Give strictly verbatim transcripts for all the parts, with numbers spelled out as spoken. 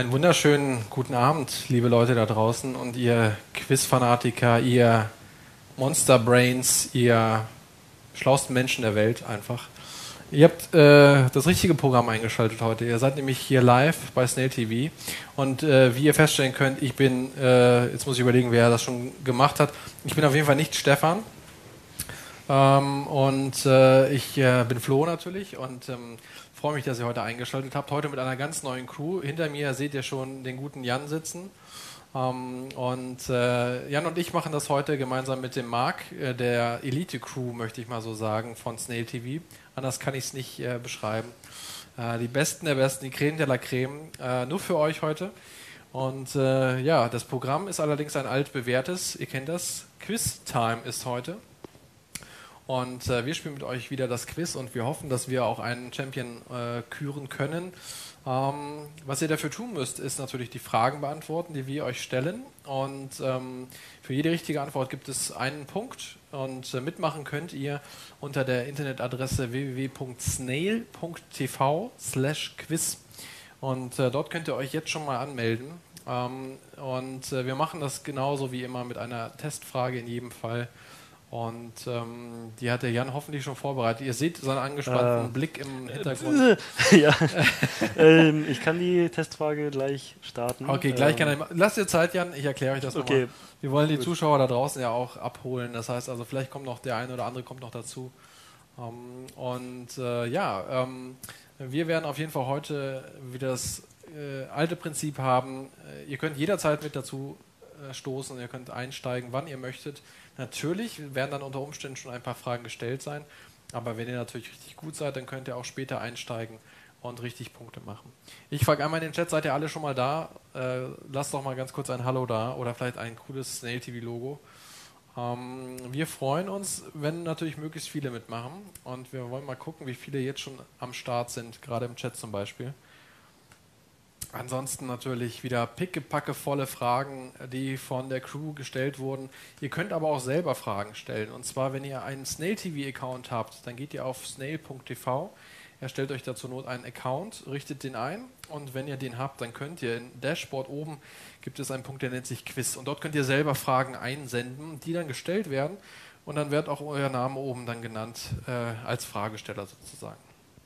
Einen wunderschönen guten Abend, liebe Leute da draußen und ihr Quizfanatiker, ihr Monster-Brains, ihr schlauesten Menschen der Welt einfach. Ihr habt äh, das richtige Programm eingeschaltet heute. Ihr seid nämlich hier live bei Snail T V und äh, wie ihr feststellen könnt, ich bin, äh, jetzt muss ich überlegen, wer das schon gemacht hat, ich bin auf jeden Fall nicht Stefan ähm, und äh, ich äh, bin Flo natürlich und ähm, freue mich, dass ihr heute eingeschaltet habt. Heute mit einer ganz neuen Crew. Hinter mir seht ihr schon den guten Jan sitzen. Ähm, und äh, Jan und ich machen das heute gemeinsam mit dem Marc, äh, der Elite-Crew, möchte ich mal so sagen, von Snail T V. Anders kann ich es nicht äh, beschreiben. Äh, die Besten der Besten, die Creme de la Creme, äh, nur für euch heute. Und äh, ja, das Programm ist allerdings ein altbewährtes. Ihr kennt das. Quiz-Time ist heute. Und äh, wir spielen mit euch wieder das Quiz und wir hoffen, dass wir auch einen Champion äh, küren können. Ähm, was ihr dafür tun müsst, ist natürlich die Fragen beantworten, die wir euch stellen. Und ähm, für jede richtige Antwort gibt es einen Punkt. Und äh, mitmachen könnt ihr unter der Internetadresse w w w punkt snail punkt t v slash quiz. Und äh, dort könnt ihr euch jetzt schon mal anmelden. Ähm, und äh, wir machen das genauso wie immer mit einer Testfrage in jedem Fall. Und ähm, die hat der Jan hoffentlich schon vorbereitet. Ihr seht seinen angespannten äh, Blick im Hintergrund. Ja, ähm, ich kann die Testfrage gleich starten. Okay, gleich ähm, kann er. Lasst ihr Zeit, Jan, ich erkläre euch das okay. nochmal. Wir wollen die Zuschauer da draußen ja auch abholen. Das heißt also, vielleicht kommt noch der eine oder andere kommt noch dazu. Ähm, und äh, ja, ähm, wir werden auf jeden Fall heute wieder das äh, alte Prinzip haben. Äh, ihr könnt jederzeit mit dazu äh, stoßen. Ihr könnt einsteigen, wann ihr möchtet. Natürlich werden dann unter Umständen schon ein paar Fragen gestellt sein, aber wenn ihr natürlich richtig gut seid, dann könnt ihr auch später einsteigen und richtig Punkte machen. Ich frage einmal in den Chat, seid ihr alle schon mal da? Äh, lasst doch mal ganz kurz ein Hallo da oder vielleicht ein cooles Snail T V-Logo. Ähm, wir freuen uns, wenn natürlich möglichst viele mitmachen und wir wollen mal gucken, wie viele jetzt schon am Start sind, gerade im Chat zum Beispiel. Ansonsten natürlich wieder pickepackevolle Fragen, die von der Crew gestellt wurden. Ihr könnt aber auch selber Fragen stellen. Und zwar, wenn ihr einen Snail T V-Account habt, dann geht ihr auf snail punkt t v, erstellt euch dazu Not einen Account, richtet den ein und wenn ihr den habt, dann könnt ihr im Dashboard oben, gibt es einen Punkt, der nennt sich Quiz. Und dort könnt ihr selber Fragen einsenden, die dann gestellt werden und dann wird auch euer Name oben dann genannt äh, als Fragesteller sozusagen.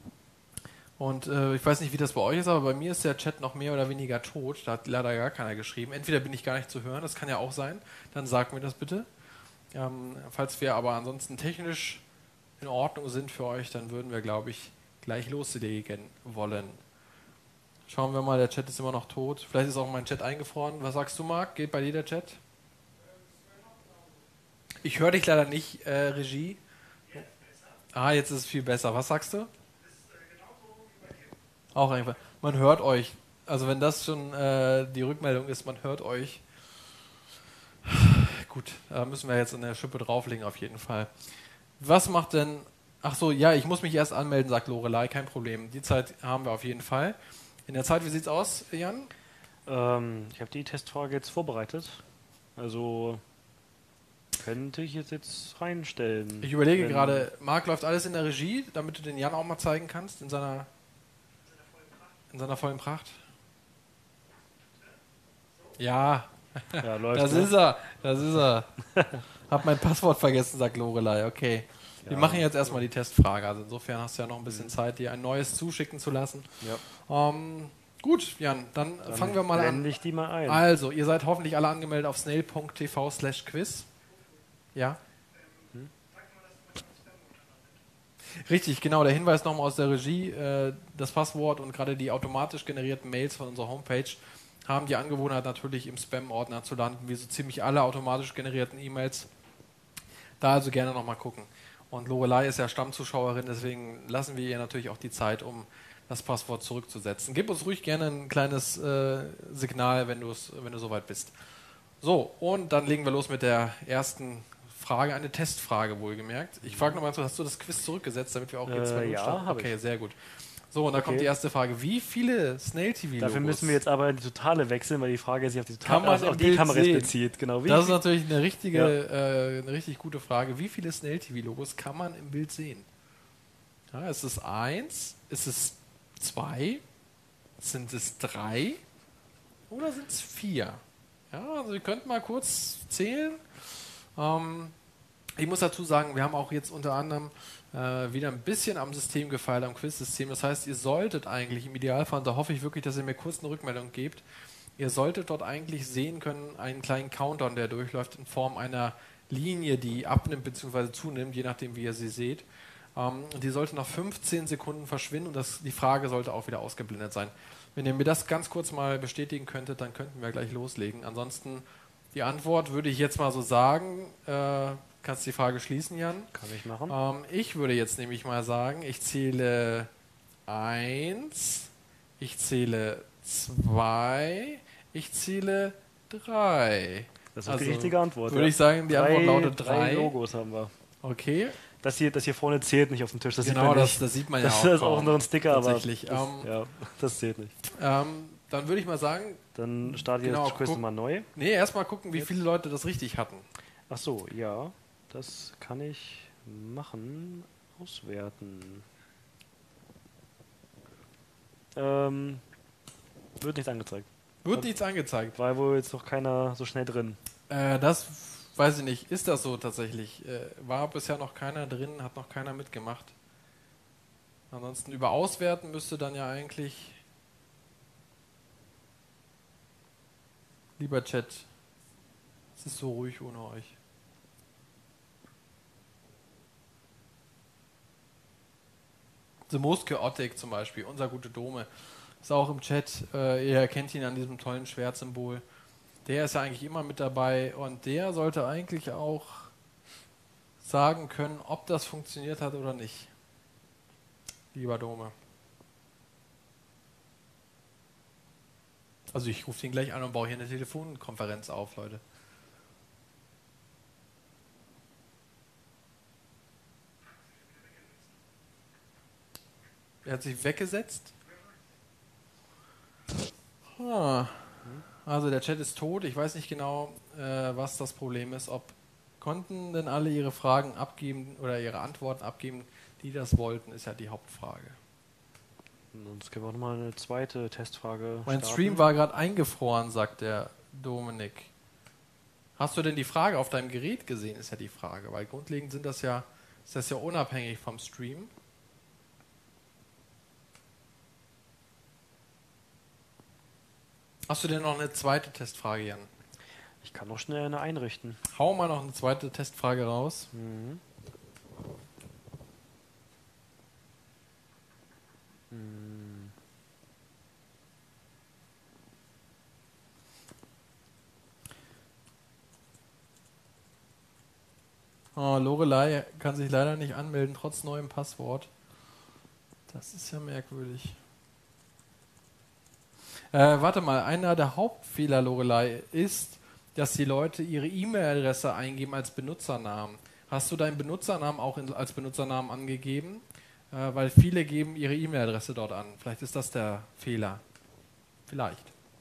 Und äh, ich weiß nicht, wie das bei euch ist, aber bei mir ist der Chat noch mehr oder weniger tot. Da hat leider gar keiner geschrieben. Entweder bin ich gar nicht zu hören, das kann ja auch sein. Dann sagt mir das bitte. Ähm, falls wir aber ansonsten technisch in Ordnung sind für euch, dann würden wir, glaube ich, gleich loslegen wollen. Schauen wir mal, der Chat ist immer noch tot. Vielleicht ist auch mein Chat eingefroren. Was sagst du, Marc? Geht bei dir der Chat? Ich höre dich leider nicht, äh, Regie. Ah, jetzt ist es viel besser. Was sagst du? Auch einfach. Man hört euch. Also wenn das schon äh, die Rückmeldung ist, man hört euch. Gut, da müssen wir jetzt eine Schippe drauflegen auf jeden Fall. Was macht denn... Ach so, ja, ich muss mich erst anmelden, sagt Lorelei, kein Problem. Die Zeit haben wir auf jeden Fall. In der Zeit, wie sieht's aus, Jan? Ähm, ich habe die Testfrage jetzt vorbereitet. Also könnte ich jetzt, jetzt reinstellen. Ich überlege gerade, Marc, läuft alles in der Regie, damit du den Jan auch mal zeigen kannst, in seiner... In seiner vollen Pracht? Ja, ja läuft, das ne? ist er, das ist er. Hab mein Passwort vergessen, sagt Lorelei. Okay, wir ja, machen jetzt erstmal die Testfrage. Also insofern hast du ja noch ein bisschen mhm. Zeit, dir ein neues zuschicken zu lassen. Ja. Ähm, gut, Jan, dann, dann fangen wir mal an. Ich die mal ein. Also, ihr seid hoffentlich alle angemeldet auf snail punkt t v slash quiz. Ja? Richtig, genau. Der Hinweis nochmal aus der Regie, äh, das Passwort und gerade die automatisch generierten Mails von unserer Homepage haben die Angewohnheit natürlich im Spam-Ordner zu landen, wie so ziemlich alle automatisch generierten E-Mails. Da also gerne nochmal gucken. Und Lorelei ist ja Stammzuschauerin, deswegen lassen wir ihr natürlich auch die Zeit, um das Passwort zurückzusetzen. Gib uns ruhig gerne ein kleines äh, Signal, wenn, wenn du soweit bist. So, und dann legen wir los mit der ersten Frage, eine Testfrage wohlgemerkt. Ich frage nochmal, hast du das Quiz zurückgesetzt, damit wir auch jetzt äh, ja, starten? Okay, ich. Sehr gut. So, und da okay. kommt die erste Frage. Wie viele Snail T V-Logos? Dafür müssen wir jetzt aber in die Totale wechseln, weil die Frage sich auf die Totale, also auf die Kamera bezieht. Genau. Wie das ist natürlich eine richtige, ja. äh, eine richtig gute Frage. Wie viele Snail T V-Logos kann man im Bild sehen? Ja, ist es eins? Ist es zwei? Sind es drei? oder sind es vier? Ja, also ihr könnt mal kurz zählen. Ähm, ich muss dazu sagen, wir haben auch jetzt unter anderem äh, wieder ein bisschen am System gefeilt, am Quiz-System. Das heißt, ihr solltet eigentlich im Idealfall, und da hoffe ich wirklich, dass ihr mir kurz eine Rückmeldung gebt, ihr solltet dort eigentlich sehen können, einen kleinen Countdown, der durchläuft in Form einer Linie, die abnimmt bzw. zunimmt, je nachdem, wie ihr sie seht. Ähm, die sollte nach fünfzehn Sekunden verschwinden und das, die Frage sollte auch wieder ausgeblendet sein. Wenn ihr mir das ganz kurz mal bestätigen könntet, dann könnten wir gleich loslegen. Ansonsten die Antwort würde ich jetzt mal so sagen. Äh, kannst die Frage schließen, Jan? Kann ich machen. Ähm, ich würde jetzt nämlich mal sagen, ich zähle eins, ich zähle zwei, ich zähle drei. Das ist also, die richtige Antwort. Würde ja. ich sagen, die drei, Antwort lautet drei. Drei Logos haben wir. Okay. Das hier, das hier vorne zählt nicht auf dem Tisch. Das genau, sieht man das, nicht. das sieht man das ja auch. Das ist kaum. auch nur ein Sticker, Tatsächlich. aber Ähm, das, ja, das zählt nicht. Ähm, dann würde ich mal sagen, Dann starte ich genau, jetzt das Quiz guck- mal neu. nee, erstmal gucken, wie Jetzt? viele Leute das richtig hatten. Ach so, ja, das kann ich machen. Auswerten. Ähm, wird nicht angezeigt. Wird nichts angezeigt. War wohl jetzt noch keiner so schnell drin. Äh, das weiß ich nicht. Ist das so tatsächlich? Äh, war bisher noch keiner drin, hat noch keiner mitgemacht. Ansonsten über Auswerten müsste dann ja eigentlich... Lieber Chat, es ist so ruhig ohne euch. The Most Chaotic zum Beispiel, unser gute Dome, ist auch im Chat. Äh, ihr erkennt ihn an diesem tollen Schwertsymbol. Der ist ja eigentlich immer mit dabei und der sollte eigentlich auch sagen können, ob das funktioniert hat oder nicht. Lieber Dome. Also ich rufe ihn gleich an und baue hier eine Telefonkonferenz auf, Leute. Er hat sich weggesetzt. Ah. Also der Chat ist tot. Ich weiß nicht genau, äh, was das Problem ist. Ob konnten denn alle ihre Fragen abgeben oder ihre Antworten abgeben, die das wollten, ist ja die Hauptfrage. Sonst können wir noch mal eine zweite Testfrage Mein starten. Stream war gerade eingefroren, sagt der Dominik. Hast du denn die Frage auf deinem Gerät gesehen, ist ja die Frage. Weil grundlegend sind das ja, ist das ja unabhängig vom Stream. Hast du denn noch eine zweite Testfrage, Jan? Ich kann noch schnell eine einrichten. Hau mal noch eine zweite Testfrage raus. Mhm. Hm. Oh, Lorelei kann sich leider nicht anmelden, trotz neuem Passwort. Das ist ja merkwürdig. Äh, warte mal, einer der Hauptfehler, Lorelei, ist, dass die Leute ihre E-Mail-Adresse eingeben als Benutzernamen. Hast du deinen Benutzernamen auch in, als Benutzernamen angegeben? Äh, weil viele geben ihre E-Mail-Adresse dort an. Vielleicht ist das der Fehler. Vielleicht.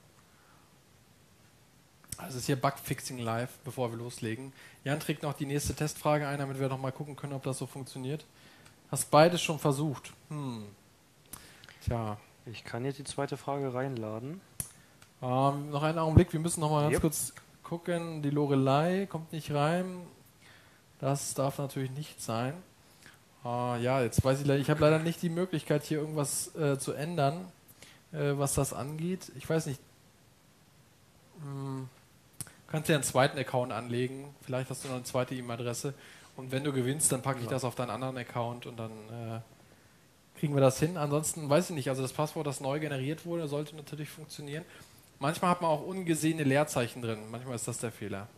Also es ist hier Bugfixing live, bevor wir loslegen. Jan trägt noch die nächste Testfrage ein, damit wir noch mal gucken können, ob das so funktioniert. Hast beides schon versucht? Hm. Tja. Ich kann jetzt die zweite Frage reinladen. Ähm, noch einen Augenblick, wir müssen noch mal ganz Yep. kurz gucken. Die Lorelei kommt nicht rein. Das darf natürlich nicht sein. Äh, ja, jetzt weiß ich leider, ich habe leider nicht die Möglichkeit, hier irgendwas äh, zu ändern, äh, was das angeht. Ich weiß nicht. Hm. Du kannst dir einen zweiten Account anlegen. Vielleicht hast du noch eine zweite E-Mail-Adresse. Und wenn du gewinnst, dann packe ich Ja. das auf deinen anderen Account und dann äh, kriegen wir das hin. Ansonsten weiß ich nicht. Also das Passwort, das neu generiert wurde, sollte natürlich funktionieren. Manchmal hat man auch ungesehene Leerzeichen drin. Manchmal ist das der Fehler.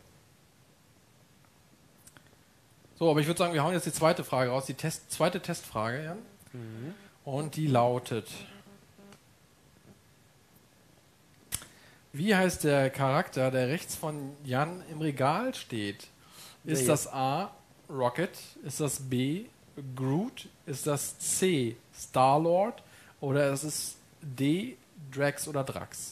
So, aber ich würde sagen, wir hauen jetzt die zweite Frage raus. Die Test, zweite Testfrage, Jan. Mhm. Und die lautet: Wie heißt der Charakter, der rechts von Jan im Regal steht? Ist Ja, das A, Rocket? Ist das B, Groot? Ist das C, Star-Lord? Oder ist es D, Drax oder Drax?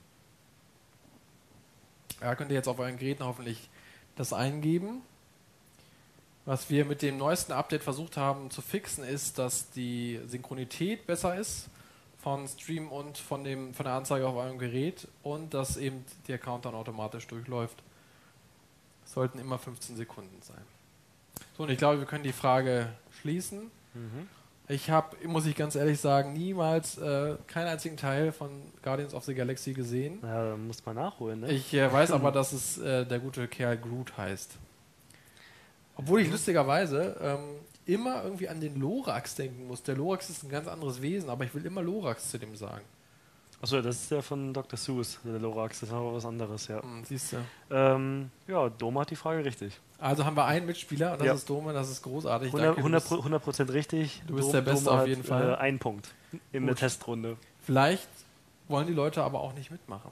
Ja, könnt ihr jetzt auf euren Geräten hoffentlich das eingeben. Was wir mit dem neuesten Update versucht haben zu fixen, ist, dass die Synchronität besser ist. von Stream und von, dem, von der Anzeige auf eurem Gerät und dass eben der Account dann automatisch durchläuft. Das sollten immer fünfzehn Sekunden sein. So, und ich glaube, wir können die Frage schließen. Mhm. Ich habe, muss ich ganz ehrlich sagen, niemals äh, keinen einzigen Teil von Guardians of the Galaxy gesehen. Ja, da muss man nachholen, ne? Ich äh, weiß aber, dass es äh, der gute Kerl Groot heißt. Obwohl ich lustigerweise ähm, immer irgendwie an den Lorax denken muss. Der Lorax ist ein ganz anderes Wesen, aber ich will immer Lorax zu dem sagen. Achso, das ist ja von Doktor Seuss, der Lorax, das ist aber was anderes, ja. Hm, siehst du. Ähm, ja, Doma hat die Frage richtig. Also haben wir einen Mitspieler und das Ja. ist Dome, das ist großartig. hundert Danke, du bist- Prozent richtig. du bist Dom- der Beste Doma auf hat, jeden Fall. Äh, einen Punkt in der Gut. Testrunde. Vielleicht wollen die Leute aber auch nicht mitmachen.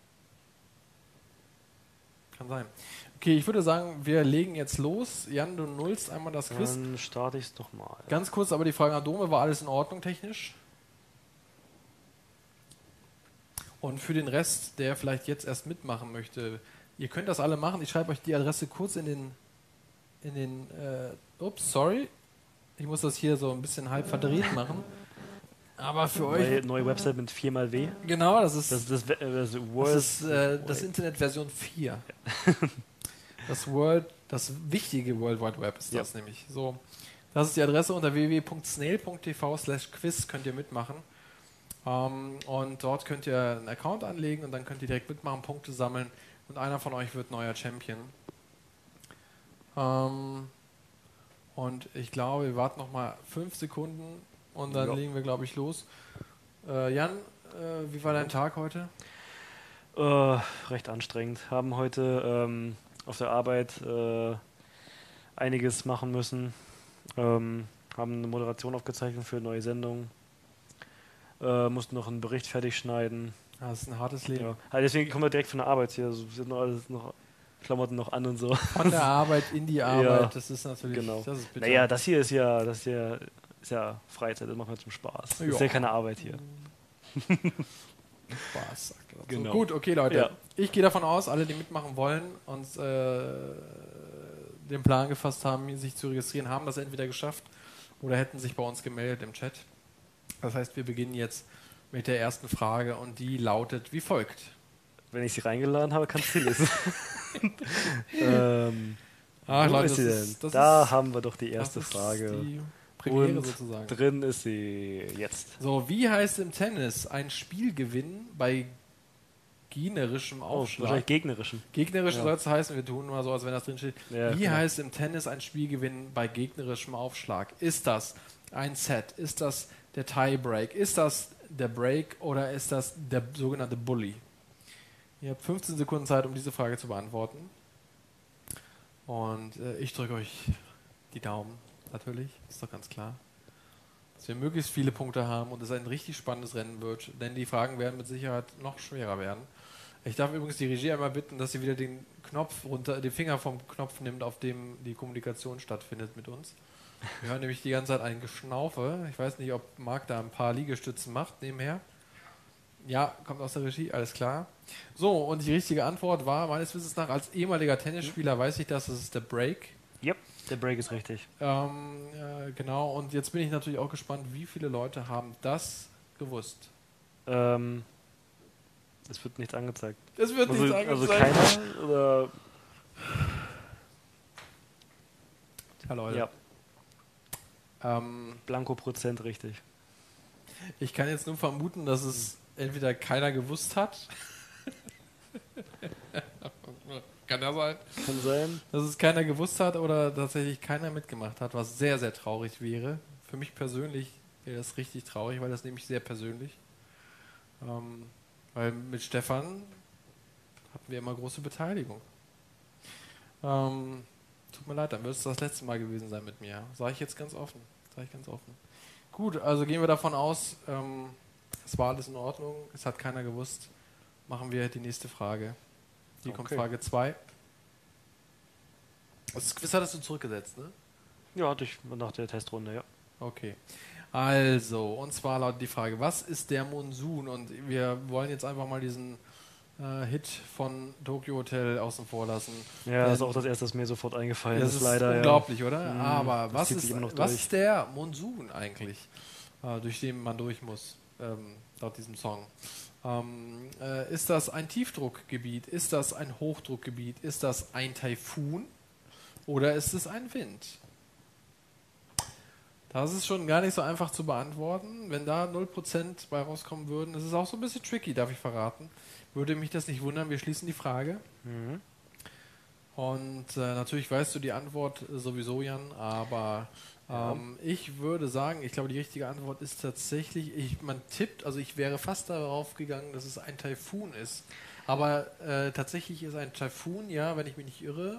Kann sein. Okay, ich würde sagen, wir legen jetzt los. Jan, du nullst einmal das Quiz. Dann starte ich es doch mal. Ganz kurz aber die Frage an Dome, war alles in Ordnung technisch? Und für den Rest, der vielleicht jetzt erst mitmachen möchte, ihr könnt das alle machen. Ich schreibe euch die Adresse kurz in den, in den, äh, ups, sorry. Ich muss das hier so ein bisschen halb verdreht machen. Aber für euch, Neue, neue Website mit vier mal W. genau, das ist, Das ist das, We- äh, das World. das, ist äh, das Internet Version vier. Das World, das wichtige World Wide Web ist das Ja. nämlich. So, das ist die Adresse unter w w w punkt snail punkt t v slash quiz könnt ihr mitmachen. Ähm, und dort könnt ihr einen Account anlegen und dann könnt ihr direkt mitmachen, Punkte sammeln und einer von euch wird neuer Champion. Ähm, und ich glaube, wir warten noch mal fünf Sekunden und dann Ja. legen wir, glaube ich, los. Äh, Jan, äh, wie war dein Tag heute? Äh, recht anstrengend. Haben heute ähm, auf der Arbeit äh, einiges machen müssen. Ähm, haben eine Moderation aufgezeichnet für eine neue Sendung. Äh, mussten noch einen Bericht fertig schneiden. Das ist ein hartes Leben. Ja. Also deswegen kommen wir direkt von der Arbeit hier. Also sind noch alles noch Klamotten noch an und so. Von der Arbeit in die Arbeit, Ja, das ist natürlich, genau. das ist bitter. Naja, das hier ist ja, das hier ist ja Freizeit, das machen wir zum Spaß. Das ist Ja. ja keine Arbeit hier. Spaß, sagt er dazu. Genau. Gut, okay, Leute. Ja. Ich gehe davon aus, alle, die mitmachen wollen und äh, den Plan gefasst haben, sich zu registrieren, haben das entweder geschafft oder hätten sich bei uns gemeldet im Chat. Das heißt, wir beginnen jetzt mit der ersten Frage und die lautet wie folgt. Wenn ich sie reingeladen habe, kannst du sie lesen. ähm, Ach, wo Leute, ist sie das denn? ist- das da ist- haben wir doch die Das erste ist Frage. die Premiere Und sozusagen. drin ist sie jetzt. So, wie heißt im Tennis ein Spielgewinn bei gegnerischem Oh, Aufschlag? wahrscheinlich gegnerischen. Gegnerisch Ja. soll es heißen, wir tun mal so, als wenn das drin steht. Ja, Wie genau. heißt im Tennis ein Spielgewinn bei gegnerischem Aufschlag? Ist das ein Set? Ist das der Tiebreak? Ist das der Break oder ist das der sogenannte Bully? Ihr habt fünfzehn Sekunden Zeit, um diese Frage zu beantworten. Und äh, ich drücke euch die Daumen, natürlich, ist doch ganz klar. Dass wir möglichst viele Punkte haben und es ein richtig spannendes Rennen wird, denn die Fragen werden mit Sicherheit noch schwerer werden. Ich darf übrigens die Regie einmal bitten, dass sie wieder den Knopf runter, den Finger vom Knopf nimmt, auf dem die Kommunikation stattfindet mit uns. Wir hören nämlich die ganze Zeit ein Geschnaufe. Ich weiß nicht, ob Marc da ein paar Liegestützen macht nebenher. Ja, kommt aus der Regie, alles klar. So, und die richtige Antwort war, meines Wissens nach, als ehemaliger Tennisspieler weiß ich das, das ist der Break. Yep, der Break ist richtig. Ähm, äh, genau, und jetzt bin ich natürlich auch gespannt, wie viele Leute haben das gewusst. Ähm, es wird nichts angezeigt. Es wird Also, nicht also angezeigt. keiner? Oder? Tja, Leute. Ja, Ähm, Blanko Prozent richtig. ich kann jetzt nur vermuten, dass es entweder keiner gewusst hat. Kann ja sein. Kann sein. Dass es keiner gewusst hat oder tatsächlich keiner mitgemacht hat, was sehr, sehr traurig wäre. Für mich persönlich wäre das richtig traurig, weil das nämlich sehr persönlich. Ähm, weil mit Stefan hatten wir immer große Beteiligung. Ähm, tut mir leid, dann wird es das letzte Mal gewesen sein mit mir. Sage ich jetzt ganz offen. Sage ich ganz offen. Gut, also gehen wir davon aus, ähm, es war alles in Ordnung, es hat keiner gewusst. Machen wir die nächste Frage. Hier kommt Okay. Frage zwei. Das Quiz hattest du zurückgesetzt, ne? Ja, hatte ich nach der Testrunde, ja. Okay. Also, und zwar lautet die Frage, was ist der Monsun? Und wir wollen jetzt einfach mal diesen äh, Hit von Tokyo Hotel außen vor lassen. Ja, das ist Denn- auch das erste, das mir sofort eingefallen Das ist, ist leider. unglaublich, oder? Mhm, Aber das was zieht ist, sich immer noch was durch. ist der Monsun eigentlich, äh, durch den man durch muss? ähm, laut diesem Song. Ähm, äh, ist das ein Tiefdruckgebiet? Ist das ein Hochdruckgebiet? Ist das ein Taifun? Oder ist es ein Wind? Das ist schon gar nicht so einfach zu beantworten. Wenn da null Prozent bei rauskommen würden, das ist auch so ein bisschen tricky, darf ich verraten. Würde mich das nicht wundern, wir schließen die Frage. Mhm. Und äh, natürlich weißt du die Antwort sowieso, Jan, aber ähm, ja. ich würde sagen, ich glaube, die richtige Antwort ist tatsächlich, ich, man tippt, also ich wäre fast darauf gegangen, dass es ein Taifun ist. Aber äh, tatsächlich ist ein Taifun, ja, wenn ich mich nicht irre,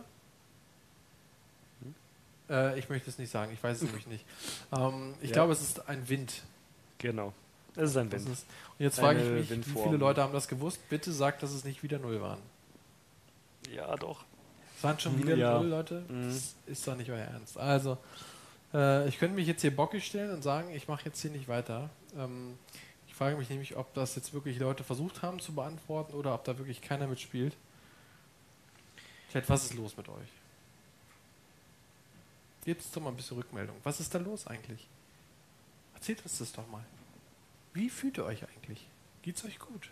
äh, ich möchte es nicht sagen, ich weiß es nämlich nicht. Ähm, ich ja. glaube, es ist ein Wind. Genau, es ist ein Wind. Ist, und jetzt frage ich mich, Windform. Wie viele Leute haben das gewusst? Bitte sagt, dass es nicht wieder null waren. Ja, doch. Es waren schon wieder ja. null Leute? Mhm. Das ist doch nicht euer Ernst. Also, äh, ich könnte mich jetzt hier bockig stellen und sagen, ich mache jetzt hier nicht weiter. Ähm, ich frage mich nämlich, ob das jetzt wirklich Leute versucht haben zu beantworten oder ob da wirklich keiner mitspielt. Chat, was ist los mit euch? Gebt uns doch mal ein bisschen Rückmeldung. Was ist da los eigentlich? Erzählt uns das doch mal. Wie fühlt ihr euch eigentlich? Geht's euch gut?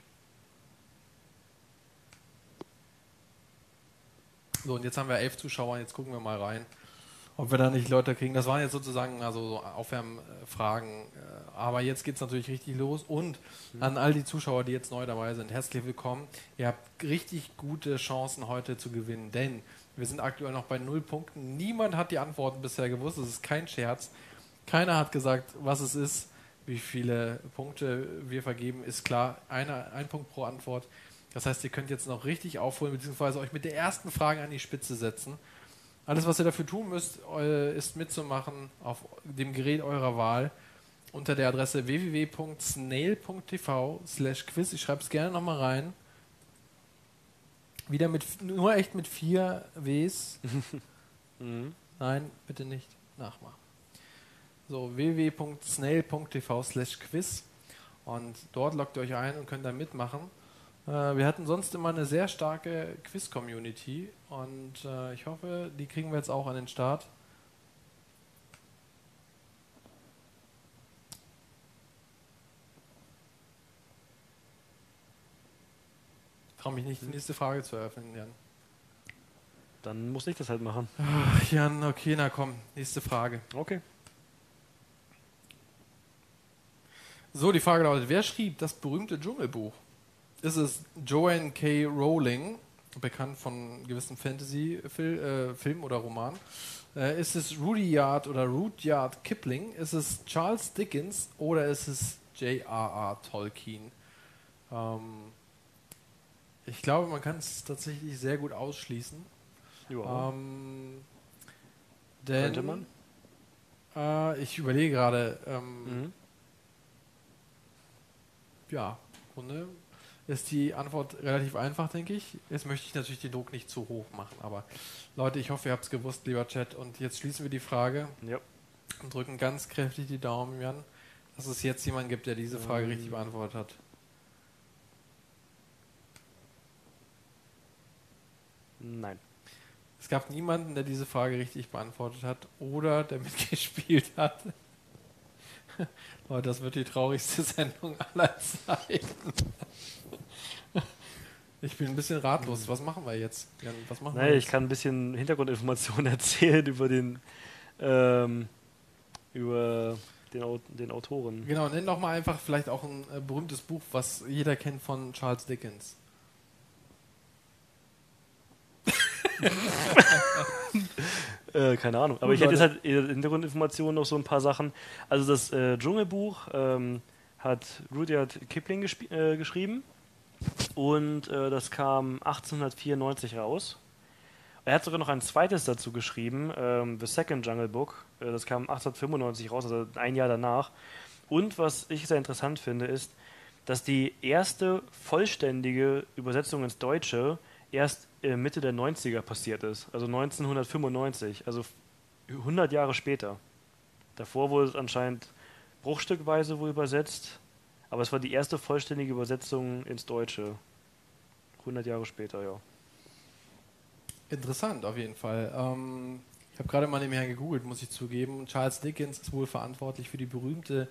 So, und jetzt haben wir elf Zuschauer, jetzt gucken wir mal rein, ob wir da nicht Leute kriegen. Das waren jetzt sozusagen also so Aufwärmfragen, aber jetzt geht es natürlich richtig los. Und an all die Zuschauer, die jetzt neu dabei sind, herzlich willkommen. Ihr habt richtig gute Chancen heute zu gewinnen, denn wir sind aktuell noch bei null Punkten. Niemand hat die Antworten bisher gewusst, das ist kein Scherz. Keiner hat gesagt, was es ist, wie viele Punkte wir vergeben, ist klar, eine, ein Punkt pro Antwort. Das heißt, ihr könnt jetzt noch richtig aufholen, beziehungsweise euch mit der ersten Frage an die Spitze setzen. Alles, was ihr dafür tun müsst, ist mitzumachen auf dem Gerät eurer Wahl unter der Adresse w w w punkt snail punkt t v slash quiz. Ich schreibe es gerne nochmal rein. Wieder mit, nur echt mit vier Ws. mhm. Nein, bitte nicht nachmachen. So, w w w punkt snail punkt t v slash quiz. Und dort loggt ihr euch ein und könnt da mitmachen. Wir hatten sonst immer eine sehr starke Quiz-Community und äh, ich hoffe, die kriegen wir jetzt auch an den Start. Ich traue mich nicht, die nächste Frage zu eröffnen, Jan. Dann muss ich das halt machen. Ach, Jan, okay, na komm, nächste Frage. Okay. So, die Frage lautet, wer schrieb das berühmte Dschungelbuch? Ist es Joanne K. Rowling, bekannt von gewissen Fantasy-Filmen äh, oder Romanen? Äh, ist es Rudyard oder Rudyard Kipling? Ist es Charles Dickens oder ist es J R R. Tolkien? Ähm, ich glaube, man kann es tatsächlich sehr gut ausschließen. Ja. Ähm, denn, Könnte man? Äh, ich überlege gerade, ähm, mhm. ja, Runde. Ist die Antwort relativ einfach, denke ich. Jetzt möchte ich natürlich den Druck nicht zu hoch machen, aber Leute, ich hoffe, ihr habt es gewusst, lieber Chat. Und jetzt schließen wir die Frage ja. und drücken ganz kräftig die Daumen, Jan, dass es jetzt jemanden gibt, der diese Frage ähm. richtig beantwortet hat. Nein. Es gab niemanden, der diese Frage richtig beantwortet hat oder der mitgespielt hat. Leute, das wird die traurigste Sendung aller Zeiten. Ich bin ein bisschen ratlos. Was machen wir jetzt? Jan, was machen naja, wir jetzt? Ich kann ein bisschen Hintergrundinformationen erzählen über den ähm, über den, den Autoren. Genau, nenn doch mal einfach vielleicht auch ein äh, berühmtes Buch, was jeder kennt von Charles Dickens. äh, keine Ahnung. Aber Gut, ich hätte jetzt halt Hintergrundinformationen noch so ein paar Sachen. Also das äh, Dschungelbuch ähm, hat Rudyard Kipling äh, geschrieben. Und äh, das kam achtzehnhundertvierundneunzig raus. Er hat sogar noch ein zweites dazu geschrieben, ähm, The Second Jungle Book. Äh, das kam achtzehnhundertfünfundneunzig raus, also ein Jahr danach. Und was ich sehr interessant finde, ist, dass die erste vollständige Übersetzung ins Deutsche erst äh, Mitte der neunziger passiert ist. Also neunzehnhundertfünfundneunzig, also hundert Jahre später. Davor wurde es anscheinend bruchstückweise wohl übersetzt. Aber es war die erste vollständige Übersetzung ins Deutsche. hundert Jahre später, ja. Interessant, auf jeden Fall. Ähm, ich habe gerade mal nebenher gegoogelt, muss ich zugeben. Charles Dickens ist wohl verantwortlich für die berühmte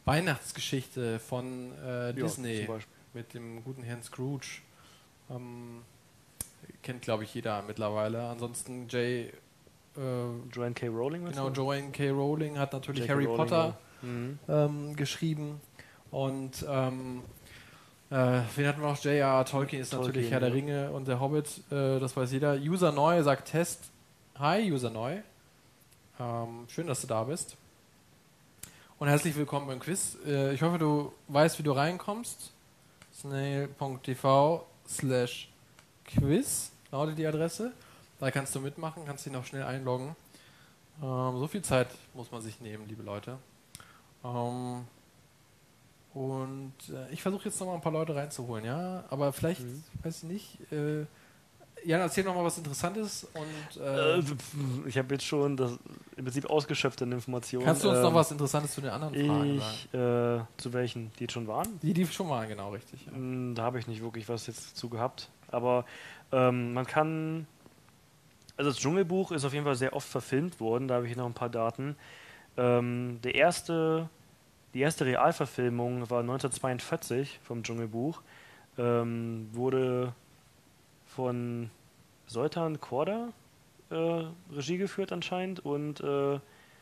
Weihnachtsgeschichte von äh, Disney zum Beispiel. mit dem guten Herrn Scrooge. Ähm, kennt, glaube ich, jeder mittlerweile. Ansonsten J. Äh, Joanne K. Rowling? genau, Joanne K. Rowling hat natürlich J K. Harry Rowling, Potter ja. Mhm. ähm, geschrieben. Und ähm, äh, wen hatten wir noch? J R R. Tolkien ist Tolkien, natürlich Herr der ja. Ringe und der Hobbit. Äh, das weiß jeder. User Neu sagt Test. Hi, User Neu. Ähm, schön, dass du da bist. Und herzlich willkommen beim Quiz. Äh, ich hoffe, du weißt, wie du reinkommst. snail.tv slash quiz lautet die Adresse. Da kannst du mitmachen, kannst dich noch schnell einloggen. Ähm, so viel Zeit muss man sich nehmen, liebe Leute. Ähm, und äh, ich versuche jetzt noch mal ein paar Leute reinzuholen, ja. Aber vielleicht, Mhm. weiß ich nicht, äh, Jan, erzähl noch mal was Interessantes und äh, Äh, ich habe jetzt schon das im Prinzip ausgeschöpft an Informationen. kannst du uns ähm, noch was Interessantes zu den anderen Fragen sagen? Ich, äh, zu welchen? Die jetzt schon waren? Die, die schon mal, genau, richtig. Ja. Mm, Da habe ich nicht wirklich was jetzt zu gehabt. Aber ähm, man kann. Also das Dschungelbuch ist auf jeden Fall sehr oft verfilmt worden, da habe ich noch ein paar Daten. Ähm, der erste, die erste Realverfilmung war neunzehnhundertzweiundvierzig vom Dschungelbuch. Ähm, wurde von Zoltan Korda äh, Regie geführt anscheinend und äh,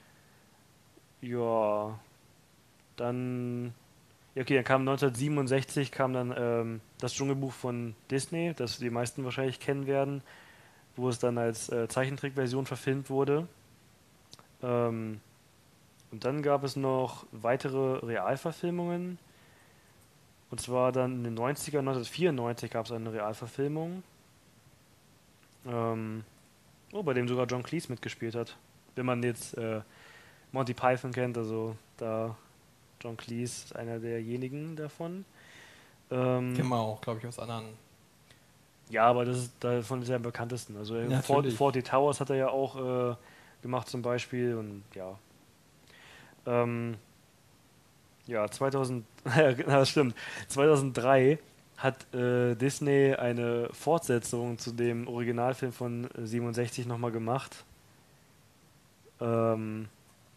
ja, dann ja, okay, dann kam neunzehnhundertsiebenundsechzig kam dann ähm, das Dschungelbuch von Disney, das die meisten wahrscheinlich kennen werden, wo es dann als äh, Zeichentrickversion verfilmt wurde. Ähm, und dann gab es noch weitere Realverfilmungen. Und zwar dann in den neunzigern, neunzehnhundertvierundneunzig gab es eine Realverfilmung. Ähm, oh, bei dem sogar John Cleese mitgespielt hat. Wenn man jetzt äh, Monty Python kennt, also da John Cleese ist einer derjenigen davon. Ähm, Kennen wir auch, glaube ich, aus anderen. Ja, aber das ist davon ist er am bekanntesten. Also äh, Fort, Natürlich. Forty Towers hat er ja auch äh, gemacht zum Beispiel und ja. Ähm, ja, zweitausend, ja, das stimmt. zweitausenddrei hat äh, Disney eine Fortsetzung zu dem Originalfilm von äh, siebenundsechzig nochmal gemacht. Ähm,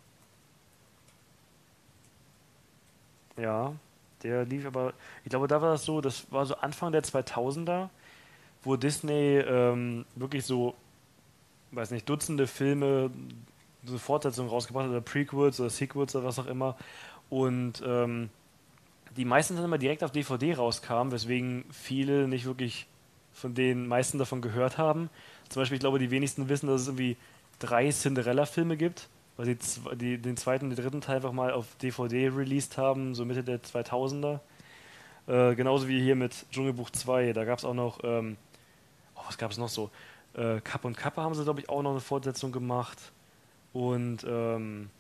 ja, der lief aber, ich glaube, da war das so, das war so Anfang der zweitausender, wo Disney ähm, wirklich so, weiß nicht, Dutzende Filme, so Fortsetzungen rausgebracht hat, oder Prequels oder Sequels oder was auch immer. Und ähm, die meisten dann immer direkt auf D V D rauskamen, weswegen viele nicht wirklich von den meisten davon gehört haben. Zum Beispiel, ich glaube, die wenigsten wissen, dass es irgendwie drei Cinderella-Filme gibt, weil sie zw- die, den zweiten und den dritten Teil einfach mal auf D V D released haben, so Mitte der zweitausender. Äh, genauso wie hier mit Dschungelbuch zwei. Da gab es auch noch, ähm, oh, was gab es noch so? Äh, Kapp und Kappe haben sie, glaube ich, auch noch eine Fortsetzung gemacht. Und ähm,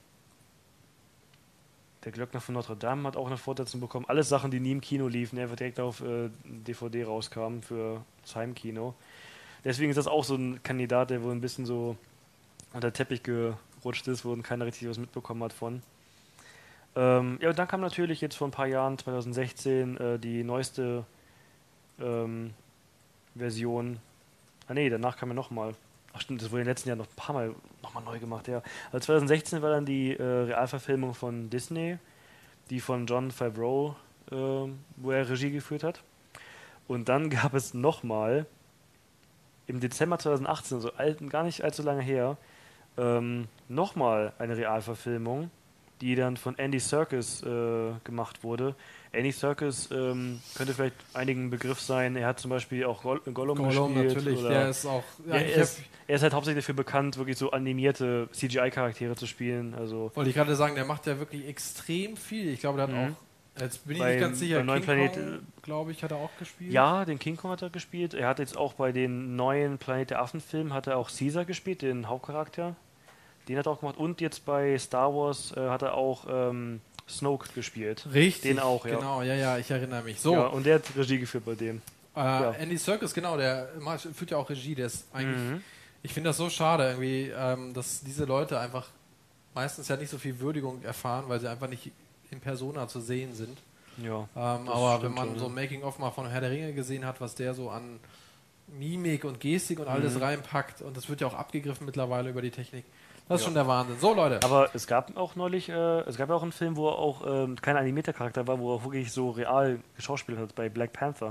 der Glöckner von Notre Dame hat auch eine Fortsetzung bekommen. Alles Sachen, die nie im Kino liefen, die einfach direkt auf äh, D V D rauskamen für das Heimkino. Deswegen ist das auch so ein Kandidat, der wohl ein bisschen so unter den Teppich gerutscht ist, wo keiner richtig was mitbekommen hat von. Ähm, ja, und dann kam natürlich jetzt vor ein paar Jahren, zwanzig sechzehn, äh, die neueste ähm, Version. Ah nee, danach kam ja nochmal. Ach stimmt, das wurde in den letzten Jahren noch ein paar Mal nochmal neu gemacht, ja. Also zwanzig sechzehn war dann die äh, Realverfilmung von Disney, die von Jon Favreau, äh, wo er Regie geführt hat. Und dann gab es nochmal im Dezember zwanzig achtzehn, so alt, gar nicht allzu lange her, ähm, nochmal eine Realverfilmung, die dann von Andy Serkis äh, gemacht wurde. Andy Serkis ähm, könnte vielleicht einigen Begriff sein. Er hat zum Beispiel auch Gol Gollum, Gollum gespielt. natürlich, Oder der ist auch. ja, Ja, ich er, hab, ist, er ist halt hauptsächlich dafür bekannt, wirklich so animierte C G I-Charaktere zu spielen. Also wollte ich gerade sagen, der macht ja wirklich extrem viel. Ich glaube, der hat Mhm. auch. Jetzt bin ich Beim- nicht ganz sicher. beim neuen King Planet, Kong, glaube ich, hat er auch gespielt. ja, den King Kong hat er gespielt. Er hat jetzt auch bei den neuen Planet der Affen-Filmen hat er auch Caesar gespielt, den Hauptcharakter. Den hat er auch gemacht. Und jetzt bei Star Wars äh, hat er auch ähm, Snoke gespielt. Richtig. Den auch, ja. Genau, ja, ja, ich erinnere mich. So, Ja, und der hat Regie geführt bei dem. äh, ja. Andy Serkis, genau, der macht- führt ja auch Regie. Der ist eigentlich. Mhm. Ich finde das so schade, irgendwie, ähm, dass diese Leute einfach meistens ja nicht so viel Würdigung erfahren, weil sie einfach nicht in Persona zu sehen sind. Ja, Ähm, das aber wenn stimmt man schon, so ja. ein Making-of mal von Herr der Ringe gesehen hat, was der so an Mimik und Gestik und alles Mhm. reinpackt, und das wird ja auch abgegriffen mittlerweile über die Technik, Das ist Ja. schon der Wahnsinn. So, Leute. Aber es gab auch neulich, äh, es gab ja auch einen Film, wo er auch ähm, kein animierter Charakter war, wo er wirklich so real geschauspielt hat, bei Black Panther.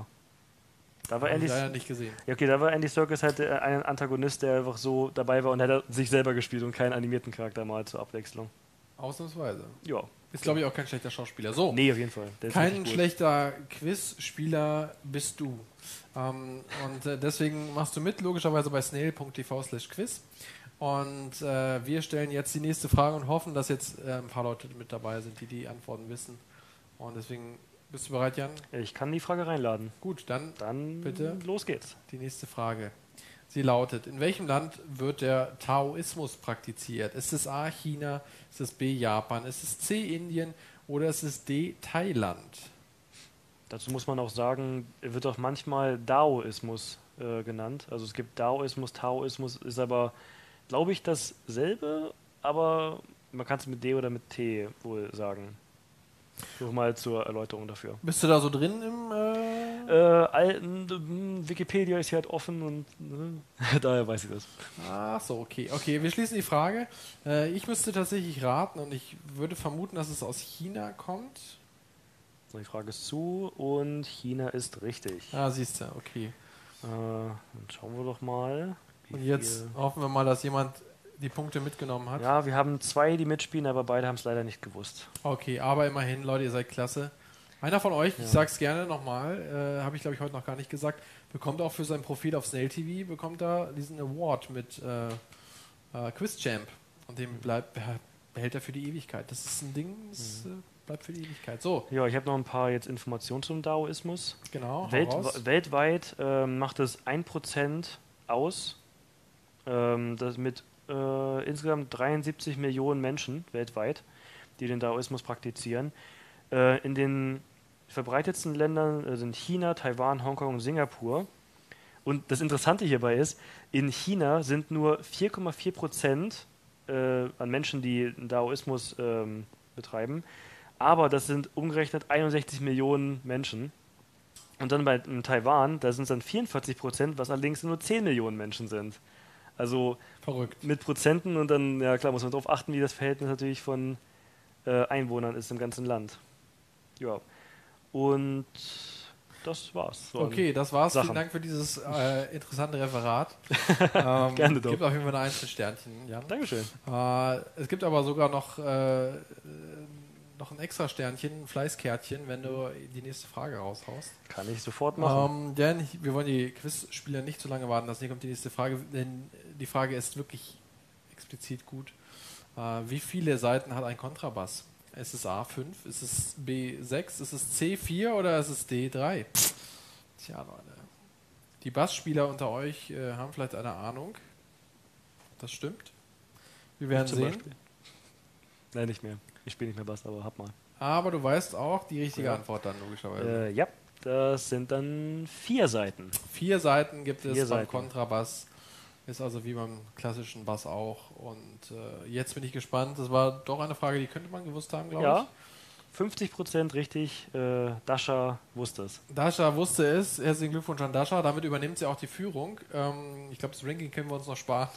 Da war Hab ich Andy, leider nicht gesehen. ja, okay, da war Andy Serkis halt äh, ein Antagonist, der einfach so dabei war und hat er sich selber gespielt und keinen animierten Charakter mal zur Abwechslung. Ausnahmsweise. Ja. Ist, glaube ich, auch kein schlechter Schauspieler. So. Nee, auf jeden Fall. Der ist Kein richtig gut. schlechter Quizspieler bist du. Ähm, und äh, deswegen machst du mit, logischerweise bei snail punkt t v slash quiz. Und äh, wir stellen jetzt die nächste Frage und hoffen, dass jetzt äh, ein paar Leute mit dabei sind, die die Antworten wissen. Und deswegen, bist du bereit, Jan? Ich kann die Frage reinladen. Gut, dann Dann Bitte. los geht's. die nächste Frage. Sie lautet, in welchem Land wird der Taoismus praktiziert? Ist es A, China, ist es B, Japan, ist es C, Indien oder ist es D, Thailand? Dazu muss man auch sagen, er wird auch manchmal Daoismus äh, genannt. Also es gibt Daoismus, Taoismus, ist aber, glaube ich, dasselbe, aber man kann es mit D oder mit T wohl sagen. Nur mal zur Erläuterung dafür. Bist du da so drin im... Äh Äh, alten, Wikipedia ist hier halt offen und ne, daher weiß ich das. Ach so, okay. Okay, wir schließen die Frage. Äh, ich müsste tatsächlich raten und ich würde vermuten, dass es aus China kommt. So, die Frage ist zu und China ist richtig. Ah, siehst du, okay. Äh, dann schauen wir doch mal. wie Und jetzt viel- hoffen wir mal, dass jemand die Punkte mitgenommen hat. Ja, wir haben zwei, die mitspielen, aber beide haben es leider nicht gewusst. Okay, aber immerhin, Leute, ihr seid klasse. Einer von euch, Ja. ich sag's gerne nochmal, äh, habe ich glaube ich heute noch gar nicht gesagt, bekommt auch für sein Profil auf Snail T V, bekommt da diesen Award mit äh, äh, Quiz Champ. Und den bleibt, behält er für die Ewigkeit. Das ist ein Ding, das äh, bleibt für die Ewigkeit. So, Ja, ich habe noch ein paar jetzt Informationen zum Daoismus. genau. hau Welt, raus. weltweit ähm, macht es ein Prozent aus. Ähm, das mit äh, insgesamt dreiundsiebzig Millionen Menschen weltweit, die den Daoismus praktizieren. Äh, in den verbreitetsten Ländern äh, sind China, Taiwan, Hongkong und Singapur. Und das Interessante hierbei ist, in China sind nur vier Komma vier Prozent äh, an Menschen, die den Daoismus ähm, betreiben. Aber das sind umgerechnet einundsechzig Millionen Menschen. Und dann bei in Taiwan, da sind es dann vierundvierzig Prozent, was allerdings nur zehn Millionen Menschen sind. Also Verrückt. mit Prozenten und dann, ja klar, muss man darauf achten, wie das Verhältnis natürlich von äh, Einwohnern ist im ganzen Land. Ja. Und das war's. So an Okay, das war's. Sachen. Vielen Dank für dieses äh, interessante Referat. ähm, Gerne doch. Gibt auf jeden Fall ein Einzelsternchen, Jan. Dankeschön. Äh, es gibt aber sogar noch, äh, äh, noch ein extra Sternchen, ein Fleißkärtchen, wenn du die nächste Frage raushaust. Kann ich sofort machen. Ähm, denn ich- wir wollen die Quizspieler nicht zu lange warten lassen. Hier kommt die nächste Frage, denn die Frage ist wirklich explizit gut. Äh, wie viele Seiten hat ein Kontrabass? Ist es A fünf, ist es B sechs, ist es C vier oder ist es D drei? Tja, Leute. Die Bassspieler unter euch äh, haben vielleicht eine Ahnung. Das stimmt. Wir werden Zum sehen. Beispiel. Nein, nicht mehr. Ich spiele nicht mehr Bass, aber hab mal. Aber du weißt auch die richtige Ja. Antwort dann logischerweise. Äh, ja, das sind dann vier Seiten. Vier Seiten gibt es Vier beim Seiten. Kontrabass. Ist also wie beim klassischen Bass auch. Und äh, jetzt bin ich gespannt. Das war doch eine Frage, die könnte man gewusst haben, glaube Ja, fünfzig Prozent richtig. Äh, Dasha wusste es. ich. Dasha wusste es. Herzlichen Glückwunsch an Dasha. Damit übernimmt sie auch die Führung. Ähm, ich glaube, das Ranking können wir uns noch sparen.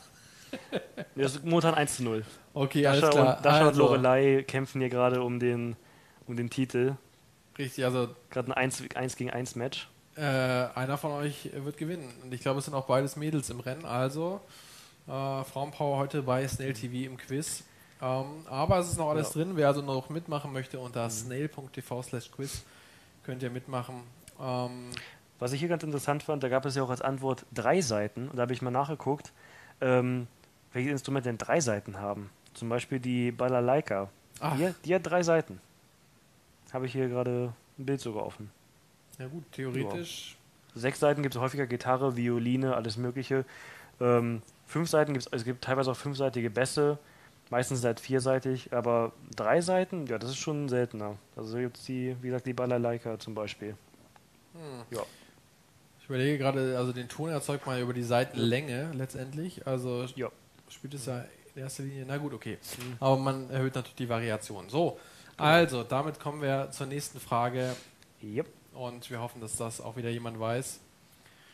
Das ist momentan eins zu null. Okay, Dasha alles klar. und, Dasha und also, Lorelei kämpfen hier gerade um den, um den Titel. richtig, also Gerade ein eins gegen eins Match. äh, einer von euch wird gewinnen. Und ich glaube, es sind auch beides Mädels im Rennen. Also äh, Frauenpower heute bei Snail T V im Quiz. Ähm, aber es ist noch alles Ja. drin. Wer also noch mitmachen möchte, unter snail punkt t v slash quiz könnt ihr mitmachen. Ähm, Was ich hier ganz interessant fand, da gab es ja auch als Antwort drei Seiten. Und da habe ich mal nachgeguckt, ähm, welche Instrumente denn drei Seiten haben. Zum Beispiel die Balalaika. Ach. Die, die hat drei Seiten. Habe ich hier gerade ein Bild sogar offen. ja gut, theoretisch. Sechs Seiten gibt es häufiger, Gitarre, Violine, alles mögliche. Ähm, fünf Seiten gibt es, es gibt teilweise auch fünfseitige Bässe, meistens halt vierseitig, aber drei Seiten, ja, das ist schon seltener. Also gibt es die, wie gesagt, die Balalaika zum Beispiel. Hm. Ja. Ich überlege gerade, also den Ton erzeugt man über die Seitenlänge letztendlich. Also Ja. spielt es ja in erster Linie, na gut, okay. Mhm. Aber man erhöht natürlich die Variation. So, also damit kommen wir zur nächsten Frage Yep. und wir hoffen, dass das auch wieder jemand weiß.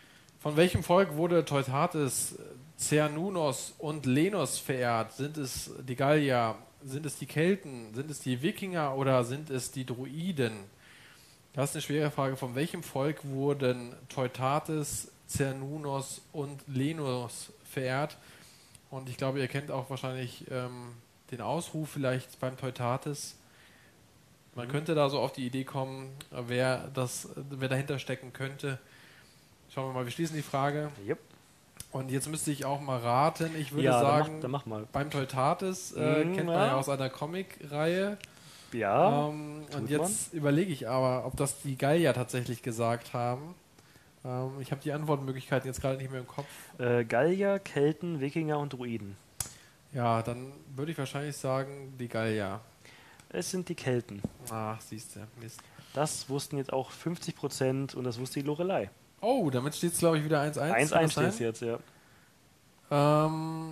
Von welchem Volk wurde Teutates, Cernunnos und Lenos verehrt? Sind es die Gallier, sind es die Kelten, sind es die Wikinger oder sind es die Druiden? Das ist eine schwere Frage. Von welchem Volk wurden Teutates, Cernunnos und Lenos verehrt? Und ich glaube, ihr kennt auch wahrscheinlich ähm, den Ausruf vielleicht beim Teutates. Man mhm. könnte da so auf die Idee kommen, wer, das, wer dahinter stecken könnte. Schauen wir mal, wir schließen die Frage. Yep. Und jetzt müsste ich auch mal raten. Ich würde ja, sagen, dann mach, dann mach mal. beim Teutates äh, mm, kennt man ja. ja aus einer Comic-Reihe. Ja. Ähm, und jetzt man. überlege ich aber, ob das die Gallier tatsächlich gesagt haben. Ähm, ich habe die Antwortmöglichkeiten jetzt gerade nicht mehr im Kopf. Äh, Gallier, Kelten, Wikinger und Druiden. Ja, dann würde ich wahrscheinlich sagen, die Gallier. Es sind die Kelten. Ach, siehst du, Mist. Das wussten jetzt auch fünfzig Prozent und das wusste die Lorelei. Oh, damit steht es, glaube ich, wieder eins eins. eins eins steht es jetzt, ja. Ähm,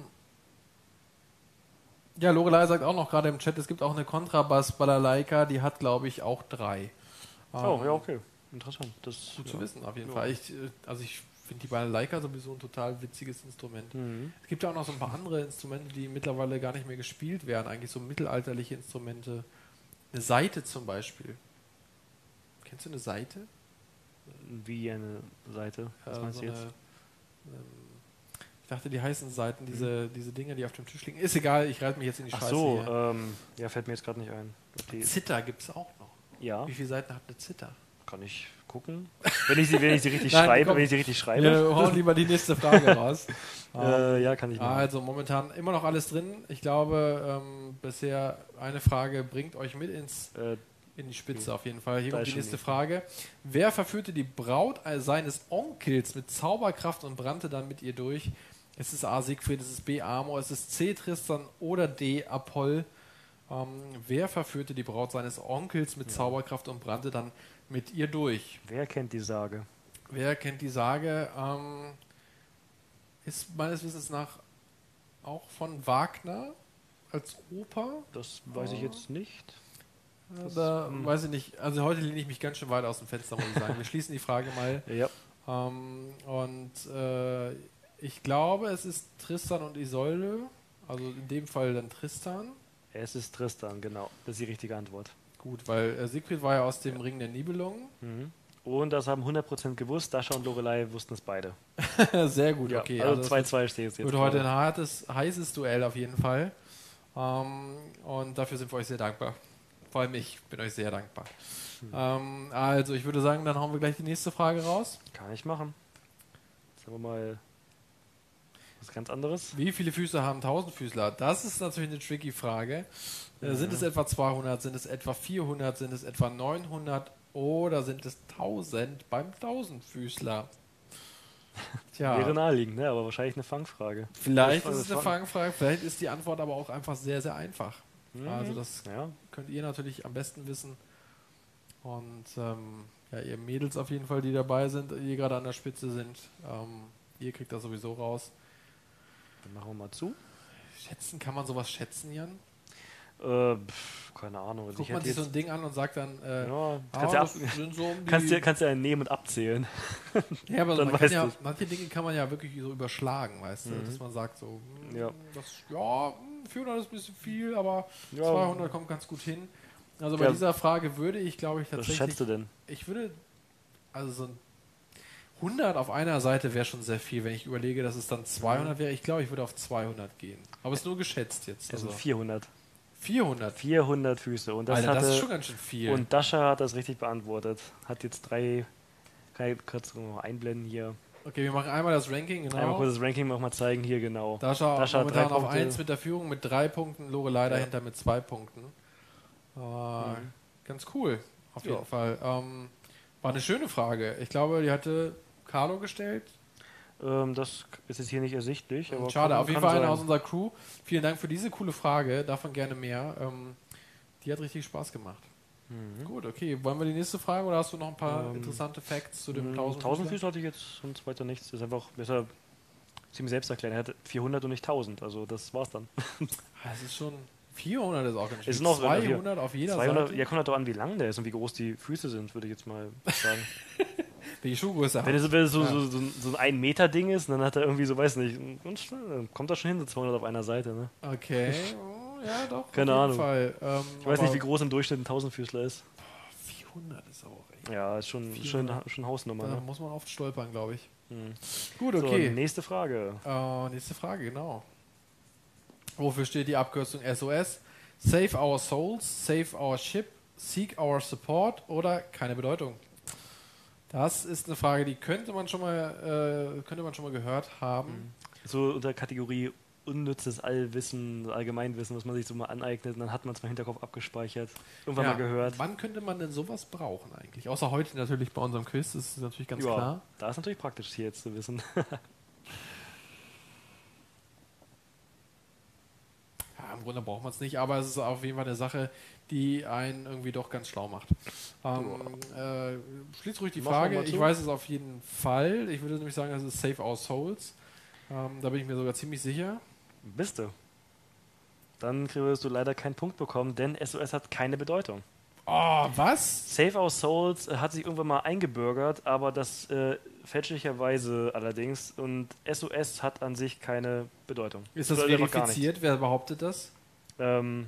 ja, Lorelei sagt auch noch gerade im Chat, es gibt auch eine Kontrabass-Balalaika, die hat, glaube ich, auch drei. Ähm, oh, ja, okay. Interessant. Das ist gut ja. zu wissen, auf jeden ja. Fall. Ich, also ich finde die Balalaika sowieso ein total witziges Instrument. Mhm. Es gibt ja auch noch so ein paar andere Instrumente, die mittlerweile gar nicht mehr gespielt werden, eigentlich so mittelalterliche Instrumente. Eine Saite zum Beispiel. Kennst du eine Saite? Wie eine Seite? Was ja, meinst so du jetzt? Eine, ähm, ich dachte, die heißen Seiten, diese, diese Dinge, die auf dem Tisch liegen. Ist egal, ich reite mich jetzt in die Ach Scheiße so, hier. ähm, ja, fällt mir jetzt gerade nicht ein. Die Zither gibt es auch noch. Ja. Wie viele Seiten hat eine Zither? Kann ich gucken. Wenn ich sie, wenn ich sie richtig Nein, schreibe, komm, wenn ich sie richtig schreibe. Wir hauen lieber die nächste Frage raus. äh, ja, kann ich machen. Also momentan immer noch alles drin. Ich glaube, ähm, bisher eine Frage bringt euch mit ins... Äh, in die Spitze auf jeden Fall. Hier kommt die nächste Frage. Wer verführte die Braut seines Onkels mit Zauberkraft und brannte dann mit ihr durch? Es ist A. Siegfried, es ist B. Amor, es ist C. Tristan oder D. Apoll. Ähm, wer verführte die Braut seines Onkels mit ja. Zauberkraft und brannte dann mit ihr durch? Wer kennt die Sage? Wer kennt die Sage? Ähm, ist meines Wissens nach auch von Wagner als Oper? Das weiß ich jetzt nicht. Das, da mh. weiß ich nicht. Also heute lehne ich mich ganz schön weit aus dem Fenster, muss ich sagen. Wir schließen die Frage mal. Ja. Ähm, und äh, ich glaube, es ist Tristan und Isolde. Also in dem Fall dann Tristan. Es ist Tristan, genau. Das ist die richtige Antwort. Gut, weil äh, Siegfried war ja aus dem Ring der Nibelungen. Mhm. Und das haben hundert Prozent gewusst. Dascha und Lorelei wussten es beide. Sehr gut, ja, okay. Also zwei zwei steht es jetzt. Wird heute ein hartes, heißes Duell auf jeden Fall. Ähm, und dafür sind wir euch sehr dankbar. Vor allem ich bin euch sehr dankbar. Hm. Ähm, also ich würde sagen, dann hauen wir gleich die nächste Frage raus. Kann ich machen. Sagen wir mal was ganz anderes. Wie viele Füße haben Tausendfüßler? Das ist natürlich eine tricky Frage. Ja. Sind es etwa zweihundert, sind es etwa vierhundert, sind es etwa neunhundert oder sind es tausend beim Tausendfüßler? Tja. Wäre naheliegend, ne? Aber wahrscheinlich eine Fangfrage. Vielleicht ist es eine Fangfrage, vielleicht ist die Antwort aber auch einfach sehr, sehr einfach. Mhm. Also das ja. könnt ihr natürlich am besten wissen. Und ähm, ja, ihr Mädels auf jeden Fall, die dabei sind, die gerade an der Spitze sind, ähm, ihr kriegt das sowieso raus. Dann machen wir mal zu. Schätzen, kann man sowas schätzen, Jan? Äh, pf, keine Ahnung. Guckt man sich so ein Ding an und sagt dann, äh, ja, ah, kannst, ja sind so um kannst, du, kannst du ja nehmen und abzählen. Ja, aber man kann ja, manche Dinge kann man ja wirklich so überschlagen, weißt mhm. du, dass man sagt so, mh, ja. das, ja, vierhundert ist ein bisschen viel, aber ja. zweihundert kommt ganz gut hin. Also bei ja. dieser Frage würde ich, glaube ich, tatsächlich... Was schätzt du denn? Ich würde, also so ein hundert auf einer Seite wäre schon sehr viel, wenn ich überlege, dass es dann zweihundert wäre. Ich glaube, ich würde auf zweihundert gehen. Aber es ist nur geschätzt jetzt. Also also vierhundert. vierhundert? vierhundert Füße. Und das, Alter, hatte, das ist schon ganz schön viel. Und Dascha hat das richtig beantwortet. Hat jetzt drei, kann ich kurz einblenden hier. Okay, wir machen einmal das Ranking, genau. Einmal kurz das Ranking noch mal zeigen, hier genau. Dascha, Dascha momentan auf eins mit der Führung mit drei Punkten, Lorelei dahinter ja. mit zwei Punkten. Äh, mhm. Ganz cool, auf jeden ja. Fall. Ähm, war eine schöne Frage. Ich glaube, die hatte Carlo gestellt. Ähm, das ist jetzt hier nicht ersichtlich. Aber schade, kann, auf jeden Fall einer aus unserer Crew. Vielen Dank für diese coole Frage, davon gerne mehr. Ähm, die hat richtig Spaß gemacht. Mhm. Gut, okay. Wollen wir die nächste Frage oder hast du noch ein paar ähm, interessante Facts zu dem Tausendfüßler? Tausendfüßler hatte ich jetzt sonst weiter nichts. Das ist einfach besser ziemlich selbst erklären. Er hatte vierhundert und nicht tausend, also das war's dann. Das ist schon... vierhundert ist auch ganz schön. Ist noch zweihundert auf jeder zweihundert, Seite? Ja, kommt halt doch an, wie lang der ist und wie groß die Füße sind, würde ich jetzt mal sagen. Die Schuhgröße hat. Wenn es so, wenn es so, Ja. so, so, so ein ein-Meter-Ding ist, dann hat er irgendwie so, weiß nicht, und schnell, dann kommt er schon hin, so zweihundert auf einer Seite. Ne? Okay, oh, ja doch, Keine auf jeden Ahnung. Fall. Ähm, Ich weiß aber nicht, wie groß im Durchschnitt ein Tausendfüßler ist. vierhundert ist auch echt. Ja, ist schon, schon, vierhundert. schon Hausnummer. Da Ne? muss man oft stolpern, glaube ich. Hm. Gut, So, okay. nächste Frage. Äh, nächste Frage, genau. Wofür steht die Abkürzung S O S? Save our souls, save our ship, seek our support oder keine Bedeutung? Das ist eine Frage, die könnte man schon mal, äh, könnte man schon mal gehört haben. So unter Kategorie unnützes Allwissen, Allgemeinwissen, was man sich so mal aneignet, und dann hat man es mal im Hinterkopf abgespeichert. Irgendwann Ja, mal gehört. Wann könnte man denn sowas brauchen eigentlich? Außer heute natürlich bei unserem Quiz, das ist natürlich ganz Ja, klar. da ist natürlich praktisch hier jetzt zu wissen. Ja, im Grunde braucht man es nicht, aber es ist auf jeden Fall eine Sache, die einen irgendwie doch ganz schlau macht. Ähm, äh, schließt ruhig die Machen wir Frage. mal zu. Ich weiß es auf jeden Fall. Ich würde nämlich sagen, es ist Save Our Souls. Ähm, da bin ich mir sogar ziemlich sicher. Bist du? Dann wirst du leider keinen Punkt bekommen, denn S O S hat keine Bedeutung. Oh, was? Save Our Souls äh, hat sich irgendwann mal eingebürgert, aber das äh, fälschlicherweise allerdings. Und S O S hat an sich keine Bedeutung. Ist das Bedeutet einfach gar verifiziert? Wer behauptet das? nichts. Ähm,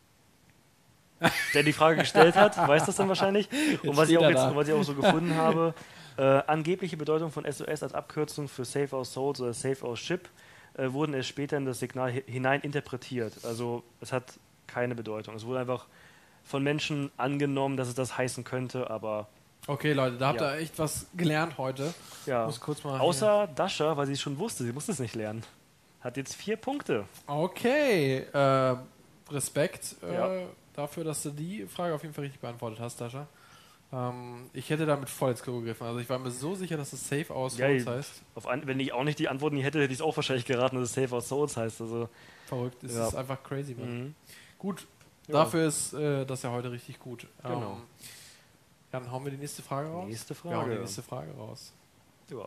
der die Frage gestellt hat, weiß das dann wahrscheinlich. Und was ich, steht auch er jetzt, da. und was ich auch so gefunden habe, äh, angebliche Bedeutung von S O S als Abkürzung für Save Our Souls oder Save Our Ship äh, wurden erst später in das Signal hi- hinein interpretiert. Also es hat keine Bedeutung. Es wurde einfach von Menschen angenommen, dass es das heißen könnte, aber Okay, Leute, da habt Ja. ihr echt was gelernt heute. ja. Ich muss kurz mal Außer Dasha, weil sie es schon wusste, sie musste es nicht lernen. Hat jetzt vier Punkte. Okay, äh, Respekt äh, Ja. dafür, dass du die Frage auf jeden Fall richtig beantwortet hast, Dasha. Ähm, ich hätte damit voll ins Klo gegriffen. Also ich war mir so sicher, dass es Save Our Ja, Souls ich- heißt. Auf an, wenn ich auch nicht die Antworten nie hätte, hätte ich es auch wahrscheinlich geraten, dass es Save Our Souls heißt. Also, Verrückt, es Ja. ist einfach crazy, man. mhm. Gut, Ja. dafür ist äh, das ja heute richtig gut. Genau. Ähm, dann hauen wir die nächste Frage raus. Nächste Wir hauen die Frage. nächste Frage raus. Ja.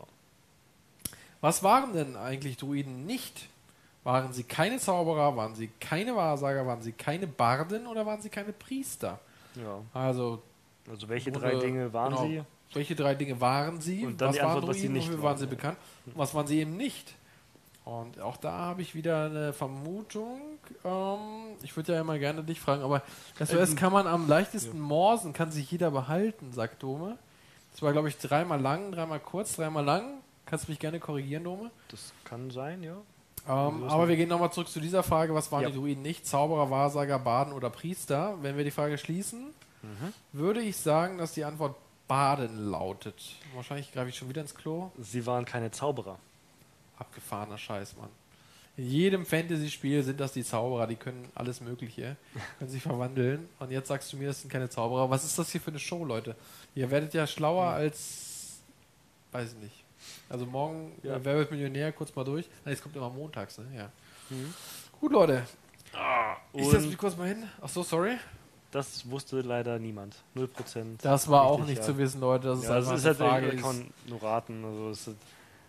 Was waren denn eigentlich Druiden nicht? Waren sie keine Zauberer, waren sie keine Wahrsager, waren sie keine Barden oder waren sie keine Priester? ja. Also, Also welche Im drei Grunde, Dinge waren genau. sie? Welche drei Dinge waren sie? Und dann was die waren Antwort, was sie Druiden? nicht Wofür waren, waren sie ja. bekannt? Und was waren sie eben nicht? Und auch da habe ich wieder eine Vermutung. Ähm, ich würde ja immer gerne dich fragen, aber S O S Ähm, kann man am leichtesten morsen, kann sich jeder behalten, sagt Dome. Das war, glaube ich, dreimal lang, dreimal kurz, dreimal lang. Kannst du mich gerne korrigieren, Dome? Das kann sein, ja. Ähm, So ist aber es. wir gehen nochmal zurück zu dieser Frage, was waren Ja. die Druiden nicht? Zauberer, Wahrsager, Baden oder Priester? Wenn wir die Frage schließen, Mhm. würde ich sagen, dass die Antwort Baden lautet. Wahrscheinlich greife ich schon wieder ins Klo. Sie waren keine Zauberer. Abgefahrener Scheiß, Mann. In jedem Fantasy-Spiel sind das die Zauberer, die können alles Mögliche, können sich verwandeln. Und jetzt sagst du mir, das sind keine Zauberer. Was ist das hier für eine Show, Leute? Ihr werdet ja schlauer als, weiß ich nicht. Also morgen, Ja. äh, Wer wird Millionär, kurz mal durch. Nein, es kommt immer montags, ne? Ja. Mhm. Gut, Leute. Ich setze mich Und kurz mal hin. Ach so, sorry. das wusste leider niemand. Null Prozent. Das war auch Richtig, nicht ja. zu wissen, Leute. Das ist Ja, das einfach ist eine halt, Frage. da ist- kann man nur raten. Also es ist,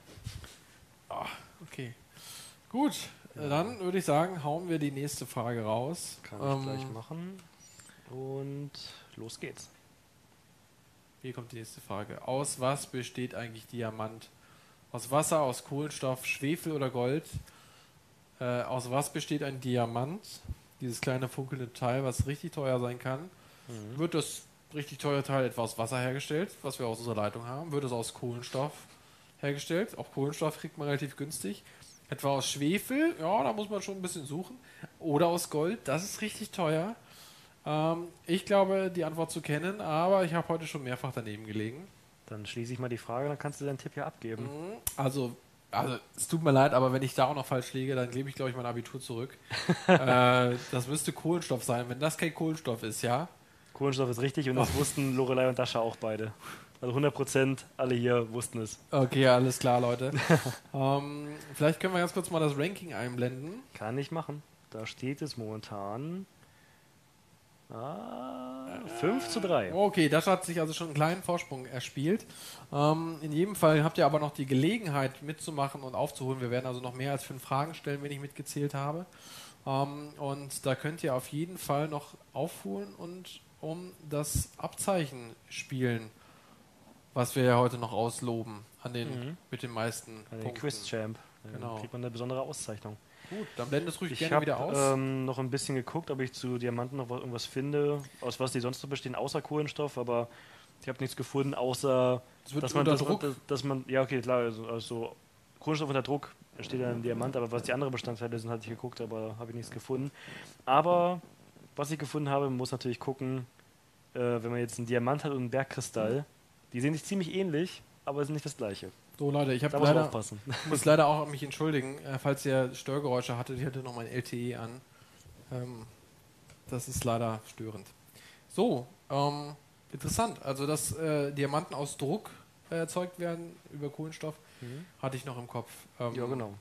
Ah, okay. Gut, äh, dann würde ich sagen, hauen wir die nächste Frage raus. kann ich Ähm, gleich machen. Und los geht's. Hier kommt die nächste Frage. Aus was besteht eigentlich Diamant? Aus Wasser, aus Kohlenstoff, Schwefel oder Gold? Äh, aus was besteht ein Diamant? Dieses kleine funkelnde Teil, was richtig teuer sein kann. Mhm. Wird das richtig teure Teil etwa aus Wasser hergestellt, was wir aus unserer Leitung haben? Wird es aus Kohlenstoff hergestellt? Auch Kohlenstoff kriegt man relativ günstig. Etwa aus Schwefel? Ja, da muss man schon ein bisschen suchen. Oder aus Gold? Das ist richtig teuer. Ähm, ich glaube, die Antwort zu kennen, aber ich habe heute schon mehrfach daneben gelegen. Dann schließe ich mal die Frage, dann kannst du deinen Tipp ja abgeben. Also, also, es tut mir leid, aber wenn ich da auch noch falsch liege, dann gebe ich, glaube ich, mein Abitur zurück. äh, das müsste Kohlenstoff sein. Wenn das kein Kohlenstoff ist, ja? Kohlenstoff ist richtig und das wussten Lorelei und Dasha auch beide. Also hundert Prozent alle hier wussten es. Okay, alles klar, Leute. ähm, vielleicht können wir ganz kurz mal das Ranking einblenden. Kann ich machen. Da steht es momentan ah, fünf zu drei. Okay, das hat sich also schon einen kleinen Vorsprung erspielt. Ähm, in jedem Fall habt ihr aber noch die Gelegenheit mitzumachen und aufzuholen. Wir werden also noch mehr als fünf Fragen stellen, wenn ich mitgezählt habe. Ähm, und da könnt ihr auf jeden Fall noch aufholen und um das Abzeichen spielen. was wir ja heute noch ausloben an den Mhm. mit den meisten An den Punkten. Quiz-Champ. Dann Genau. kriegt man eine besondere Auszeichnung. Gut, dann blende es ruhig Ich gerne habe wieder aus. ähm, noch ein bisschen geguckt, ob ich zu Diamanten noch was- irgendwas finde, aus was die sonst so bestehen, außer Kohlenstoff, aber ich habe nichts gefunden, außer Es wird dass man, unter dass, Druck. man, dass, dass man, ja okay, klar, also, also Kohlenstoff unter Druck entsteht dann ein Diamant, aber was die anderen Bestandteile sind, hatte ich geguckt, aber habe ich nichts gefunden. Aber was ich gefunden habe, man muss natürlich gucken, äh, wenn man jetzt einen Diamant hat und einen Bergkristall, die sehen sich ziemlich ähnlich, aber sind nicht das gleiche. So Leute, ich habe Da muss man leider aufpassen. Ich muss leider auch mich entschuldigen, äh, falls ihr Störgeräusche hattet. Ich hatte noch mein L T E an. Ähm, das ist leider störend. So, ähm, interessant. Also, dass äh, Diamanten aus Druck äh, erzeugt werden über Kohlenstoff, Mhm. hatte ich noch im Kopf. Ähm, Ja, genau.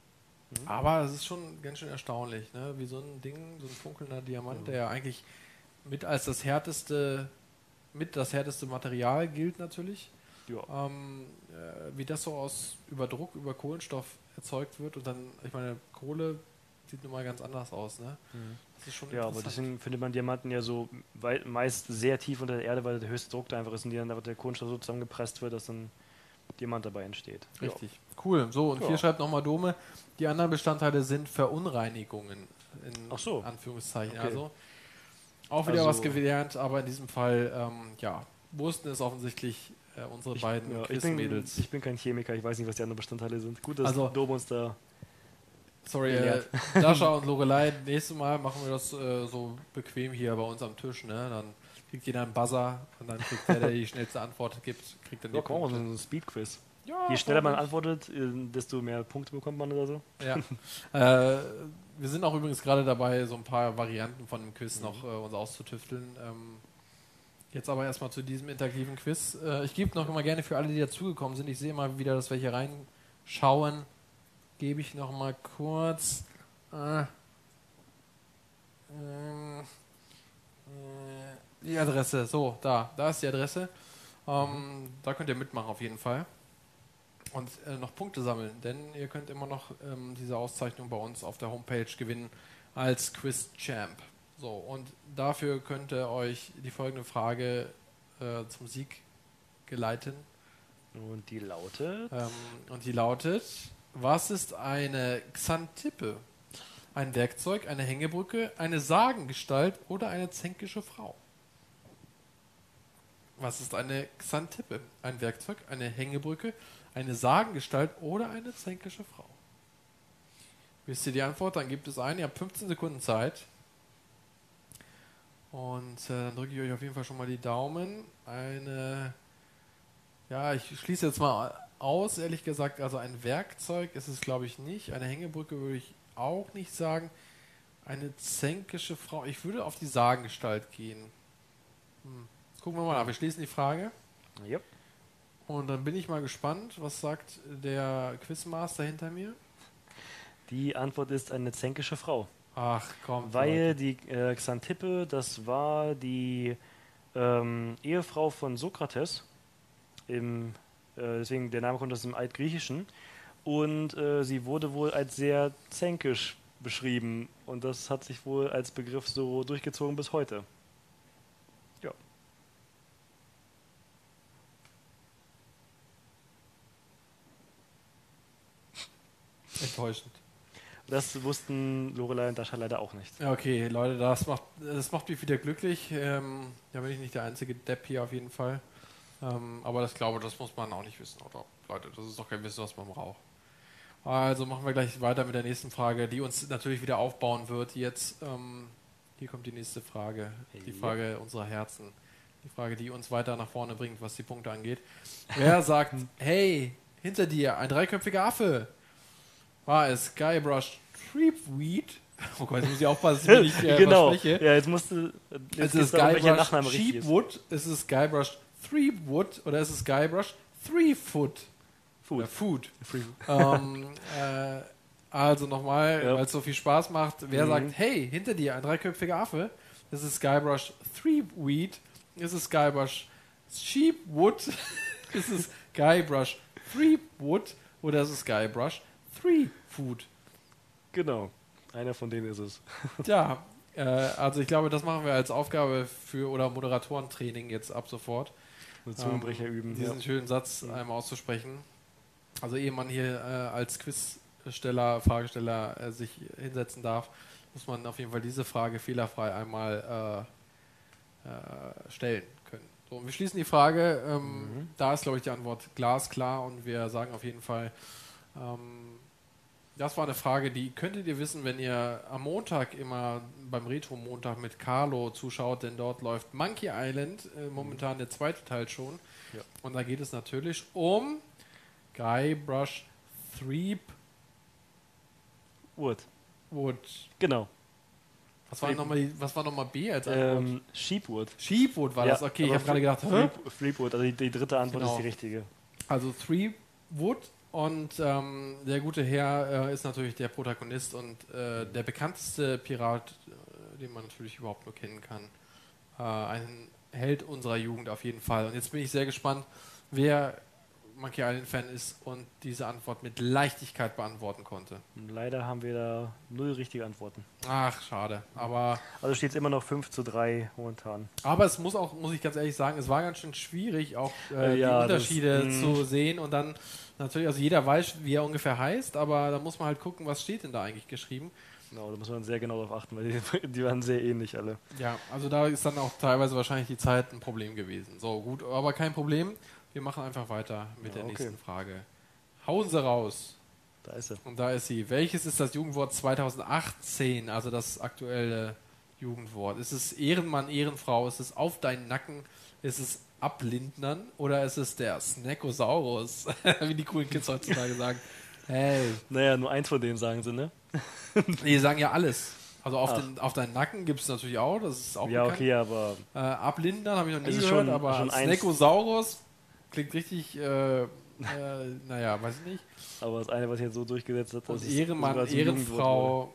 Aber es ist schon ganz schön erstaunlich, ne? Wie so ein Ding, so ein funkelnder Diamant, Mhm. der ja eigentlich mit als das härteste, mit das härteste Material gilt natürlich. Ja. Ähm, äh, wie das so aus über Druck, über Kohlenstoff erzeugt wird und dann, ich meine, Kohle sieht nun mal ganz anders aus, ne? Mhm. Das ist schon Ja, aber interessant. deswegen findet man Diamanten ja so wei- meist sehr tief unter der Erde, weil der höchste Druck da einfach ist und die dann, der Kohlenstoff so zusammengepresst wird, dass dann Diamant dabei entsteht. Richtig. Cool. So, und Ja. hier schreibt nochmal Dome, die anderen Bestandteile sind Verunreinigungen, in Ach so. Anführungszeichen. Okay. Also auch wieder Also- was gelernt, aber in diesem Fall, ähm, ja, wussten es offensichtlich äh, unsere Ich, beiden ja, ich, bin, Quizmädels. ich bin kein Chemiker, ich weiß nicht, was die anderen Bestandteile sind. Gut, dass Also- Dobe uns da. Sorry, äh, gelehrt. Dascha und Lorelei, nächstes Mal machen wir das äh, so bequem hier bei uns am Tisch, ne? Dann kriegt jeder einen Buzzer und dann kriegt der, der die schnellste Antwort gibt, kriegt dann die Ja, komm, mal so Punkte. ein Speedquiz. Ja, Je schneller man voll. antwortet, äh, desto mehr Punkte bekommt man oder so. Ja. äh, wir sind auch übrigens gerade dabei, so ein paar Varianten von dem Quiz Mhm. noch äh, uns auszutüfteln. Ähm, jetzt aber erstmal zu diesem interaktiven Quiz. Äh, ich gebe noch immer gerne für alle, die dazugekommen sind, ich sehe immer wieder, dass wir hier reinschauen, gebe ich noch mal kurz äh, ähm, äh, die Adresse. So, da, da ist die Adresse. Ähm, Mhm. Da könnt ihr mitmachen auf jeden Fall. Und äh, noch Punkte sammeln, denn ihr könnt immer noch ähm, diese Auszeichnung bei uns auf der Homepage gewinnen als Quiz Champ. So, und dafür könnt ihr euch die folgende Frage äh, zum Sieg geleiten. Und die lautet. Ähm, und die lautet: Was ist eine Xantippe? Ein Werkzeug, eine Hängebrücke, eine Sagengestalt oder eine zänkische Frau? Was ist eine Xantippe? Ein Werkzeug, eine Hängebrücke, eine Sagengestalt oder eine zänkische Frau? Wisst ihr die Antwort? Dann gebt es ein. Ihr habt fünfzehn Sekunden Zeit. Und äh, dann drücke ich euch auf jeden Fall schon mal die Daumen. Eine, ja, ich schließe jetzt mal aus, ehrlich gesagt. Also ein Werkzeug ist es, glaube ich, nicht. Eine Hängebrücke würde ich auch nicht sagen. Eine zänkische Frau. Ich würde auf die Sagengestalt gehen. Hm. Jetzt gucken wir mal an. Wir schließen die Frage. Ja. Und dann bin ich mal gespannt, was sagt der Quizmaster hinter mir? Die Antwort ist eine zänkische Frau. Ach komm. Weil Leute. die äh, Xantippe, das war die ähm, Ehefrau von Sokrates. Im, äh, deswegen, der Name kommt aus dem Altgriechischen. Und äh, sie wurde wohl als sehr zänkisch beschrieben. Und das hat sich wohl als Begriff so durchgezogen bis heute. Ja. Enttäuschend. Das wussten Lorelei und Dascha leider auch nicht. Ja, okay, Leute, das macht, das macht mich wieder glücklich. Ähm, da bin ich nicht der einzige Depp hier auf jeden Fall. Ähm, aber das glaube, das muss man auch nicht wissen, oder? Leute, das ist doch kein Wissen, was man braucht. Also machen wir gleich weiter mit der nächsten Frage, die uns natürlich wieder aufbauen wird. Jetzt, ähm, hier kommt die nächste Frage. Die Ja. Frage unserer Herzen. Die Frage, die uns weiter nach vorne bringt, was die Punkte angeht. Wer sagt, hey, hinter dir ein dreiköpfiger Affe? War es Guybrush Threepweed? Oh Gott, jetzt muss ich aufpassen, dass ich mich nicht äh, genau. verspreche. Ja, jetzt musste. Jetzt Ist geht's es darum, welcher Guybrush Nachname richtig ist. Sheepwood? Ist es Guybrush Threepwood? Oder ist es Guybrush Threefoot? Food. Oder Food. ähm, äh, also nochmal, Ja. weil es so viel Spaß macht. Wer Mhm. sagt, hey, hinter dir ein dreiköpfiger Affe? Ist es Guybrush Threepweed? Ist es Guybrush Sheepwood? Ist es Guybrush Threepwood? Oder ist es Guybrush Threefoot? Genau. Einer von denen ist es. Ja, äh, also ich glaube, das machen wir als Aufgabe für oder Moderatorentraining jetzt ab sofort. Nur Zungenbrecher ähm, üben. diesen Ja. schönen Satz einmal auszusprechen. Also ehe man hier äh, als Quizsteller, Fragesteller äh, sich hinsetzen darf, muss man auf jeden Fall diese Frage fehlerfrei einmal äh, äh, stellen können. So, und wir schließen die Frage. Ähm, Mhm. Da ist, glaube ich, die Antwort glasklar und wir sagen auf jeden Fall, ähm, das war eine Frage, die könntet ihr wissen, wenn ihr am Montag immer beim Retro-Montag mit Carlo zuschaut, denn dort läuft Monkey Island, äh, momentan der zweite Teil schon. Ja. Und da geht es natürlich um Guybrush Threepwood. Wood. Genau. Was war nochmal was war noch mal B als Antwort? Ähm, Sheepwood. Sheepwood war Ja, das, okay, ich aber habe gerade gedacht, hä? Threep- Threepwood, also die, die dritte Antwort Genau. ist die richtige. Also Threepwood und ähm, der gute Herr äh, ist natürlich der Protagonist und äh, der bekannteste Pirat, äh, den man natürlich überhaupt nur kennen kann. Äh, ein Held unserer Jugend auf jeden Fall. Und jetzt bin ich sehr gespannt, wer Monkey Island-Fan ist und diese Antwort mit Leichtigkeit beantworten konnte. Und leider haben wir da null richtige Antworten. Ach, schade. Aber, Also steht es immer noch fünf zu drei momentan. aber es muss auch, muss ich ganz ehrlich sagen, es war ganz schön schwierig, auch äh, Äh, ja, die Unterschiede das, mh. zu sehen und dann natürlich, also jeder weiß, wie er ungefähr heißt, aber da muss man halt gucken, was steht denn da eigentlich geschrieben. Genau, da muss man sehr genau darauf achten, weil die, die waren sehr ähnlich alle. Ja, also da ist dann auch teilweise wahrscheinlich die Zeit ein Problem gewesen. So, gut, aber kein Problem. Wir machen einfach weiter mit Ja, der okay. nächsten Frage. Hauen Sie raus. Da ist er. Und da ist sie. Welches ist das Jugendwort zweitausendachtzehn, also das aktuelle Jugendwort? Ist es Ehrenmann, Ehrenfrau? Ist es auf deinen Nacken? Ist es ablindnern? Oder ist es der Snackosaurus? Wie die coolen Kids heutzutage sagen. Hey. Naja, nur eins von denen sagen sie, ne? Die sagen ja alles. Also auf, Ach. den, auf deinen Nacken gibt es natürlich auch, das ist auch Ja, bekannt. okay, aber Äh, ablindern habe ich noch nie Es ist gehört, schon- aber schon eins- Snackosaurus klingt richtig, äh, äh, naja, weiß ich nicht. aber das eine, was ich jetzt so durchgesetzt hat, das Und ist Ehrenmann, sogar zum Jugendwort wurde. Ehrenfrau,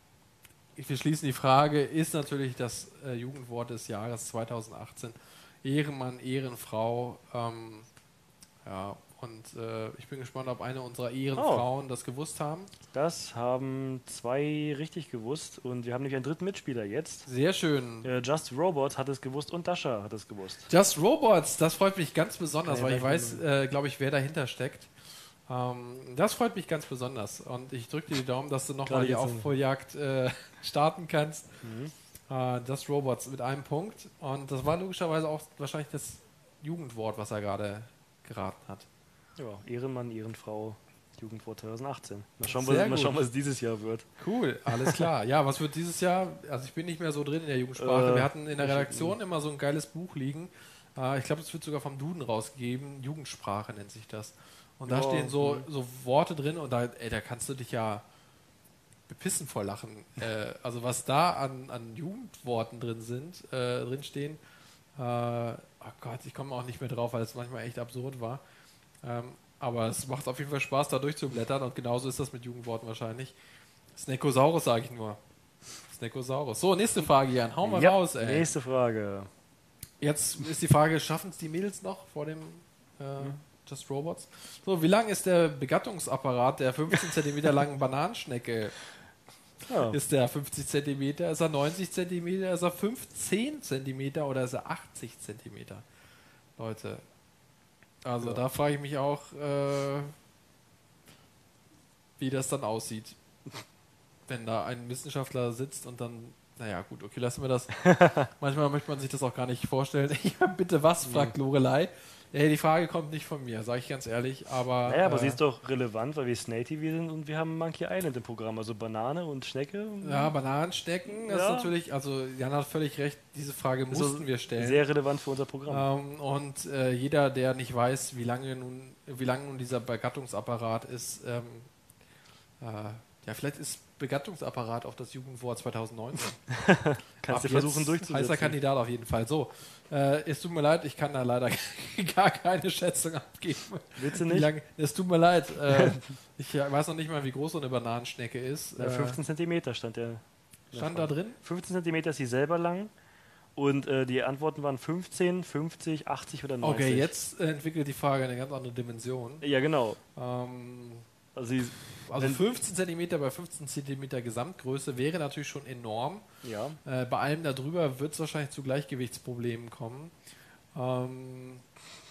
wir schließen die Frage, ist natürlich das äh, Jugendwort des Jahres zweitausendachtzehn. Ehrenmann, Ehrenfrau, ähm, ja, und äh, ich bin gespannt, ob eine unserer Ehrenfrauen das gewusst haben. Das haben zwei richtig gewusst und wir haben nämlich einen dritten Mitspieler jetzt. Sehr schön. Äh, Just Robot hat es gewusst und Dasha hat es gewusst. Just Robots, das freut mich ganz besonders, Kann ja weil ich gleich weiß, äh, glaube ich, wer dahinter steckt. Ähm, das freut mich ganz besonders und ich drücke dir die Daumen, dass du nochmal Gerade die jetzt in- Aufholjagd äh, starten kannst. Äh, Just Robots mit einem Punkt und das war logischerweise auch wahrscheinlich das Jugendwort, was er gerade geraten hat. Ja, Ehrenmann, Ehrenfrau, Jugendwort zweitausendachtzehn. Mal schauen, Sehr was, mal gut. schauen, was es dieses Jahr wird. Cool, alles klar. Ja, was wird dieses Jahr? Also ich bin nicht mehr so drin in der Jugendsprache. Äh, Wir hatten in der ich- Redaktion immer so ein geiles Buch liegen. Äh, ich glaube, es wird sogar vom Duden rausgegeben. Jugendsprache nennt sich das. Und da Ja, stehen so, mhm. so Worte drin und da, ey, da kannst du dich ja bepissen vor Lachen. äh, also was da an, an Jugendworten drin sind, äh, drin stehen. Äh, oh Gott, ich komme auch nicht mehr drauf, weil es manchmal echt absurd war. Ähm, aber es macht auf jeden Fall Spaß, da durchzublättern und genauso ist das mit Jugendworten wahrscheinlich. Snakosaurus sage ich nur. Snakosaurus. So, nächste Frage, Jan. Hau mal Ja, raus, ey. nächste Frage. Jetzt ist die Frage, schaffen es die Mädels noch vor dem äh, Just Robots? So, wie lang ist der Begattungsapparat der fünfzehn Zentimeter langen Bananenschnecke? Ja. Ist der fünfzig Zentimeter, ist er neunzig Zentimeter, ist er fünfzehn Zentimeter oder ist er achtzig Zentimeter? Leute, also Ja. da frage ich mich auch, äh, wie das dann aussieht, wenn da ein Wissenschaftler sitzt und dann, naja gut, okay, lassen wir das. Manchmal möchte man sich das auch gar nicht vorstellen. Ja, bitte was, fragt Lorelei. Hey, die Frage kommt nicht von mir, sage ich ganz ehrlich, aber... Naja, aber äh, sie ist doch relevant, weil wir Snake T V sind und wir haben Monkey Island im Programm. Also Banane und Schnecke. Ja, Bananenstecken, das Ja. ist natürlich, also Jan hat völlig recht, diese Frage ist mussten also wir stellen. Sehr relevant für unser Programm. Ähm, und äh, jeder, der nicht weiß, wie lange nun, wie lange nun dieser Begattungsapparat ist, ähm, äh, ja, vielleicht ist Begattungsapparat auch das Jugendwort zweitausendneunzehn. Kannst du Ab versuchen jetzt durchzusetzen. heißer Kandidat auf jeden Fall. So, äh, es tut mir leid, ich kann da leider gar keine Schätzung abgeben. Willst du Wie nicht? lange, es tut mir leid, äh, ich weiß noch nicht mal, wie groß so eine Bananenschnecke ist. Na, Äh, fünfzehn Zentimeter stand der. stand da drin? fünfzehn Zentimeter ist sie selber lang und äh, die Antworten waren fünfzehn, fünfzig, achtzig oder neunzig. Okay, jetzt äh, entwickelt die Frage eine ganz andere Dimension. Ja, genau. Ähm, Also sie, also wenn- fünfzehn Zentimeter bei fünfzehn Zentimeter Gesamtgröße wäre natürlich schon enorm. ja. Äh, bei allem darüber wird es wahrscheinlich zu Gleichgewichtsproblemen kommen. Ähm,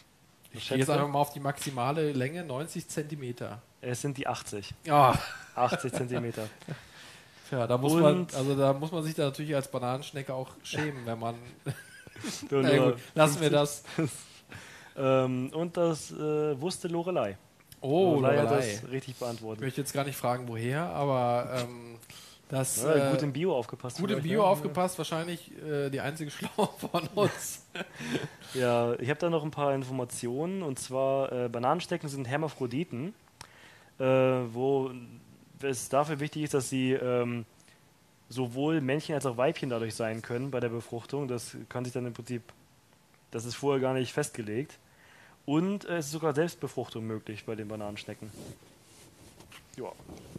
Ich gehe jetzt einfach mal auf die maximale Länge, neunzig Zentimeter. Es sind die achtzig. Ja. achtzig Zentimeter. Ja, da muss man, also da muss man sich da natürlich als Bananenschnecke auch schämen, wenn man. Na gut, lassen wir das. ähm, und das äh, wusste Lorelei. Oh, Lorelei hat Lorelei. das richtig beantwortet. Ich möchte jetzt gar nicht fragen, woher, aber ähm, das. Ja, äh, gut im Bio aufgepasst. Gut im Bio ja. aufgepasst, wahrscheinlich äh, die einzige Schlaue von uns. Ja, ich habe da noch ein paar Informationen, und zwar äh, Bananenstecken sind Hermaphroditen, äh, wo es dafür wichtig ist, dass sie ähm, sowohl Männchen als auch Weibchen dadurch sein können bei der Befruchtung. Das kann sich dann im Prinzip, das ist vorher gar nicht festgelegt. Und äh, es ist sogar Selbstbefruchtung möglich bei den Bananenschnecken. Ja.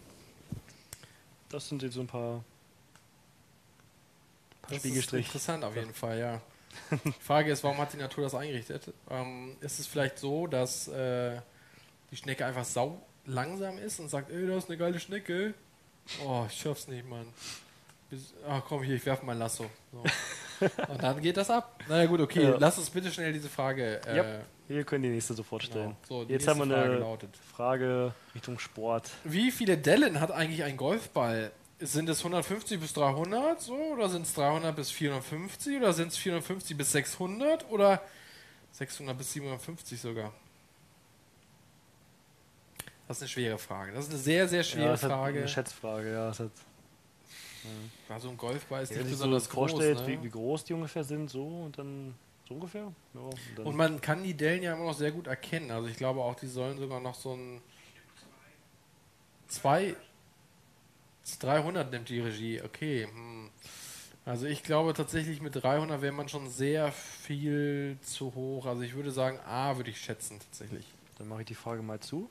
Das sind jetzt so ein paar, paar das Spiegelstriche. Ist interessant auf jeden Fall, ja. Die Frage ist, warum hat die Natur das eingerichtet? Ähm, ist es vielleicht so, dass äh, die Schnecke einfach sau langsam ist und sagt, ey, das ist eine geile Schnecke. Oh, ich schaff's nicht, Mann. Bis, ach komm, hier, ich werfe mein Lasso. So. Und dann geht das ab. Naja gut, okay, ja. Lass uns bitte schnell diese Frage... Äh, ja, wir können die nächste sofort stellen. Genau. So, jetzt haben wir eine Frage lautet. Frage Richtung Sport. Wie viele Dellen hat eigentlich ein Golfball? Sind es hundertfünfzig bis dreihundert so, oder sind es dreihundert bis vierhundertfünfzig oder sind es vierhundertfünfzig bis sechshundert oder sechshundert bis siebenhundertfusig sogar? Das ist eine schwere Frage. Das ist eine sehr, sehr schwere ja, das Frage. Eine Schätzfrage, ja. Das hat, ja. So ein Golfball ist ja, nicht wenn besonders so groß. Vorstellt, ne? wie, wie groß die ungefähr sind, so und dann so ungefähr. Ja, und, dann und man kann die Dellen ja immer noch sehr gut erkennen. Also ich glaube auch, die sollen sogar noch so ein zwei dreihundert nimmt die Regie. Okay. Hm. Also ich glaube tatsächlich mit dreihundert wäre man schon sehr viel zu hoch. Also ich würde sagen, A würde ich schätzen tatsächlich. Dann mache ich die Frage mal zu.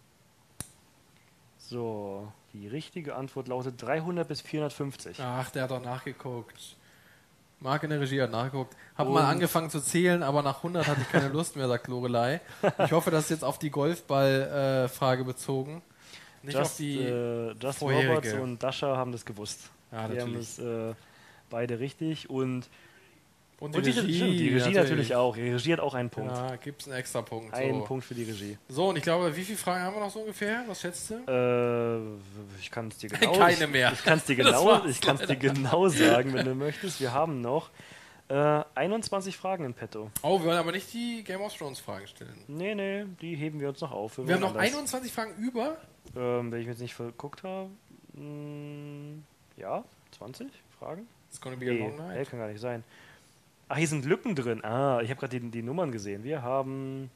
So, die richtige Antwort lautet dreihundert bis vierhundertfünfzig. Ach, der hat doch nachgeguckt. Marc in der Regie hat nachgeguckt. Hab Und mal angefangen zu zählen, aber nach hundert hatte ich keine Lust mehr, sagt Lorelei. Ich hoffe, das ist jetzt auf die Golfball-Frage äh, bezogen. Nicht Just, auf die äh, Just vorherige. Roberts und Dasha haben das gewusst. Ja, die natürlich. haben es äh, beide richtig. Und, und die und die Regie, die Regie natürlich. natürlich auch. Die Regie hat auch einen Punkt. Ja, gibt es einen extra Punkt. Einen so. Punkt für die Regie. So, und ich glaube, wie viele Fragen haben wir noch so ungefähr? Was schätzt du? Äh, ich kann es dir genau Keine mehr. Ich, ich kann es dir genau, ich kann's dir genau sagen, wenn du möchtest. Wir haben noch äh, einundzwanzig Fragen in petto. Oh, wir wollen aber nicht die Game of Thrones Fragen stellen. Nee, nee, die heben wir uns noch auf. Wir, wir haben noch anders. einundzwanzig Fragen über? Ähm, wenn ich mir jetzt nicht verguckt habe. Mh, ja, zwanzig Fragen? It's gonna be a long night. Nee, kann gar nicht sein. Ach, hier sind Lücken drin. Ah, ich habe gerade die, die Nummern gesehen. Wir haben...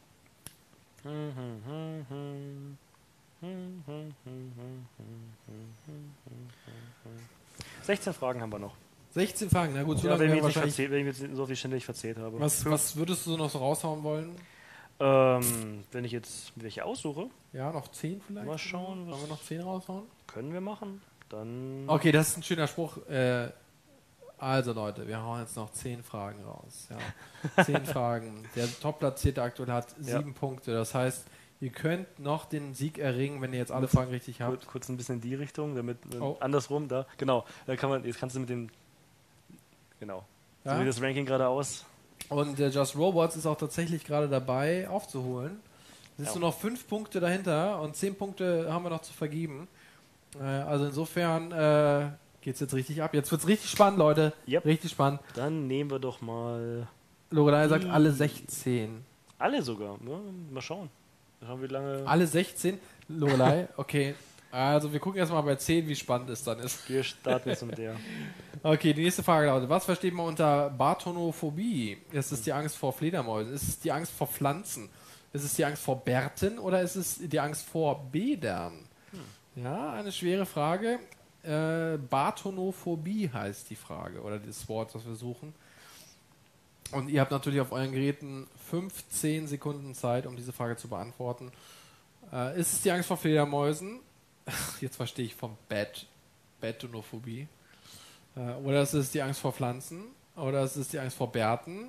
sechzehn Fragen haben wir noch. sechzehn Fragen, na gut, so ja, lange wenn, ich wahrscheinlich verzählt, wenn ich jetzt so viel ständig verzählt habe. Was, was würdest du noch so raushauen wollen? Ähm, wenn ich jetzt welche aussuche? Ja, noch zehn vielleicht? Mal schauen. Wollen wir noch zehn raushauen? Können wir machen. Dann... Okay, das ist ein schöner Spruch. Äh, also Leute, wir hauen jetzt noch zehn Fragen raus. Ja. zehn Fragen. Der Top-Platzierte aktuell hat sieben ja. Punkte. Das heißt, ihr könnt noch den Sieg erringen, wenn ihr jetzt alle kurz, Fragen richtig habt. Kurz, kurz ein bisschen in die Richtung, damit oh. andersrum da. Genau. Da kann man, jetzt kannst du mit dem... Genau. Ja? So wie das Ranking gerade aus. Und äh, Just Robots ist auch tatsächlich gerade dabei aufzuholen. Es ist ja. nur noch fünf Punkte dahinter und zehn Punkte haben wir noch zu vergeben. Äh, also insofern äh, geht es jetzt richtig ab. Jetzt wird es richtig spannend, Leute. Yep. Richtig spannend. Dann nehmen wir doch mal... Lorelei sagt alle sechzehn. Alle sogar? Ja, mal schauen. Mal schauen, wie lange... Alle sechzehn? Lorelei, okay. Also wir gucken erstmal bei zehn, wie spannend es dann ist. Wir starten jetzt mit der. Okay, die nächste Frage lautet, was versteht man unter Bartonophobie? Ist es die Angst vor Fledermäusen? Ist es die Angst vor Pflanzen? Ist es die Angst vor Bärten oder ist es die Angst vor Bädern? Hm. Ja, eine schwere Frage. Äh, Bartonophobie heißt die Frage oder das Wort, das wir suchen. Und ihr habt natürlich auf euren Geräten fünfzehn Sekunden Zeit, um diese Frage zu beantworten. Äh, ist es die Angst vor Fledermäusen? Jetzt verstehe ich vom Bat, Batonophobie. Äh, oder ist es die Angst vor Pflanzen? Oder ist es die Angst vor Bärten?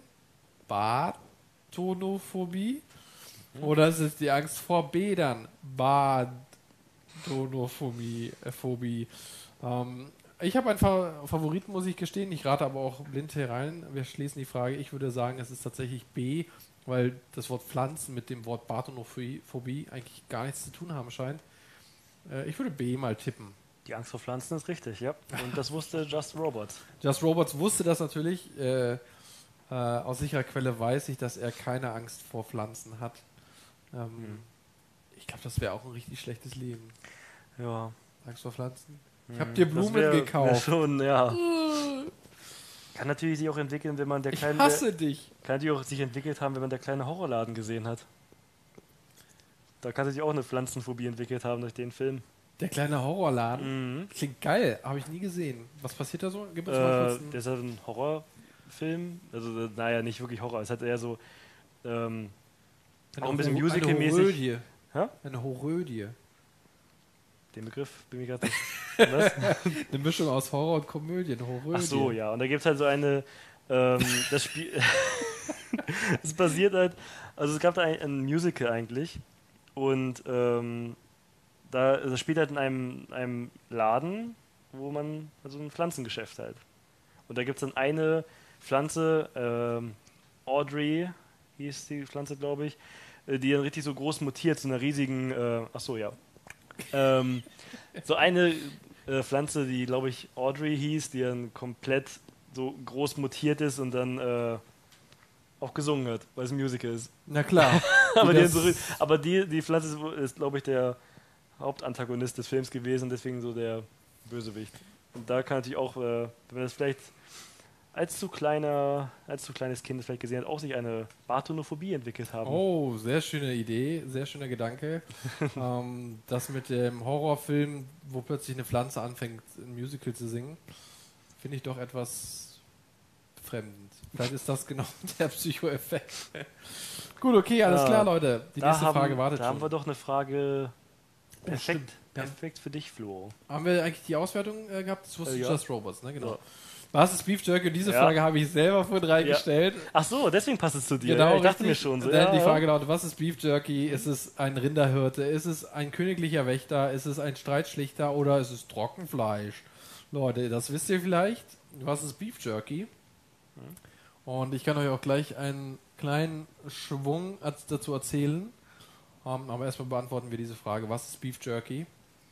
Batonophobie? Hm. Oder ist es die Angst vor Bädern? Batonophobie. Äh, Phobie. Ähm, ich habe einen Fa- Favoriten, muss ich gestehen. Ich rate aber auch blind herein. Wir schließen die Frage. Ich würde sagen, es ist tatsächlich B. weil das Wort Pflanzen mit dem Wort Bartonophobie eigentlich gar nichts zu tun haben scheint. Äh, ich würde B mal tippen. Die Angst vor Pflanzen ist richtig, ja. Und das wusste Just Robots. Just Robots wusste das natürlich. Äh, äh, aus sicherer Quelle weiß ich, dass er keine Angst vor Pflanzen hat. Ähm, hm. Ich glaube, das wäre auch ein richtig schlechtes Leben. Ja. Angst vor Pflanzen? Ich hm. habe dir Blumen wär, gekauft. Wär schon, ja. Kann natürlich sich auch entwickeln, wenn man der kleine... Ich hasse dich. Kann natürlich auch sich entwickelt haben, wenn man der kleine Horrorladen gesehen hat. Da kann sich auch eine Pflanzenphobie entwickelt haben durch den Film. Der kleine Horrorladen? Mhm. Klingt geil, habe ich nie gesehen. Was passiert da so? Gib uns äh, mal kurz einen... Das ist halt ein Horrorfilm. Also, naja, nicht wirklich Horror. Es hat eher so... Ähm, auch ein bisschen Musical-mäßig. Eine Horrödie. Hä? Eine Horrödie. Den Begriff bin ich gerade nicht... Was? Eine Mischung aus Horror und Komödie, eine Horrödie. Ach so, ja. Und da gibt es halt so eine... Ähm, das Spiel... Es basiert halt... Also es gab da ein, ein Musical eigentlich. Und ähm, da das spielt halt in einem, einem Laden, wo man... Also ein Pflanzengeschäft halt. Und da gibt es dann eine Pflanze... Ähm, Audrey hieß die Pflanze, glaube ich. Die dann richtig so groß mutiert zu einer riesigen... Äh, ach so, ja. ähm, so eine äh, Pflanze, die, glaube ich, Audrey hieß, die dann komplett so groß mutiert ist und dann äh, auch gesungen hat, weil es ein Musical ist. Na klar. aber die, so, aber die, die Pflanze ist, ist glaube ich, der Hauptantagonist des Films gewesen, deswegen so der Bösewicht. Und da kann natürlich auch, äh, wenn man das vielleicht als zu kleiner, als zu kleines Kind vielleicht gesehen hat, auch sich eine Bartonophobie entwickelt haben. Oh, sehr schöne Idee, sehr schöner Gedanke. ähm, das mit dem Horrorfilm, wo plötzlich eine Pflanze anfängt, ein Musical zu singen, finde ich doch etwas befremdend. Vielleicht ist das genau der Psychoeffekt. Gut, okay, alles ja, klar, Leute. Die nächste haben, Frage wartet da schon. haben wir doch eine Frage perfekt, oh, perfekt für dich, Flo. Haben wir eigentlich die Auswertung äh, gehabt? Das wusste äh, ja. Just Robots, ne? Genau. Ja. Was ist Beef Jerky? Diese ja. Frage habe ich selber vorhin reingestellt. Ja. Ach so, deswegen passt es zu dir. Genau, ja, ich dachte mir schon so. Denn ja, die Frage lautet, was ist Beef Jerky? Ist es ein Rinderhirte? Ist es ein königlicher Wächter? Ist es ein Streitschlichter? Oder ist es Trockenfleisch? Leute, das wisst ihr vielleicht. Was ist Beef Jerky? Und ich kann euch auch gleich einen kleinen Schwung dazu erzählen. Um, aber erstmal beantworten wir diese Frage. Was ist Beef Jerky?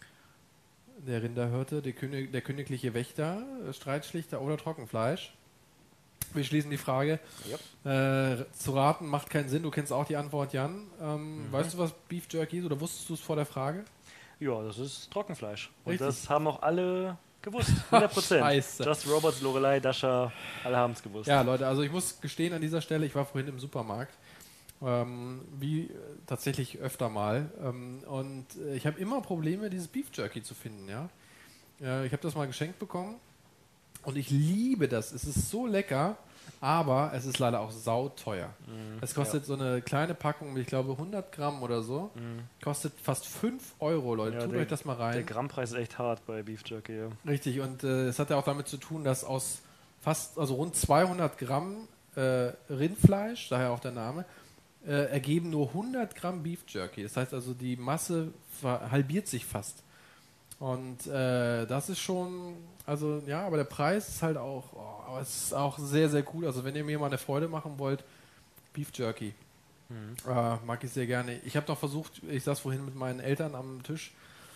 Der Rinderhirte, der, König, der königliche Wächter, Streitschlichter oder Trockenfleisch? Wir schließen die Frage. Yep. Äh, zu raten macht keinen Sinn. Du kennst auch die Antwort, Jan. Ähm, mhm. Weißt du, was Beef Jerky ist oder wusstest du es vor der Frage? Ja, das ist Trockenfleisch. Und Richtig. Das haben auch alle gewusst. hundert Prozent. Scheiße. Just Robots, Lorelei, Dasha, alle haben es gewusst. Ja, Leute, also ich muss gestehen an dieser Stelle, ich war vorhin im Supermarkt. Ähm, wie äh, tatsächlich öfter mal. Ähm, und äh, ich habe immer Probleme, dieses Beef Jerky zu finden. Ja? Äh, ich habe das mal geschenkt bekommen und ich liebe das. Es ist so lecker, aber es ist leider auch sauteuer. Mm, es kostet ja. so eine kleine Packung, ich glaube hundert Gramm oder so, mm. kostet fast fünf Euro, Leute. Ja, Tut der, euch das mal rein. Der Grammpreis ist echt hart bei Beef Jerky. Ja. Richtig, und äh, es hat ja auch damit zu tun, dass aus fast, also rund zweihundert Gramm äh, Rindfleisch, daher auch der Name, Äh, ergeben nur hundert Gramm Beef Jerky. Das heißt also, die Masse halbiert sich fast. Und äh, das ist schon, also ja, aber der Preis ist halt auch, oh, aber es ist auch sehr, sehr cool. Also wenn ihr mir mal eine Freude machen wollt, Beef Jerky. Mhm. Äh, mag ich sehr gerne. Ich habe doch versucht, ich saß vorhin mit meinen Eltern am Tisch,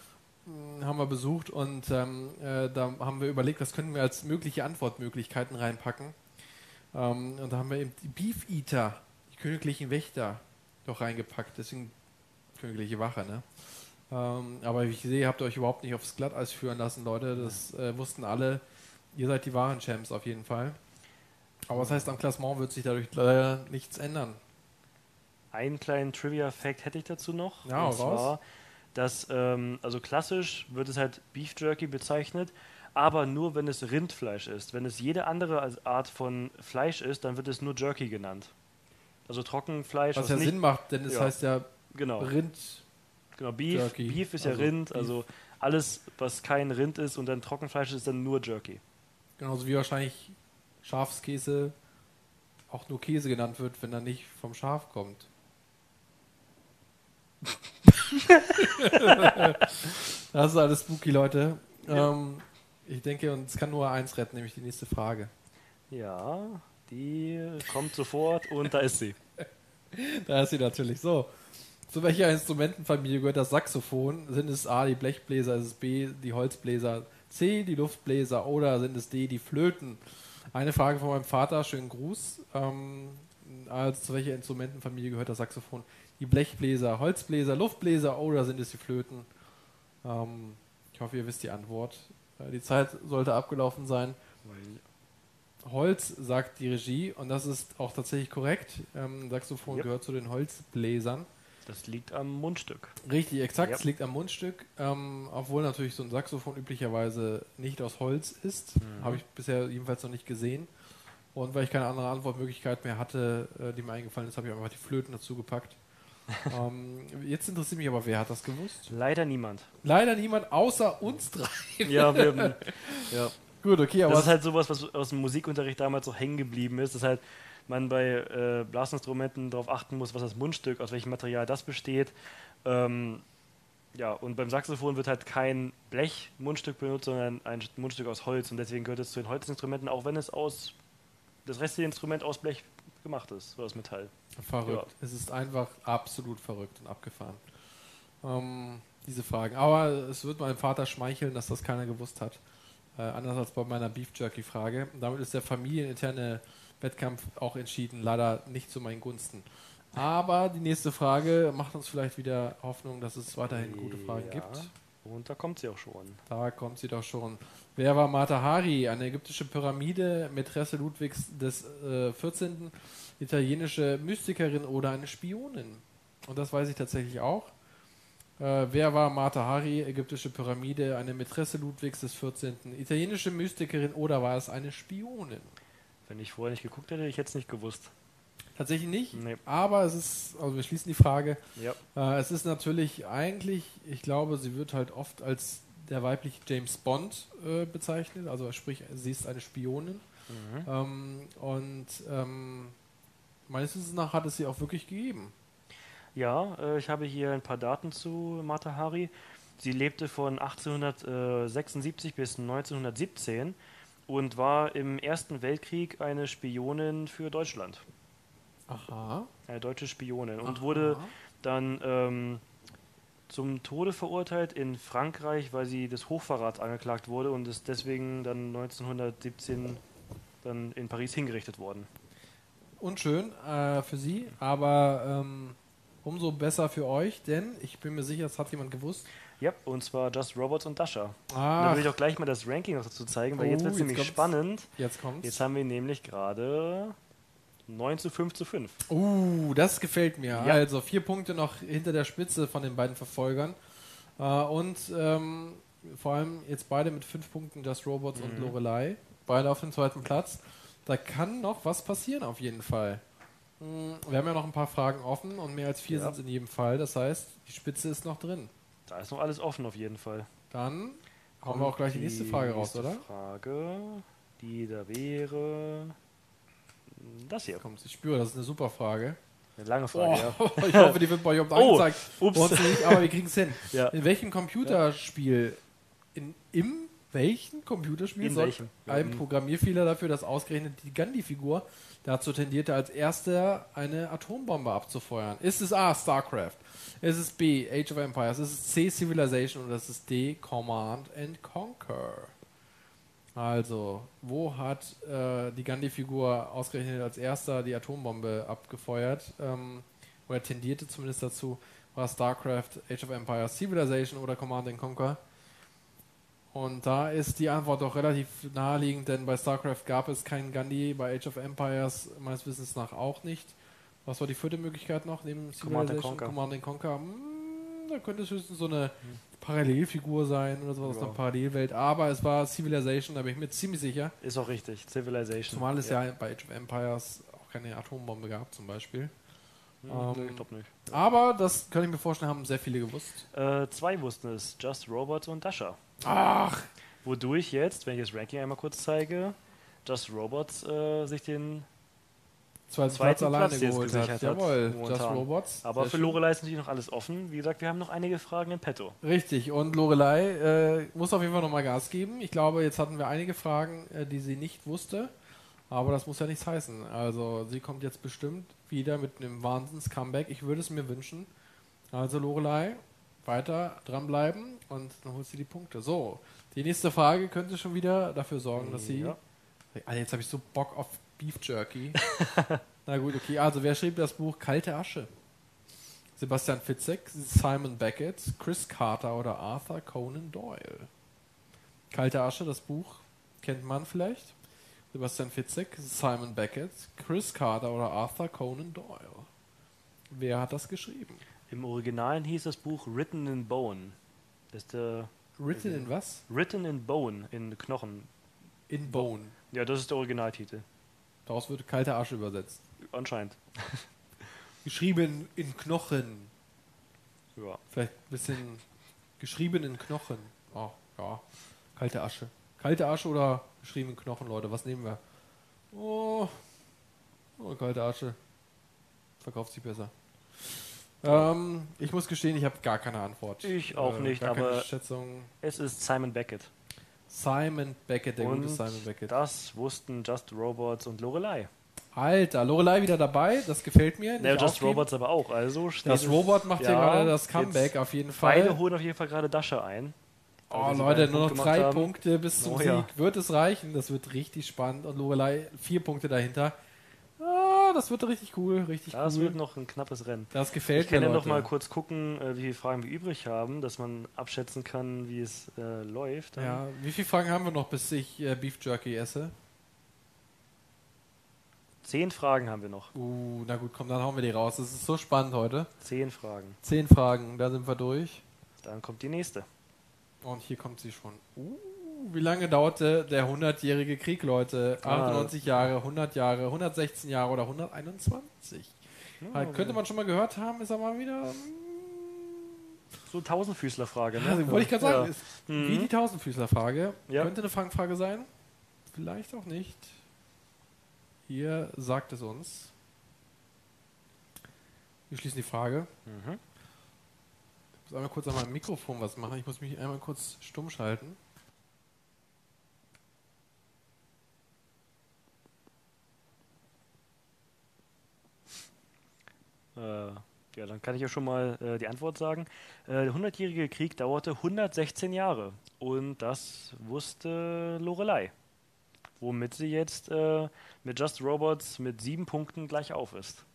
mh, haben wir besucht und ähm, äh, da haben wir überlegt, was können wir als mögliche Antwortmöglichkeiten reinpacken. Ähm, und da haben wir eben die Beef Eater, königlichen Wächter doch reingepackt, deswegen königliche Wache, ne? Ähm, aber wie ich sehe, habt ihr euch überhaupt nicht aufs Glatteis führen lassen, Leute. Das äh, wussten alle. Ihr seid die wahren Champs auf jeden Fall. Aber das heißt, am Klassement wird sich dadurch leider nichts ändern. Einen kleinen Trivia-Fact hätte ich dazu noch. Ja, und raus. zwar, dass, ähm, also klassisch wird es halt Beef Jerky bezeichnet, aber nur, wenn es Rindfleisch ist. Wenn es jede andere Art von Fleisch ist, dann wird es nur Jerky genannt. Also Trockenfleisch. Was, was ja nicht, Sinn macht, denn es ja, heißt ja genau. Rind. Genau, Beef, Jerky. Beef ist also ja Rind, Beef. Also alles, was kein Rind ist und dann Trockenfleisch ist, dann nur Jerky. Genauso wie wahrscheinlich Schafskäse auch nur Käse genannt wird, wenn er nicht vom Schaf kommt. Das ist alles spooky, Leute. Ja. Ähm, ich denke, uns kann nur eins retten, nämlich die nächste Frage. Ja, die kommt sofort und da ist sie. Da ist sie natürlich so. Zu welcher Instrumentenfamilie gehört das Saxophon? Sind es A, die Blechbläser, ist es B, die Holzbläser, C, die Luftbläser oder sind es D, die Flöten? Eine Frage von meinem Vater, schönen Gruß. Ähm, also zu welcher Instrumentenfamilie gehört das Saxophon? Die Blechbläser, Holzbläser, Luftbläser oder sind es die Flöten? Ähm, ich hoffe, ihr wisst die Antwort. Äh, die Zeit sollte abgelaufen sein. Holz, sagt die Regie, und das ist auch tatsächlich korrekt. Ähm, Saxophon Yep. gehört zu den Holzbläsern. Das liegt am Mundstück. Richtig, exakt, Yep. es liegt am Mundstück, ähm, obwohl natürlich so ein Saxophon üblicherweise nicht aus Holz ist. Mhm. Habe ich bisher jedenfalls noch nicht gesehen. Und weil ich keine andere Antwortmöglichkeit mehr hatte, äh, die mir eingefallen ist, habe ich einfach die Flöten dazu gepackt. ähm, jetzt interessiert mich aber, wer hat das gewusst? Leider niemand. Leider niemand, außer uns drei. Ja, wir haben, ja. Gut, okay, aber Das ist halt sowas, was aus dem Musikunterricht damals so hängen geblieben ist, dass halt man bei äh, Blasinstrumenten darauf achten muss, was das Mundstück, aus welchem Material das besteht. Ähm, ja, und beim Saxophon wird halt kein Blech-Mundstück benutzt, sondern ein Mundstück aus Holz. Und deswegen gehört es zu den Holzinstrumenten, auch wenn es aus das restliche Instrument aus Blech gemacht ist, oder aus Metall. verrückt. Ja. Es ist einfach absolut verrückt und abgefahren. Ähm, diese Fragen. Aber es wird meinem Vater schmeicheln, dass das keiner gewusst hat. Äh, anders als bei meiner Beef Jerky-Frage. Damit ist der familieninterne Wettkampf auch entschieden. Leider nicht zu meinen Gunsten. Aber die nächste Frage macht uns vielleicht wieder Hoffnung, dass es weiterhin gute Fragen Ja. gibt. Und da kommt sie auch schon. Da kommt sie doch schon. Wer war Mata Hari? Eine ägyptische Pyramide, Mätresse Ludwigs des äh, vierzehnten, italienische Mystikerin oder eine Spionin? Und das weiß ich tatsächlich auch. Äh, wer war Mata Hari? Ägyptische Pyramide, eine Mätresse Ludwigs des vierzehnten, italienische Mystikerin oder war es eine Spionin? Wenn ich vorher nicht geguckt hätte, hätte ich jetzt nicht gewusst. Tatsächlich nicht, Nee. aber es ist, also wir schließen die Frage, Ja. äh, es ist natürlich eigentlich, ich glaube, sie wird halt oft als der weibliche James Bond äh, bezeichnet, also sprich, sie ist eine Spionin. Mhm. Ähm, und ähm, meines Wissens nach hat es sie auch wirklich gegeben. Ja, äh, ich habe hier ein paar Daten zu Mata Hari. Sie lebte von achtzehnhundertsechsundsiebzig bis neunzehnhundertsiebzehn und war im Ersten Weltkrieg eine Spionin für Deutschland. Aha. Eine deutsche Spionin. Und Aha. wurde dann ähm, zum Tode verurteilt in Frankreich, weil sie des Hochverrats angeklagt wurde und ist deswegen dann neunzehnhundertsiebzehn dann in Paris hingerichtet worden. Unschön äh, für sie, aber ähm, umso besser für euch, denn ich bin mir sicher, das hat jemand gewusst. Ja, und zwar Just Robots und Dasha. Ah, Da will ich auch gleich mal das Ranking noch dazu zeigen, weil Oh, jetzt wird es jetzt nämlich kommt's. spannend. jetzt kommt's. Jetzt haben wir nämlich gerade neun zu fünf zu fünf. Uh, das gefällt mir. Ja. Also vier Punkte noch hinter der Spitze von den beiden Verfolgern. Äh, und ähm, vor allem jetzt beide mit fünf Punkten, Just Robots und Mhm. Lorelei. Beide auf dem zweiten Platz. Da kann noch was passieren auf jeden Fall. Hm, Wir haben ja noch ein paar Fragen offen und mehr als vier Ja. sind es in jedem Fall. Das heißt, die Spitze ist noch drin. Da ist noch alles offen auf jeden Fall. Dann hauen wir auch gleich die nächste Frage raus, nächste oder? Frage, die da wäre das hier. Kommt, ich spüre, das ist eine super Frage. Eine lange Oh, Frage, ja. ich hoffe, die wird bei euch Oh, angezeigt. ups. Bei uns nicht, aber wir kriegen es hin. Ja. In welchem Computerspiel, in, im welchen Computerspiel In sorgt welchem? ein Ja, Programmierfehler dafür, dass ausgerechnet die Gandhi-Figur dazu tendierte, als erster eine Atombombe abzufeuern? Ist es A, StarCraft? Ist es B, Age of Empires? Ist es C, Civilization? Oder ist es D, Command and Conquer? Also, wo hat äh, die Gandhi-Figur ausgerechnet als erster die Atombombe abgefeuert? Ähm, oder tendierte zumindest dazu, war StarCraft, Age of Empires, Civilization oder Command and Conquer? Und da ist die Antwort doch relativ naheliegend, denn bei StarCraft gab es keinen Gandhi, bei Age of Empires meines Wissens nach auch nicht. Was war die vierte Möglichkeit noch neben Command and Civilization? Conquer. Command and Conquer. Hm, da könnte es höchstens so eine Parallelfigur sein oder sowas aus Ja. einer Parallelwelt. Aber es war Civilization, da bin ich mir ziemlich sicher. Ist auch richtig. Civilization. Zumal es ja, bei Age of Empires auch keine Atombombe gab zum Beispiel. Hm, ähm, nee, ich glaub nicht. Aber das kann ich mir vorstellen, haben sehr viele gewusst. Äh, zwei wussten es. Just Robots und Dasha. Ach, Wodurch jetzt, wenn ich das Ranking einmal kurz zeige, Just Robots äh, sich den zweiten Zweiten Platz alleine Platz jetzt geholt hat. gesichert hat, Jawohl, momentan. Just Robots. Aber Sehr für schön. Lorelei ist natürlich noch alles offen. Wie gesagt, wir haben noch einige Fragen in petto. Richtig, und Lorelei äh, muss auf jeden Fall nochmal Gas geben. Ich glaube, jetzt hatten wir einige Fragen, äh, die sie nicht wusste, aber das muss ja nichts heißen. Also sie kommt jetzt bestimmt wieder mit einem Wahnsinns-Comeback. Ich würde es mir wünschen. Also Lorelei, weiter dranbleiben und dann holst du die Punkte. So, die nächste Frage könnte schon wieder dafür sorgen, dass sie... Ja. Alter, jetzt habe ich so Bock auf Beef Jerky. Na gut, okay. Also wer schrieb das Buch Kalte Asche? Sebastian Fitzek, Simon Beckett, Chris Carter oder Arthur Conan Doyle? Kalte Asche, das Buch kennt man vielleicht. Sebastian Fitzek, Simon Beckett, Chris Carter oder Arthur Conan Doyle? Wer hat das geschrieben? Im Original hieß das Buch Written in Bone. Das ist der Written in was? Written in Bone, in Knochen. In Bone. Ja, das ist der Originaltitel. Daraus wird kalte Asche übersetzt. Anscheinend. Geschrieben in Knochen. Ja. Vielleicht ein bisschen geschrieben in Knochen. Oh, ja. Kalte Asche. Kalte Asche oder geschrieben in Knochen, Leute? Was nehmen wir? Oh, oh kalte Asche. Verkauft sich besser. Ähm, ich muss gestehen, ich habe gar keine Antwort. Ich auch äh, nicht, gar keine aber Schätzung. es ist Simon Beckett. Simon Beckett, der und gute Simon Beckett. Das wussten Just Robots und Lorelei. Alter, Lorelei wieder dabei, das gefällt mir. Ja, Just aufgeben. Robots aber auch. Also Das Robot macht ja, ja gerade das Comeback auf jeden Fall. Beide holen auf jeden Fall gerade Dasche ein. Oh sie Leute, beide nur noch Punkt drei gemacht haben. Punkte bis zum Oh, Sieg. ja. Wird es reichen? Das wird richtig spannend. Und Lorelei, vier Punkte dahinter. Ah, das wird richtig cool, richtig Das cool. wird noch ein knappes Rennen. Das gefällt Ich kann mir, ja noch Leute. mal kurz gucken, äh, wie viele Fragen wir übrig haben, dass man abschätzen kann, wie es äh, läuft. Dann. Ja, wie viele Fragen haben wir noch, bis ich äh, Beef Jerky esse? Zehn Fragen haben wir noch. Uh, na gut, komm, dann hauen wir die raus. Das ist so spannend heute. Zehn Fragen. Zehn Fragen, da sind wir durch. Dann kommt die nächste. Und hier kommt sie schon. Uh, wie lange dauerte der hundertjährige Krieg, Leute? achtundneunzig Jahre, hundert Jahre, hundertsechzehn Jahre oder hunderteinundzwanzig? Ja, Halt, könnte man schon mal gehört haben, ist aber mal wieder... So Tausendfüßler-Frage, ne? Also, wollte ich gerade sagen, Ja. ist Mhm. wie die Tausendfüßler-Frage. Ja. Könnte eine Fangfrage sein. Vielleicht auch nicht. Hier sagt es uns. Wir schließen die Frage. Mhm. Ich muss einmal kurz an meinem Mikrofon was machen. Ich muss mich einmal kurz stumm schalten. Äh, ja, dann kann ich ja schon mal äh, die Antwort sagen. Äh, der hundertjährige Krieg dauerte hundertsechzehn Jahre. Und das wusste Lorelei. Womit sie jetzt äh, mit Just Robots mit sieben Punkten gleich auf ist.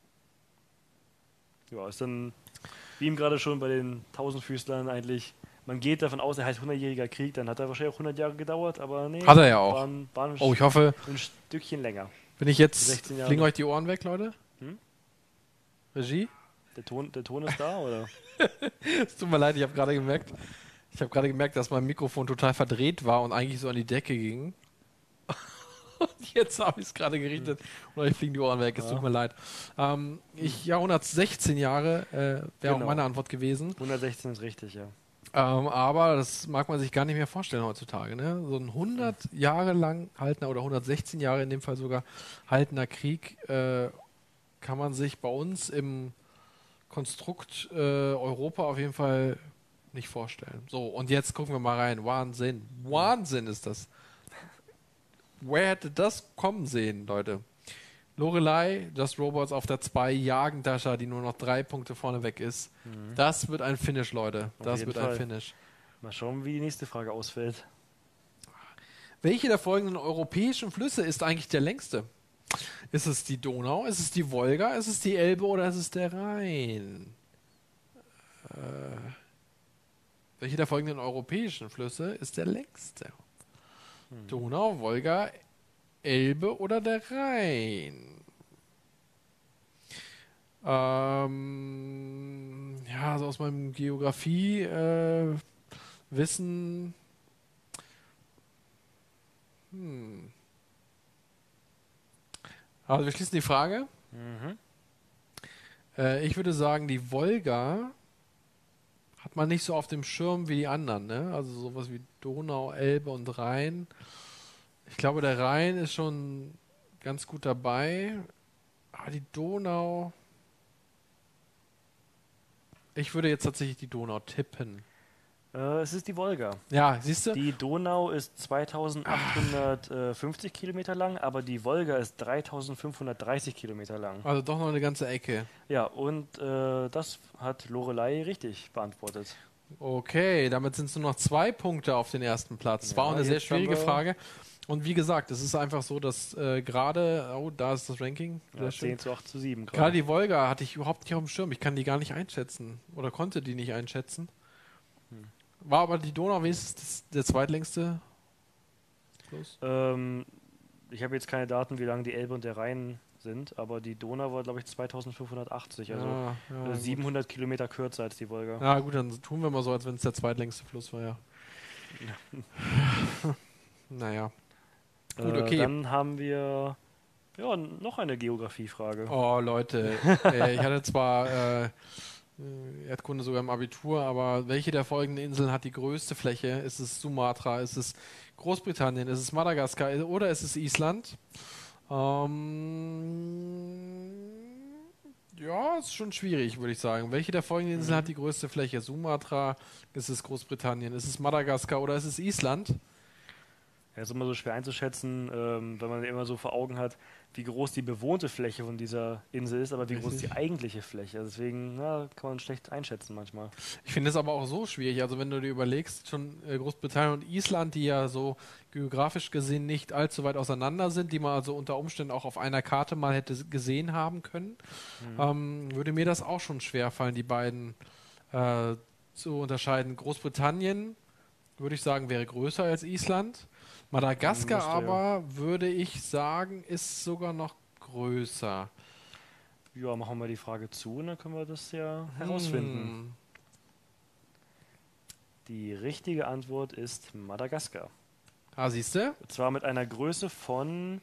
Ja, ist dann, wie ihm gerade schon bei den Tausendfüßlern eigentlich, man geht davon aus, er heißt hundertjähriger Krieg, dann hat er wahrscheinlich auch hundert Jahre gedauert, aber nee. Hat er ja auch. Waren, waren Oh, ich hoffe, ein Stückchen länger. bin ich jetzt... sechzehn Jahre. Fliegen euch die Ohren weg, Leute? Hm? Regie? Der Ton, der Ton ist da, oder? Es tut mir leid, ich habe gerade gemerkt, ich habe gerade gemerkt, dass mein Mikrofon total verdreht war und eigentlich so an die Decke ging. Und jetzt habe ich es gerade gerichtet und euch fliegen die Ohren weg. Es Ja. tut mir leid. Ähm, ich, ja, hundertsechzehn Jahre äh, wäre Genau. auch meine Antwort gewesen. hundertsechzehn ist richtig, ja. Ähm, aber das mag man sich gar nicht mehr vorstellen heutzutage. Ne? So ein hundert Jahre lang haltender oder hundertsechzehn Jahre in dem Fall sogar haltender Krieg äh, kann man sich bei uns im Konstrukt äh, Europa auf jeden Fall nicht vorstellen. So, und jetzt gucken wir mal rein. Wahnsinn. Wahnsinn ist das. Wer hätte das kommen sehen, Leute? Lorelei, Just Robots auf der zwei, jagen Dasha, die nur noch drei Punkte vorne weg ist. Mhm. Das wird ein Finish, Leute. Auf Das jeden wird ein Fall. Finish. Mal schauen, wie die nächste Frage ausfällt. Welche der folgenden europäischen Flüsse ist eigentlich der längste? Ist es die Donau, ist es die Wolga, ist es die Elbe oder ist es der Rhein? Äh, welche der folgenden europäischen Flüsse ist der längste? Hm. Donau, Wolga, Elbe oder der Rhein? Ähm, ja, also aus meinem Geografie-Wissen. Äh, hm. Also wir schließen die Frage. Mhm. Äh, ich würde sagen, die Wolga hat man nicht so auf dem Schirm wie die anderen, ne? Also sowas wie Donau, Elbe und Rhein. Ich glaube, der Rhein ist schon ganz gut dabei. Aber die Donau... Ich würde jetzt tatsächlich die Donau tippen. Äh, es ist die Wolga. Ja, siehst du? Die Donau ist zweitausendachthundertfünfzig Kilometer lang, aber die Wolga ist dreitausendfünfhundertdreißig Kilometer lang. Also doch noch eine ganze Ecke. Ja, und äh, das hat Lorelei richtig beantwortet. Okay, damit sind es nur noch zwei Punkte auf den ersten Platz. Ja, War auch eine sehr jetzt schwierige haben wir- Frage. Und wie gesagt, es ist einfach so, dass äh, gerade, oh, da ist das Ranking. Sehr Ja, schön. zehn zu acht zu sieben Gerade die Wolga hatte ich überhaupt nicht auf dem Schirm. Ich kann die gar nicht einschätzen. Oder konnte die nicht einschätzen. Hm. War aber die Donau wenigstens der zweitlängste Fluss? Ähm, ich habe jetzt keine Daten, wie lang die Elbe und der Rhein sind, aber die Donau war, glaube ich, zweitausendfünfhundertachtzig, also ja, ja, äh, siebenhundert Kilometer kürzer als die Wolga. Ja gut, dann tun wir mal so, als wenn es der zweitlängste Fluss war, ja. Naja. Gut, Äh, okay. Dann haben wir ja, noch eine Geografiefrage. Oh, Leute. äh, ich hatte zwar äh, äh, Erdkunde sogar im Abitur, aber welche der folgenden Inseln hat die größte Fläche? Ist es Sumatra? Ist es Großbritannien? Ist es Madagaskar? Oder ist es Island? Ähm, ja, ist schon schwierig, würde ich sagen. Welche der folgenden Inseln Mhm. hat die größte Fläche? Sumatra? Ist es Großbritannien? Ist es Madagaskar? Oder ist es Island? Ja, ist immer so schwer einzuschätzen, ähm, wenn man immer so vor Augen hat, wie groß die bewohnte Fläche von dieser Insel ist, aber wie groß Richtig. die eigentliche Fläche. Deswegen na, kann man schlecht einschätzen manchmal. Ich finde es aber auch so schwierig. Also wenn du dir überlegst, schon äh, Großbritannien und Island, die ja so geografisch gesehen nicht allzu weit auseinander sind, die man also unter Umständen auch auf einer Karte mal hätte gesehen haben können, Mhm. ähm, würde mir das auch schon schwer fallen, die beiden äh, zu unterscheiden. Großbritannien, würde ich sagen, wäre größer als Island. Madagaskar Müsste, ja. aber, würde ich sagen, ist sogar noch größer. Ja, machen wir mal die Frage zu und dann können wir das ja herausfinden. Hm. Die richtige Antwort ist Madagaskar. Ah, siehst du? Und zwar mit einer Größe von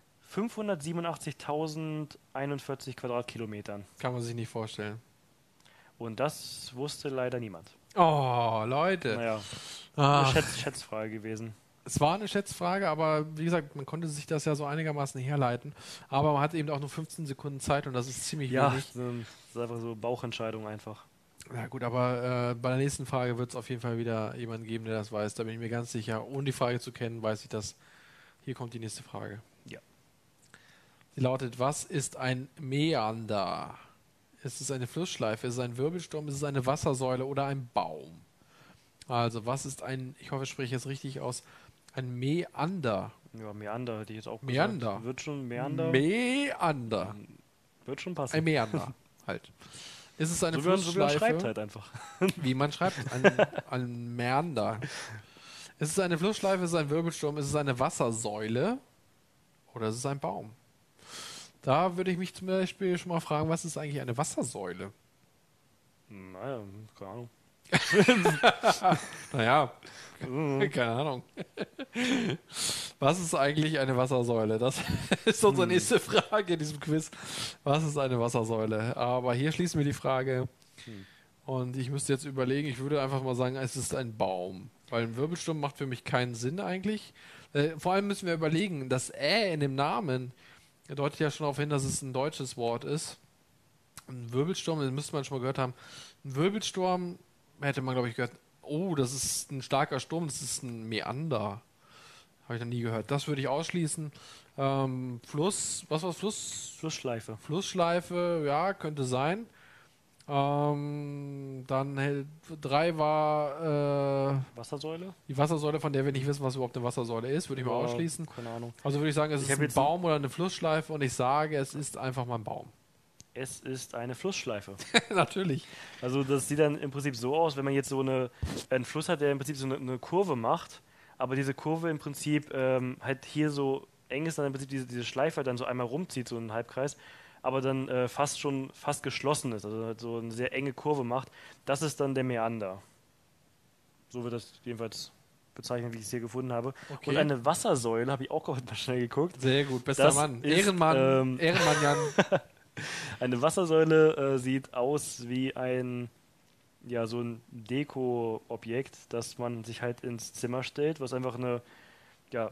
fünfhundertsiebenundachtzigtausendeinundvierzig Quadratkilometern. Kann man sich nicht vorstellen. Und das wusste leider niemand. Oh, Leute. Naja, Ah. eine Schätz Schätzfrage gewesen. Es war eine Schätzfrage, aber wie gesagt, man konnte sich das ja so einigermaßen herleiten. Aber man hat eben auch nur fünfzehn Sekunden Zeit und das ist ziemlich Ja, wenig. das ist einfach so Bauchentscheidung einfach. Ja gut, aber äh, bei der nächsten Frage wird es auf jeden Fall wieder jemanden geben, der das weiß. Da bin ich mir ganz sicher. Ohne die Frage zu kennen, weiß ich das. Hier kommt die nächste Frage. Ja. Sie lautet, was ist ein Mäander? Ist es eine Flussschleife? Ist es ein Wirbelsturm? Ist es eine Wassersäule oder ein Baum? Also, was ist ein, ich hoffe, ich spreche jetzt richtig aus, ein Mäander? Ja, Meander hätte ich jetzt auch Meander. gesagt. Wird schon Meander. Mäander. Wird schon passen. Ein Mäander, halt. Ist es eine so, wie man, so wie man Flussschleife? schreibt halt einfach. Wie man schreibt, ein, ein Mäander. Ist es eine Flussschleife? Ist es ein Wirbelsturm? Ist es eine Wassersäule? Oder ist es ein Baum? Da würde ich mich zum Beispiel schon mal fragen, was ist eigentlich eine Wassersäule? Naja, keine Ahnung. Naja, Mhm. keine Ahnung. Was ist eigentlich eine Wassersäule? Das ist unsere Hm. nächste Frage in diesem Quiz. Was ist eine Wassersäule? Aber hier schließen wir die Frage. Hm. Und ich müsste jetzt überlegen, ich würde einfach mal sagen, es ist ein Baum. Weil ein Wirbelsturm macht für mich keinen Sinn eigentlich. Äh, vor allem müssen wir überlegen, das Ä in dem Namen deutet ja schon darauf hin, dass es ein deutsches Wort ist. Ein Wirbelsturm, das müsste man schon mal gehört haben. Ein Wirbelsturm hätte man, glaube ich, gehört, oh, das ist ein starker Sturm, das ist ein Meander. Habe ich noch nie gehört. Das würde ich ausschließen. Ähm, Fluss, was war Fluss? Flussschleife. Flussschleife, ja, könnte sein. Ähm, dann äh, drei war äh, Wassersäule? die Wassersäule, von der wir nicht wissen, was überhaupt eine Wassersäule ist, würde ich mal Ja, ausschließen. Keine Ahnung. Also würde ich sagen, es Ich ist hab ein jetzt Baum oder eine Flussschleife und ich sage, es ist einfach mal ein Baum. Es ist eine Flussschleife. Natürlich. Also das sieht dann im Prinzip so aus, wenn man jetzt so eine, einen Fluss hat, der im Prinzip so eine, eine Kurve macht, aber diese Kurve im Prinzip ähm, halt hier so eng ist, dann im Prinzip diese, diese Schleife halt dann so einmal rumzieht, so einen Halbkreis, aber dann äh, fast schon fast geschlossen ist, also halt so eine sehr enge Kurve macht. Das ist dann der Meander. So wird das jedenfalls bezeichnet, wie ich es hier gefunden habe. Okay. Und eine Wassersäule, habe ich auch gerade mal schnell geguckt. Sehr gut, bester Das Mann. ist, Ehrenmann, ähm, Ehrenmann Jan. Eine Wassersäule äh, sieht aus wie ein, ja, so ein Deko-Objekt, das man sich halt ins Zimmer stellt, was einfach eine, ja,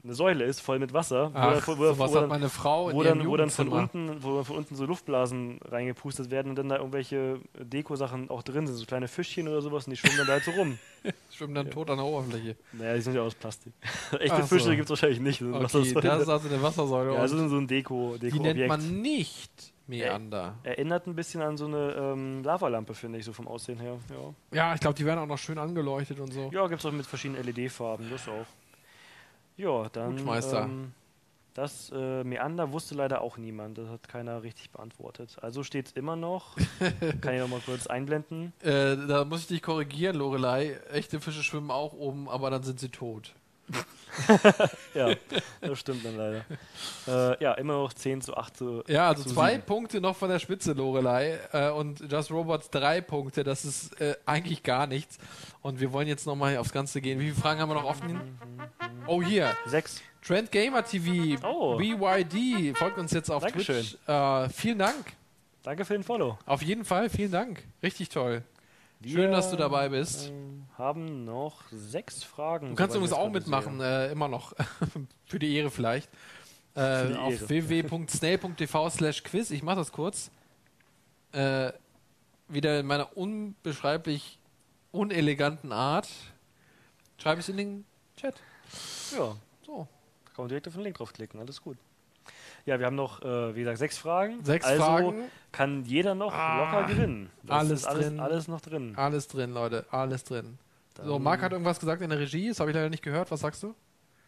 eine Säule ist, voll mit Wasser. Ach, wo, wo, sowas wo hat dann, meine Frau in wo ihrem dann, wo dann von Jugendzimmer. unten, wo von unten so Luftblasen reingepustet werden und dann da irgendwelche Deko-Sachen auch drin sind, so kleine Fischchen oder sowas und die schwimmen dann da halt so rum. Schwimmen dann Ja. tot an der Oberfläche. Naja, die sind ja aus Plastik. Echte Ach so. Fische gibt es wahrscheinlich nicht. Das sind Okay, Wassersäule. das ist also eine Wassersäule. ja, und also so ein Deko, die Deko nennt man nicht Meander. Erinnert ein bisschen an so eine ähm, Lavalampe, finde ich, so vom Aussehen her. Ja, Ja, ich glaube, die werden auch noch schön angeleuchtet und so. ja gibt es auch mit verschiedenen L E D-Farben, das auch. Ja, dann. Gut, Meister. Ähm, das äh, Meander wusste leider auch niemand. Das hat keiner richtig beantwortet. Also steht es immer noch. Kann ich noch mal kurz einblenden. Äh, da muss ich dich korrigieren, Lorelei. Echte Fische schwimmen auch oben, aber dann sind sie tot. Ja, das stimmt dann leider. Äh, ja, immer noch zehn zu acht zu. Ja, also zu zwei sieben. Punkte noch von der Spitze, Lorelei. Äh, und Just Robots drei Punkte. Das ist äh, eigentlich gar nichts. Und wir wollen jetzt nochmal aufs Ganze gehen. Wie viele Fragen haben wir noch offen? Oh, hier. Sechs. Trend Gamer T V. Oh. B Y D. Folgt uns jetzt auf Dankeschön. Twitch. Äh, vielen Dank. Danke für den Follow. Auf jeden Fall, vielen Dank. Richtig toll. Wir, Schön, dass du dabei bist. ähm, haben noch sechs Fragen. Du kannst soweit übrigens ich auch das gerade mitmachen, äh, immer noch. Für die Ehre vielleicht. Äh, die auf Ehre. w w w punkt snail punkt t v slash quiz. Ich mach das kurz. Äh, wieder in meiner unbeschreiblich uneleganten Art. Schreibe ich es in den Chat. sehe. Ja, So. da kann man direkt auf den Link draufklicken. Alles gut. Ja, wir haben noch, äh, wie gesagt, sechs Fragen. Sechs also Fragen. kann jeder noch Ah, locker gewinnen. Das alles ist alles, drin. alles noch drin. Alles drin, Leute. Alles drin. So, Dann- Marc hat irgendwas gesagt in der Regie. Das habe ich leider nicht gehört. Was sagst du?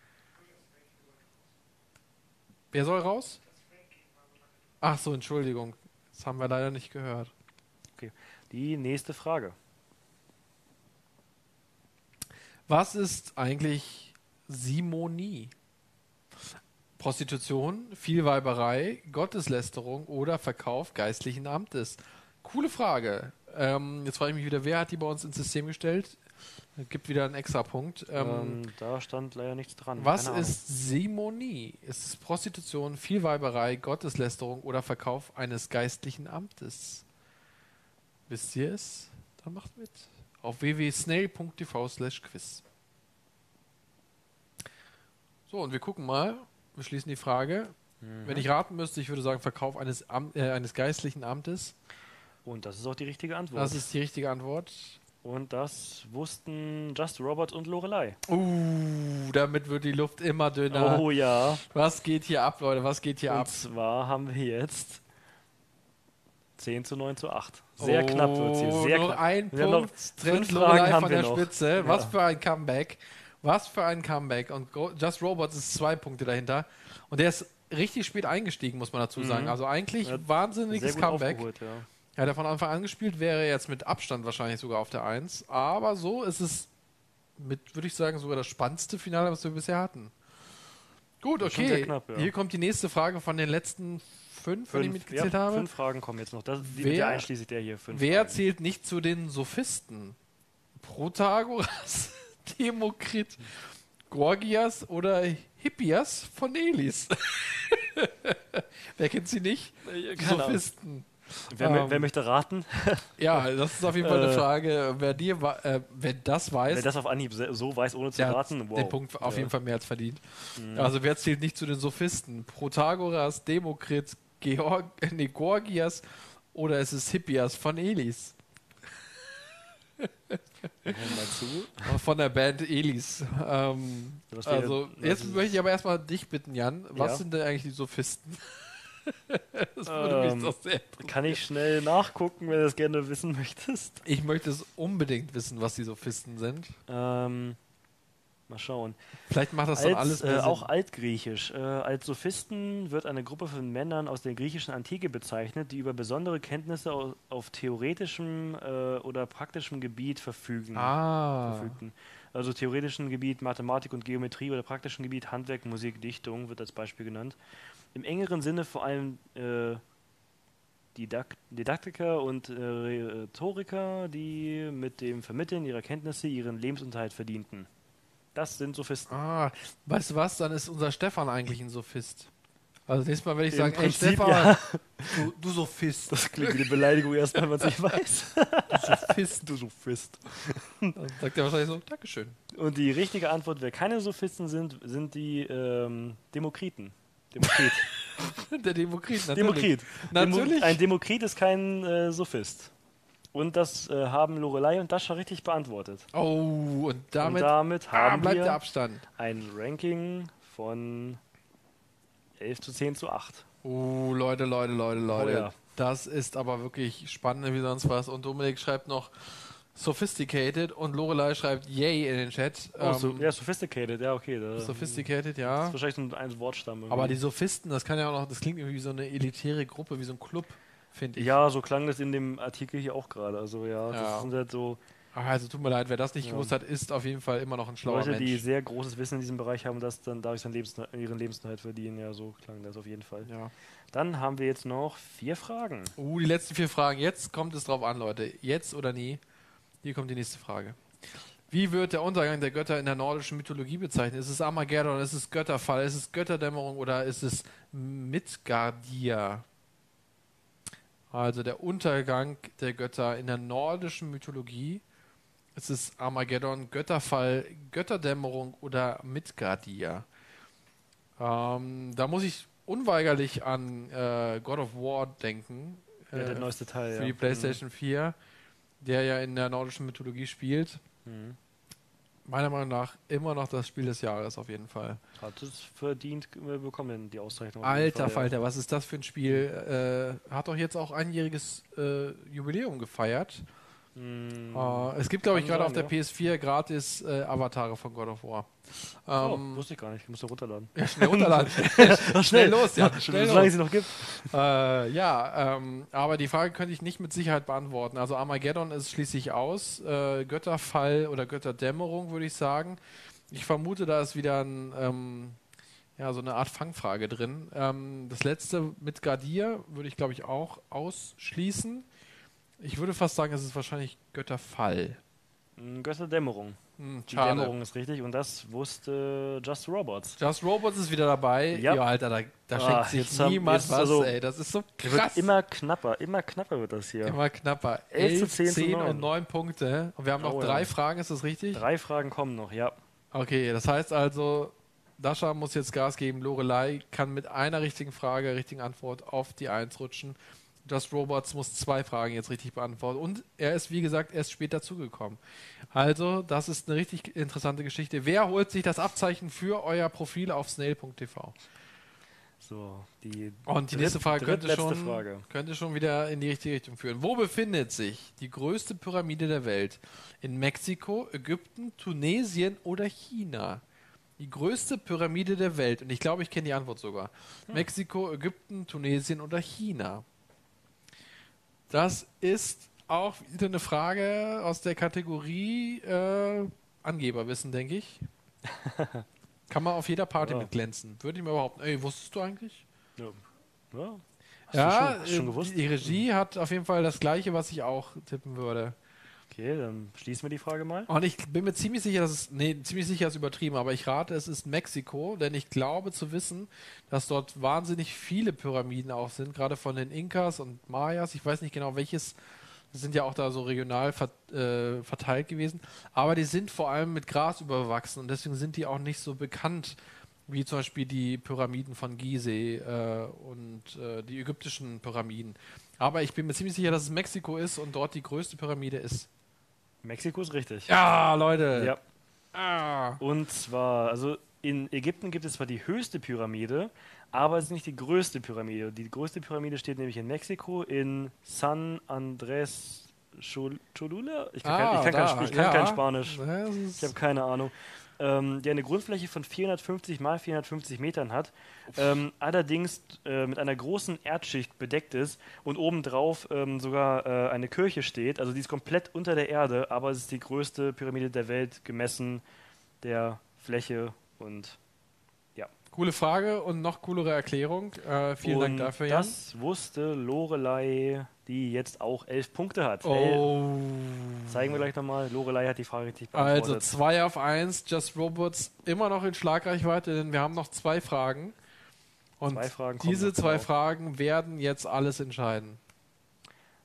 Wer soll raus? Ach so, Entschuldigung. Das haben wir leider nicht gehört. Die nächste Frage. Was ist eigentlich Simonie? Prostitution, Vielweiberei, Gotteslästerung oder Verkauf geistlichen Amtes? Coole Frage. Ähm, jetzt frage ich mich wieder, wer hat die bei uns ins System gestellt? Gibt wieder einen extra Punkt. Ähm, Ähm, da stand leider nichts dran. was Keine Ahnung. ist Simonie? Ist es Prostitution, Vielweiberei, Gotteslästerung oder Verkauf eines geistlichen Amtes? Wisst ihr es? Dann macht mit. Auf w w w punkt snail punkt t v slash quiz. So, und wir gucken mal. Wir schließen die Frage. Mhm. Wenn ich raten müsste, ich würde sagen Verkauf eines, Am äh, eines geistlichen Amtes. Und das ist auch die richtige Antwort. Das ist die richtige Antwort. Und das wussten Just Robot und Lorelei. Uh, damit wird die Luft immer dünner. Oh ja. Was geht hier ab, Leute? Was geht hier Und ab? zwar haben wir jetzt zehn zu neun zu acht. Sehr oh, knapp wird es hier. Sehr nur knapp. ein Wir haben Punkt. noch Trennt fünf Lorelei Fragen haben von wir der noch. Spitze. Was Ja. für ein Comeback. Was für ein Comeback. Und Go Just Robots ist zwei Punkte dahinter. Und der ist richtig spät eingestiegen, muss man dazu Mhm. sagen. Also eigentlich Ja, wahnsinniges Sehr gut Comeback. aufgeholt, ja. Hätte er von Anfang an gespielt, wäre er jetzt mit Abstand wahrscheinlich sogar auf der eins. Aber so ist es mit, würde ich sagen, sogar das spannendste Finale, was wir bisher hatten. Gut, Das ist schon okay. sehr knapp, ja. Hier kommt die nächste Frage von den letzten fünf, wenn ich Fünf, mitgezählt ja, habe. fünf Fragen kommen jetzt noch. Das, die, Wer- der einschließlich der hier. Fünf Wer Fragen. zählt nicht zu den Sophisten? Protagoras, Demokrit, Gorgias oder Hippias von Elis? Wer kennt sie nicht? Keine Ahnung. Sophisten. Wer, Ähm, wer möchte raten? Ja, das ist auf jeden Fall eine Äh, Frage. Wer, dir, wa- äh, wer das weiß, Wer das auf Anhieb se- so weiß, ohne zu der hat raten, wow. den Punkt auf Ja. jeden Fall mehr als verdient. Mhm. Also wer zählt nicht zu den Sophisten? Protagoras, Demokrit, Georg, nee, Gorgias oder ist es Hippias von Elis? Hör mal zu. Von der Band Elis. Ähm, Was wäre- also, was jetzt ist- möchte ich aber erstmal dich bitten, Jan. Was Ja? sind denn eigentlich die Sophisten? Das würde Ähm, mich doch sehr interessieren. Kann ich schnell nachgucken, wenn du das gerne wissen möchtest? Ich möchte es unbedingt wissen, was die Sophisten sind. Ähm, mal schauen. Vielleicht macht das dann alles Als, mehr äh, Sinn. auch altgriechisch. Äh, als Sophisten wird eine Gruppe von Männern aus der griechischen Antike bezeichnet, die über besondere Kenntnisse au- auf theoretischem äh, oder praktischem Gebiet verfügen. Ah. verfügten. Also theoretischen Gebiet Mathematik und Geometrie oder praktischen Gebiet Handwerk, Musik, Dichtung wird als Beispiel genannt. Im engeren Sinne vor allem äh, Didak Didaktiker und äh, Rhetoriker, die mit dem Vermitteln ihrer Kenntnisse ihren Lebensunterhalt verdienten. Das sind Sophisten. Ah, weißt du was? Dann ist unser Stefan eigentlich ein Sophist. Also nächstes Mal werde ich Im sagen, ey Prinzip, Stefan, ja. du, du Sophist. Das klingt wie eine Beleidigung erst, wenn man es nicht weiß. Du Sophist. Du Sophist. Dann sagt er wahrscheinlich so, Dankeschön. Und die richtige Antwort, wer keine Sophisten sind, sind die ähm, Demokriten. Demokrit. Der Demokrit, natürlich. Demokrit. Natürlich. Demo ein Demokrit ist kein äh, Sophist. Und das äh, haben Lorelei und Dasha richtig beantwortet. Oh, und damit, und damit ah, haben bleibt wir der Abstand. ein Ranking von elf zu zehn zu acht. Oh, Leute, Leute, Leute, Leute. Oh, ja. Das ist aber wirklich spannend wie sonst was. Und Dominik schreibt noch Sophisticated und Lorelei schreibt Yay in den Chat. Oh, ähm, so, ja, sophisticated, ja, okay. Da, Sophisticated, Das ja. ist wahrscheinlich so ein Wortstamm. Irgendwie. Aber die Sophisten, das kann ja auch noch, das klingt irgendwie wie so eine elitäre Gruppe, wie so ein Club, finde ich. Ja, so klang das in dem Artikel hier auch gerade. Also ja, Ja. das sind halt so Ach, also tut mir leid, wer das nicht Ja. gewusst hat, ist auf jeden Fall immer noch ein schlauer Leute, Mensch. die sehr großes Wissen in diesem Bereich haben, das dann dadurch seinen Lebens ihren Lebensunterhalt verdienen. Ja, so klang das auf jeden Fall. Ja. Dann haben wir jetzt noch vier Fragen. Uh, die letzten vier Fragen. Jetzt kommt es drauf an, Leute. Jetzt oder nie. Hier kommt die nächste Frage. Wie wird der Untergang der Götter in der nordischen Mythologie bezeichnet? Ist es Armageddon, ist es Götterfall, ist es Götterdämmerung oder ist es Midgardia? Also der Untergang der Götter in der nordischen Mythologie. Ist es Armageddon, Götterfall, Götterdämmerung oder Midgardia? Ähm, da muss ich unweigerlich an äh, God of War denken. Ja, der äh, neueste Teil. für ja. die PlayStation vier, der ja in der nordischen Mythologie spielt. Mhm. Meiner Meinung nach immer noch das Spiel des Jahres auf jeden Fall. Hat es verdient äh, bekommen, die Auszeichnung. auf jeden Alter Fall, Falter, was ist das für ein Spiel? Äh, hat doch jetzt auch einjähriges äh, Jubiläum gefeiert. ja. Mhm. Äh, es gibt, glaube ich, Kann gerade sein, auf der ja. P S vier gratis äh, Avatare von God of War. Oh, Ähm, wusste ich gar nicht. Ich muss da runterladen. ja, schnell runterladen. schnell, schnell los, ja. Schnell Solange los. es sie noch gibt. Äh, ja, ähm, aber die Frage könnte ich nicht mit Sicherheit beantworten. Also Armageddon ist schließlich aus. Äh, Götterfall oder Götterdämmerung, würde ich sagen. Ich vermute, da ist wieder ein, ähm, ja, so eine Art Fangfrage drin. Ähm, das letzte mit Gardier würde ich, glaube ich, auch ausschließen. Ich würde fast sagen, es ist wahrscheinlich Götterfall. Mhm, Götterdämmerung. Hm, Die schade. Dämmerung ist richtig und das wusste Just Robots. Just Robots ist wieder dabei. Ja, Ja. Alter, da, da Ah, schenkt sich jetzt haben- niemand jetzt was, also- ey. Das ist so Wird krass. immer knapper, immer knapper wird das hier. Immer knapper. elf zu elf, zehn zu zehn neun. und neun Punkte. Und wir haben noch Oh, ja. drei Fragen, ist das richtig? Drei Fragen kommen noch, ja. Okay, das heißt also, Dasha muss jetzt Gas geben. Lorelei kann mit einer richtigen Frage, richtigen Antwort auf die Eins rutschen. Just Robots muss zwei Fragen jetzt richtig beantworten. Und er ist, wie gesagt, erst spät dazugekommen. Also, das ist eine richtig interessante Geschichte. Wer holt sich das Abzeichen für euer Profil auf snail punkt t v? So, die Und die dritt- nächste Frage könnte drittletzte schon, Frage. könnte schon wieder in die richtige Richtung führen. Wo befindet sich die größte Pyramide der Welt? In Mexiko, Ägypten, Tunesien oder China? Die größte Pyramide der Welt. Und ich glaube, ich kenne die Antwort sogar. Hm. Mexiko, Ägypten, Tunesien oder China? Das ist auch wieder eine Frage aus der Kategorie äh, Angeberwissen, denke ich. Kann man auf jeder Party Ja. mit glänzen. Würde ich mir behaupten. Ey, wusstest du eigentlich? Ja. Ja. Hast Ja, du schon, hast du schon äh, gewusst? die Regie hat auf jeden Fall das Gleiche, was ich auch tippen würde. Okay, dann schließen wir die Frage mal. Und ich bin mir ziemlich sicher, dass es, nee, ziemlich sicher ist übertrieben, aber ich rate, es ist Mexiko, denn ich glaube zu wissen, dass dort wahnsinnig viele Pyramiden auch sind, gerade von den Inkas und Mayas. Ich weiß nicht genau welches, die sind ja auch da so regional vert, äh, verteilt gewesen, aber die sind vor allem mit Gras überwachsen und deswegen sind die auch nicht so bekannt wie zum Beispiel die Pyramiden von Gizeh äh, und äh, die ägyptischen Pyramiden. Aber ich bin mir ziemlich sicher, dass es Mexiko ist und dort die größte Pyramide ist. Mexiko ist richtig. Ja, Leute. Ja. Ah. Und zwar, also in Ägypten gibt es zwar die höchste Pyramide, aber es ist nicht die größte Pyramide. Die größte Pyramide steht nämlich in Mexiko, in San Andrés Chol- Cholula? Ich kann, Ah, kein, ich kann, da, kein, ich kann ja. kein Spanisch. Das ist- Ich habe keine Ahnung. Ähm, die eine Grundfläche von vierhundertfünfzig mal vierhundertfünfzig Metern hat, ähm, allerdings äh, mit einer großen Erdschicht bedeckt ist und obendrauf ähm, sogar äh, eine Kirche steht. Also die ist komplett unter der Erde, aber es ist die größte Pyramide der Welt gemessen der Fläche und Coole Frage und noch coolere Erklärung. Äh, vielen und Dank dafür, Jan. das wusste Lorelei, die jetzt auch elf Punkte hat. Oh. El- Zeigen wir gleich nochmal. Lorelei hat die Frage richtig Also beantwortet. zwei auf eins, Just Robots immer noch in Schlagreichweite, denn wir haben noch zwei Fragen. Und Zwei Fragen kommen diese noch, zwei genau. Fragen werden jetzt alles entscheiden.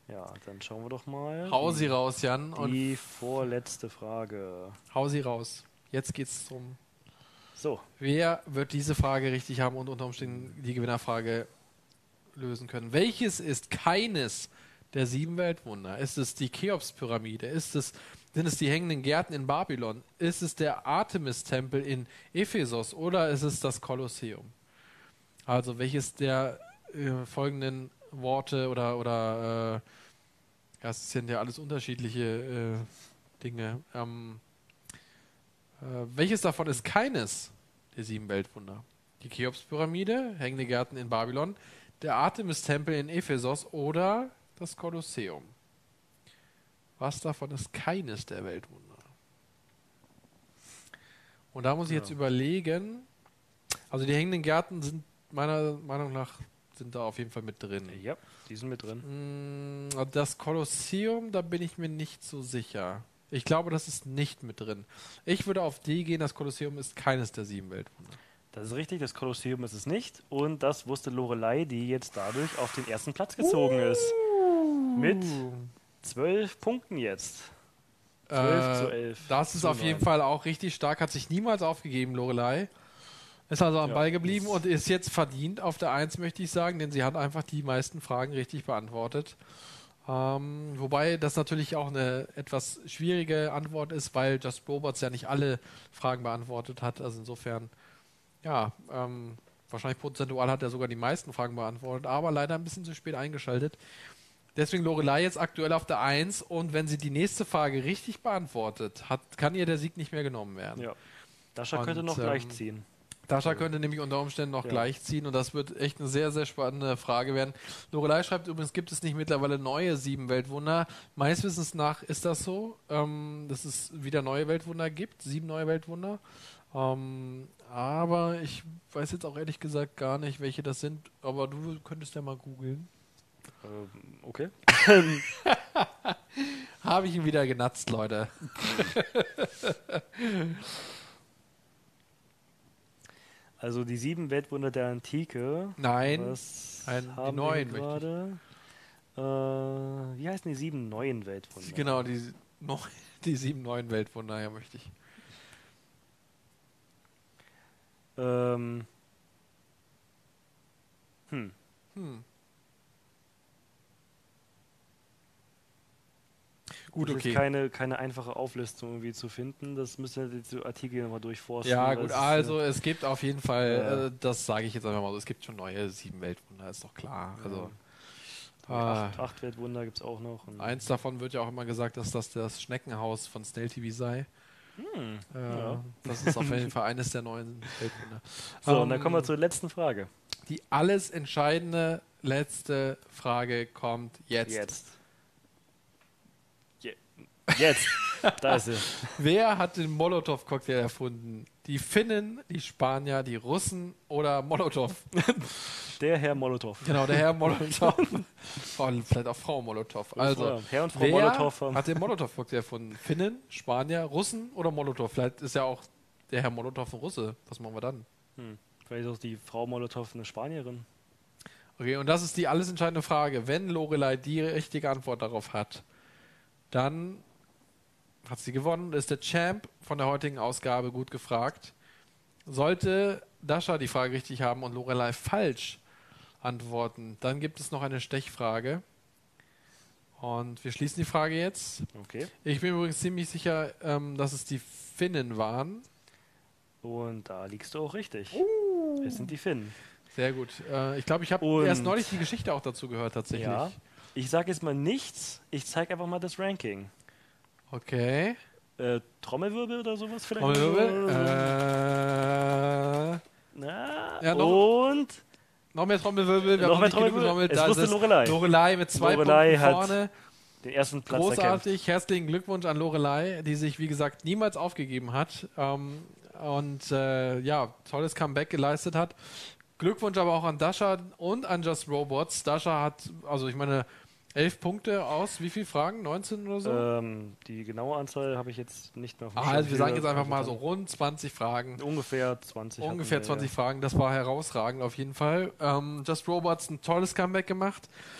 Ja, dann schauen wir doch mal. Hau sie raus, Jan. Die vorletzte Frage. Hau sie raus. Jetzt geht's drum. So. Wer wird diese Frage richtig haben und unter Umständen die Gewinnerfrage lösen können? Welches ist keines der sieben Weltwunder? Ist es die Cheops-Pyramide? Ist es, sind es die hängenden Gärten in Babylon? Ist es der Artemis-Tempel in Ephesos? Oder ist es das Kolosseum? Also welches der äh, folgenden Worte oder, oder äh, ja, es sind ja alles unterschiedliche äh, Dinge. Ähm, äh, welches davon ist keines der sieben Weltwunder? Die Cheops-Pyramide, hängende Gärten in Babylon, der Artemis-Tempel in Ephesos oder das Kolosseum? Was davon ist keines der Weltwunder? Und da muss ich Ja. jetzt überlegen, also die hängenden Gärten sind meiner Meinung nach sind da auf jeden Fall mit drin. Ja, die sind mit drin. Mm, Das Kolosseum, da bin ich mir nicht so sicher. Ich glaube, das ist nicht mit drin. Ich würde auf die gehen, das Kolosseum ist keines der sieben Weltwunder. Das ist richtig, das Kolosseum ist es nicht. Und das wusste Lorelei, die jetzt dadurch auf den ersten Platz gezogen ist. Mit zwölf Punkten jetzt. zwölf zu elf. Das ist zu auf jeden neun. Fall auch richtig stark, hat sich niemals aufgegeben, Lorelei. Ist also am Ja, Ball geblieben und ist jetzt verdient auf der eins, möchte ich sagen, denn sie hat einfach die meisten Fragen richtig beantwortet. Ähm, wobei das natürlich auch eine etwas schwierige Antwort ist, weil Just Robots ja nicht alle Fragen beantwortet hat. Also insofern, ja, ähm, wahrscheinlich prozentual hat er sogar die meisten Fragen beantwortet, aber leider ein bisschen zu spät eingeschaltet. Deswegen Lorelei jetzt aktuell auf der eins und wenn sie die nächste Frage richtig beantwortet, hat, kann ihr der Sieg nicht mehr genommen werden. Ja. Dascha Und, könnte noch ähm, gleich ziehen. Dascha könnte nämlich unter Umständen noch Ja. gleich ziehen und das wird echt eine sehr, sehr spannende Frage werden. Lorelei schreibt übrigens, gibt es nicht mittlerweile neue sieben Weltwunder? Meines Wissens nach ist das so, ähm, dass es wieder neue Weltwunder gibt, sieben neue Weltwunder. Ähm, aber ich weiß jetzt auch ehrlich gesagt gar nicht, welche das sind, aber du könntest ja mal googeln. Ähm, okay. Habe ich ihn wieder genatzt, Leute. Also die sieben Weltwunder der Antike. Nein, Was ein- die haben neuen wir gerade? Äh, wie heißen die sieben neuen Weltwunder? genau, die, neu- die sieben neuen Weltwunder, ja, möchte ich. Ähm, hm. Hm. Gut, das okay. ist keine, keine einfache Auflistung irgendwie zu finden. Das müssen wir jetzt die Artikel nochmal durchforsten. Ja, weil gut, es, also es gibt auf jeden Fall, Ja. äh, das sage ich jetzt einfach mal so, es gibt schon neue sieben Weltwunder, ist doch klar. Also äh, ah, acht, acht Weltwunder gibt es auch noch. Und, eins davon wird ja auch immer gesagt, dass das das Schneckenhaus von Snail T V sei. hm, Äh, ja. Das ist auf jeden Fall eines der neuen Weltwunder. So, und dann Ähm, kommen wir zur letzten Frage. Die alles entscheidende letzte Frage kommt jetzt. Jetzt. Je Jetzt. Da ist sie. Wer hat den Molotow-Cocktail erfunden? Die Finnen, die Spanier, die Russen oder Molotow? Der Herr Molotow. Genau, der Herr Molotow. Oh, vielleicht auch Frau Molotow. Also, Herr und Frau wer Molotow haben. hat den Molotow-Cocktail erfunden? Finnen, Spanier, Russen oder Molotow? Vielleicht ist ja auch der Herr Molotow ein Russe. Was machen wir dann? Hm. Vielleicht ist auch die Frau Molotow eine Spanierin. Okay, und das ist die alles entscheidende Frage. Wenn Lorelei die richtige Antwort darauf hat, dann hat sie gewonnen, ist der Champ von der heutigen Ausgabe gut gefragt. Sollte Dascha die Frage richtig haben und Lorelei falsch antworten, dann gibt es noch eine Stechfrage. Und wir schließen die Frage jetzt. Okay. Ich bin übrigens ziemlich sicher, ähm, dass es die Finnen waren. Und da liegst du auch richtig. Uh. Es sind die Finnen. Sehr gut. Äh, ich glaube, ich habe Und- erst neulich die Geschichte auch dazu gehört, tatsächlich. Ja. Ich sage jetzt mal nichts. Ich zeige einfach mal das Ranking. Okay. Äh, Trommelwirbel oder sowas vielleicht? Trommelwirbel. Äh, Na, Ja, noch- und noch mehr Trommelwirbel. Wir Noch haben mehr nicht genug Trommelwirbel. getrommelt. Es Da wusste ist Lorelei. Lorelei mit zwei Lorelei Punkten hat vorne. den ersten Platz erkämpft. Großartig. Herzlichen Glückwunsch an Lorelei, die sich, wie gesagt, niemals aufgegeben hat. Ähm, und äh, ja, tolles Comeback geleistet hat. Glückwunsch aber auch an Dascha und an Just Robots. Dascha hat, also ich meine, elf Punkte aus wie viele Fragen? neunzehn oder so? Ähm, die genaue Anzahl habe ich jetzt nicht mehr auf dem ah, Schirm. also wir sagen jetzt Viele- einfach mal so rund zwanzig Fragen. Ungefähr zwanzig. hatten Ungefähr wir, zwanzig Fragen, das war herausragend auf jeden Fall. Ähm, Just Robots ein tolles Comeback gemacht.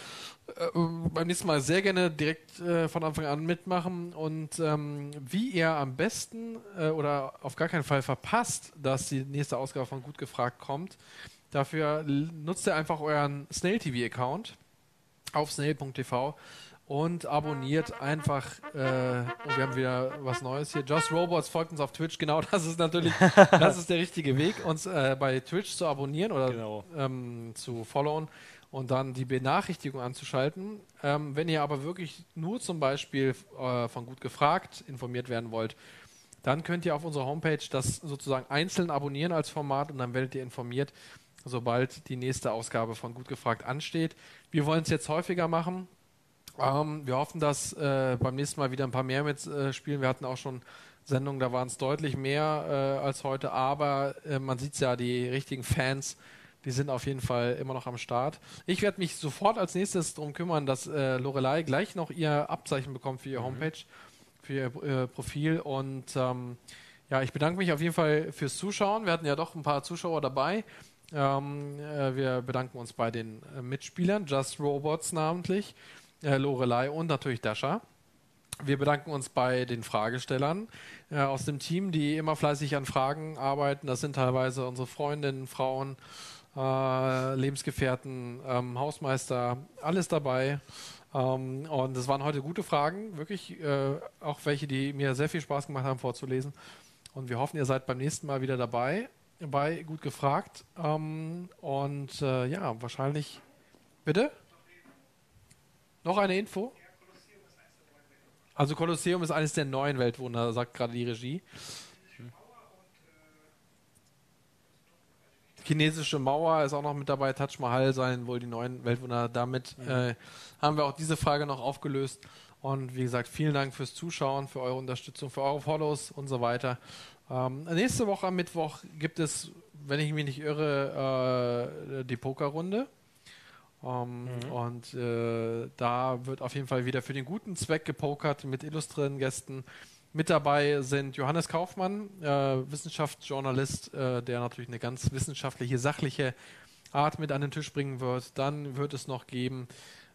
äh, beim nächsten Mal sehr gerne direkt äh, von Anfang an mitmachen. Und ähm, wie ihr am besten äh, oder auf gar keinen Fall verpasst, dass die nächste Ausgabe von Gut gefragt kommt, dafür l- nutzt ihr einfach euren Snail T V-Account auf snail punkt t v und abonniert einfach, äh, oh, wir haben wieder was Neues hier, Just Robots, folgt uns auf Twitch, genau, das ist natürlich, das ist der richtige Weg, uns äh, bei Twitch zu abonnieren oder Genau. ähm, zu followen und dann die Benachrichtigung anzuschalten. Ähm, wenn ihr aber wirklich nur zum Beispiel äh, von Gut gefragt informiert werden wollt, dann könnt ihr auf unserer Homepage das sozusagen einzeln abonnieren als Format und dann werdet ihr informiert, sobald die nächste Ausgabe von Gut gefragt ansteht. Wir wollen es jetzt häufiger machen. Ähm, wir hoffen, dass äh, beim nächsten Mal wieder ein paar mehr mitspielen. Äh, wir hatten auch schon Sendungen, da waren es deutlich mehr äh, als heute, aber äh, man sieht ja, die richtigen Fans, die sind auf jeden Fall immer noch am Start. Ich werde mich sofort als nächstes darum kümmern, dass äh, Lorelei gleich noch ihr Abzeichen bekommt für ihr Mhm. Homepage, für ihr äh, Profil und ähm, ja, ich bedanke mich auf jeden Fall fürs Zuschauen. Wir hatten ja doch ein paar Zuschauer dabei. Ähm, äh, wir bedanken uns bei den äh, Mitspielern, Just Robots namentlich, äh, Lorelei und natürlich Dasha. Wir bedanken uns bei den Fragestellern äh, aus dem Team, die immer fleißig an Fragen arbeiten. Das sind teilweise unsere Freundinnen, Frauen, äh, Lebensgefährten, ähm, Hausmeister, alles dabei. Ähm, und es waren heute gute Fragen, wirklich äh, auch welche, die mir sehr viel Spaß gemacht haben vorzulesen. Und wir hoffen, ihr seid beim nächsten Mal wieder dabei, bei Gut gefragt. Ähm, und äh, ja, wahrscheinlich. Bitte? Noch eine Info? Also Kolosseum ist eines der neuen Weltwunder, sagt gerade die Regie. Chinesische Mauer ist auch noch mit dabei, Taj Mahal seien wohl die neuen Weltwunder. Damit Mhm. äh, haben wir auch diese Frage noch aufgelöst. Und wie gesagt, vielen Dank fürs Zuschauen, für eure Unterstützung, für eure Follows und so weiter. Ähm, nächste Woche am Mittwoch gibt es, wenn ich mich nicht irre, äh, die Pokerrunde. Ähm, Mhm. Und äh, da wird auf jeden Fall wieder für den guten Zweck gepokert mit illustren Gästen. Mit dabei sind Johannes Kaufmann, äh, Wissenschaftsjournalist, äh, der natürlich eine ganz wissenschaftliche, sachliche Art mit an den Tisch bringen wird. Dann wird es noch geben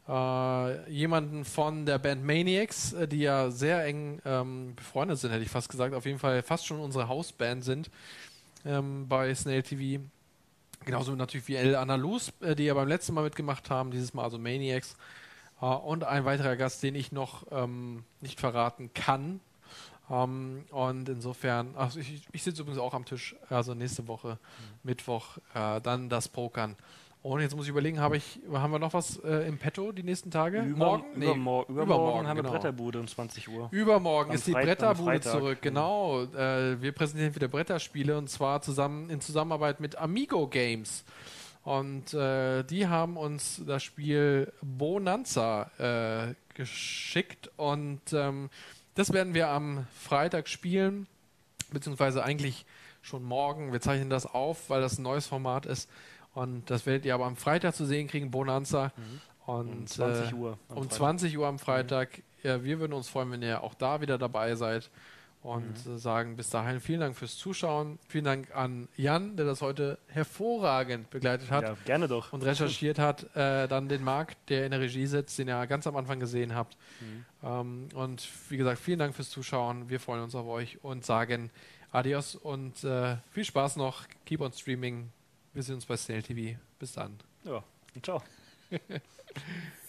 äh, jemanden von der Band Maniacs, äh, die ja sehr eng ähm, befreundet sind, hätte ich fast gesagt. Auf jeden Fall fast schon unsere Hausband sind ähm, bei Snail T V. Genauso natürlich wie El Andalus, äh, die ja beim letzten Mal mitgemacht haben, dieses Mal also Maniacs. Äh, und ein weiterer Gast, den ich noch ähm, nicht verraten kann. Ähm, und insofern, also ich, ich sitze übrigens auch am Tisch, also nächste Woche, Mittwoch, äh, dann das Pokern. Und jetzt muss ich überlegen, habe ich, haben wir noch was äh, im Petto die nächsten Tage? Über, Morgen? Nee, übermor übermorgen, übermorgen, haben wir genau. Bretterbude um zwanzig Uhr. Übermorgen Am ist die Freit- am Bretterbude Freitag. zurück, Mhm. genau. Äh, wir präsentieren wieder Bretterspiele und zwar zusammen in Zusammenarbeit mit Amigo Games. Und äh, die haben uns das Spiel Bonanza äh, geschickt und ähm, das werden wir am Freitag spielen, beziehungsweise eigentlich schon morgen. Wir zeichnen das auf, weil das ein neues Format ist. Und das werdet ihr aber am Freitag zu sehen kriegen, Bonanza. Mhm. Und, Um zwanzig äh, Uhr. am um Freitag. zwanzig Uhr am Freitag. Ja, wir würden uns freuen, wenn ihr auch da wieder dabei seid. Und Mhm. äh, sagen bis dahin vielen Dank fürs Zuschauen. Vielen Dank an Jan, der das heute hervorragend begleitet hat Ja, gerne doch. und recherchiert hat. Äh, dann den Marc, der in der Regie sitzt, den ihr ganz am Anfang gesehen habt. Mhm. Ähm, und wie gesagt, vielen Dank fürs Zuschauen. Wir freuen uns auf euch und sagen Adios und äh, viel Spaß noch. Keep on streaming. Wir sehen uns bei Snail T V. Bis dann. Ja, und ciao.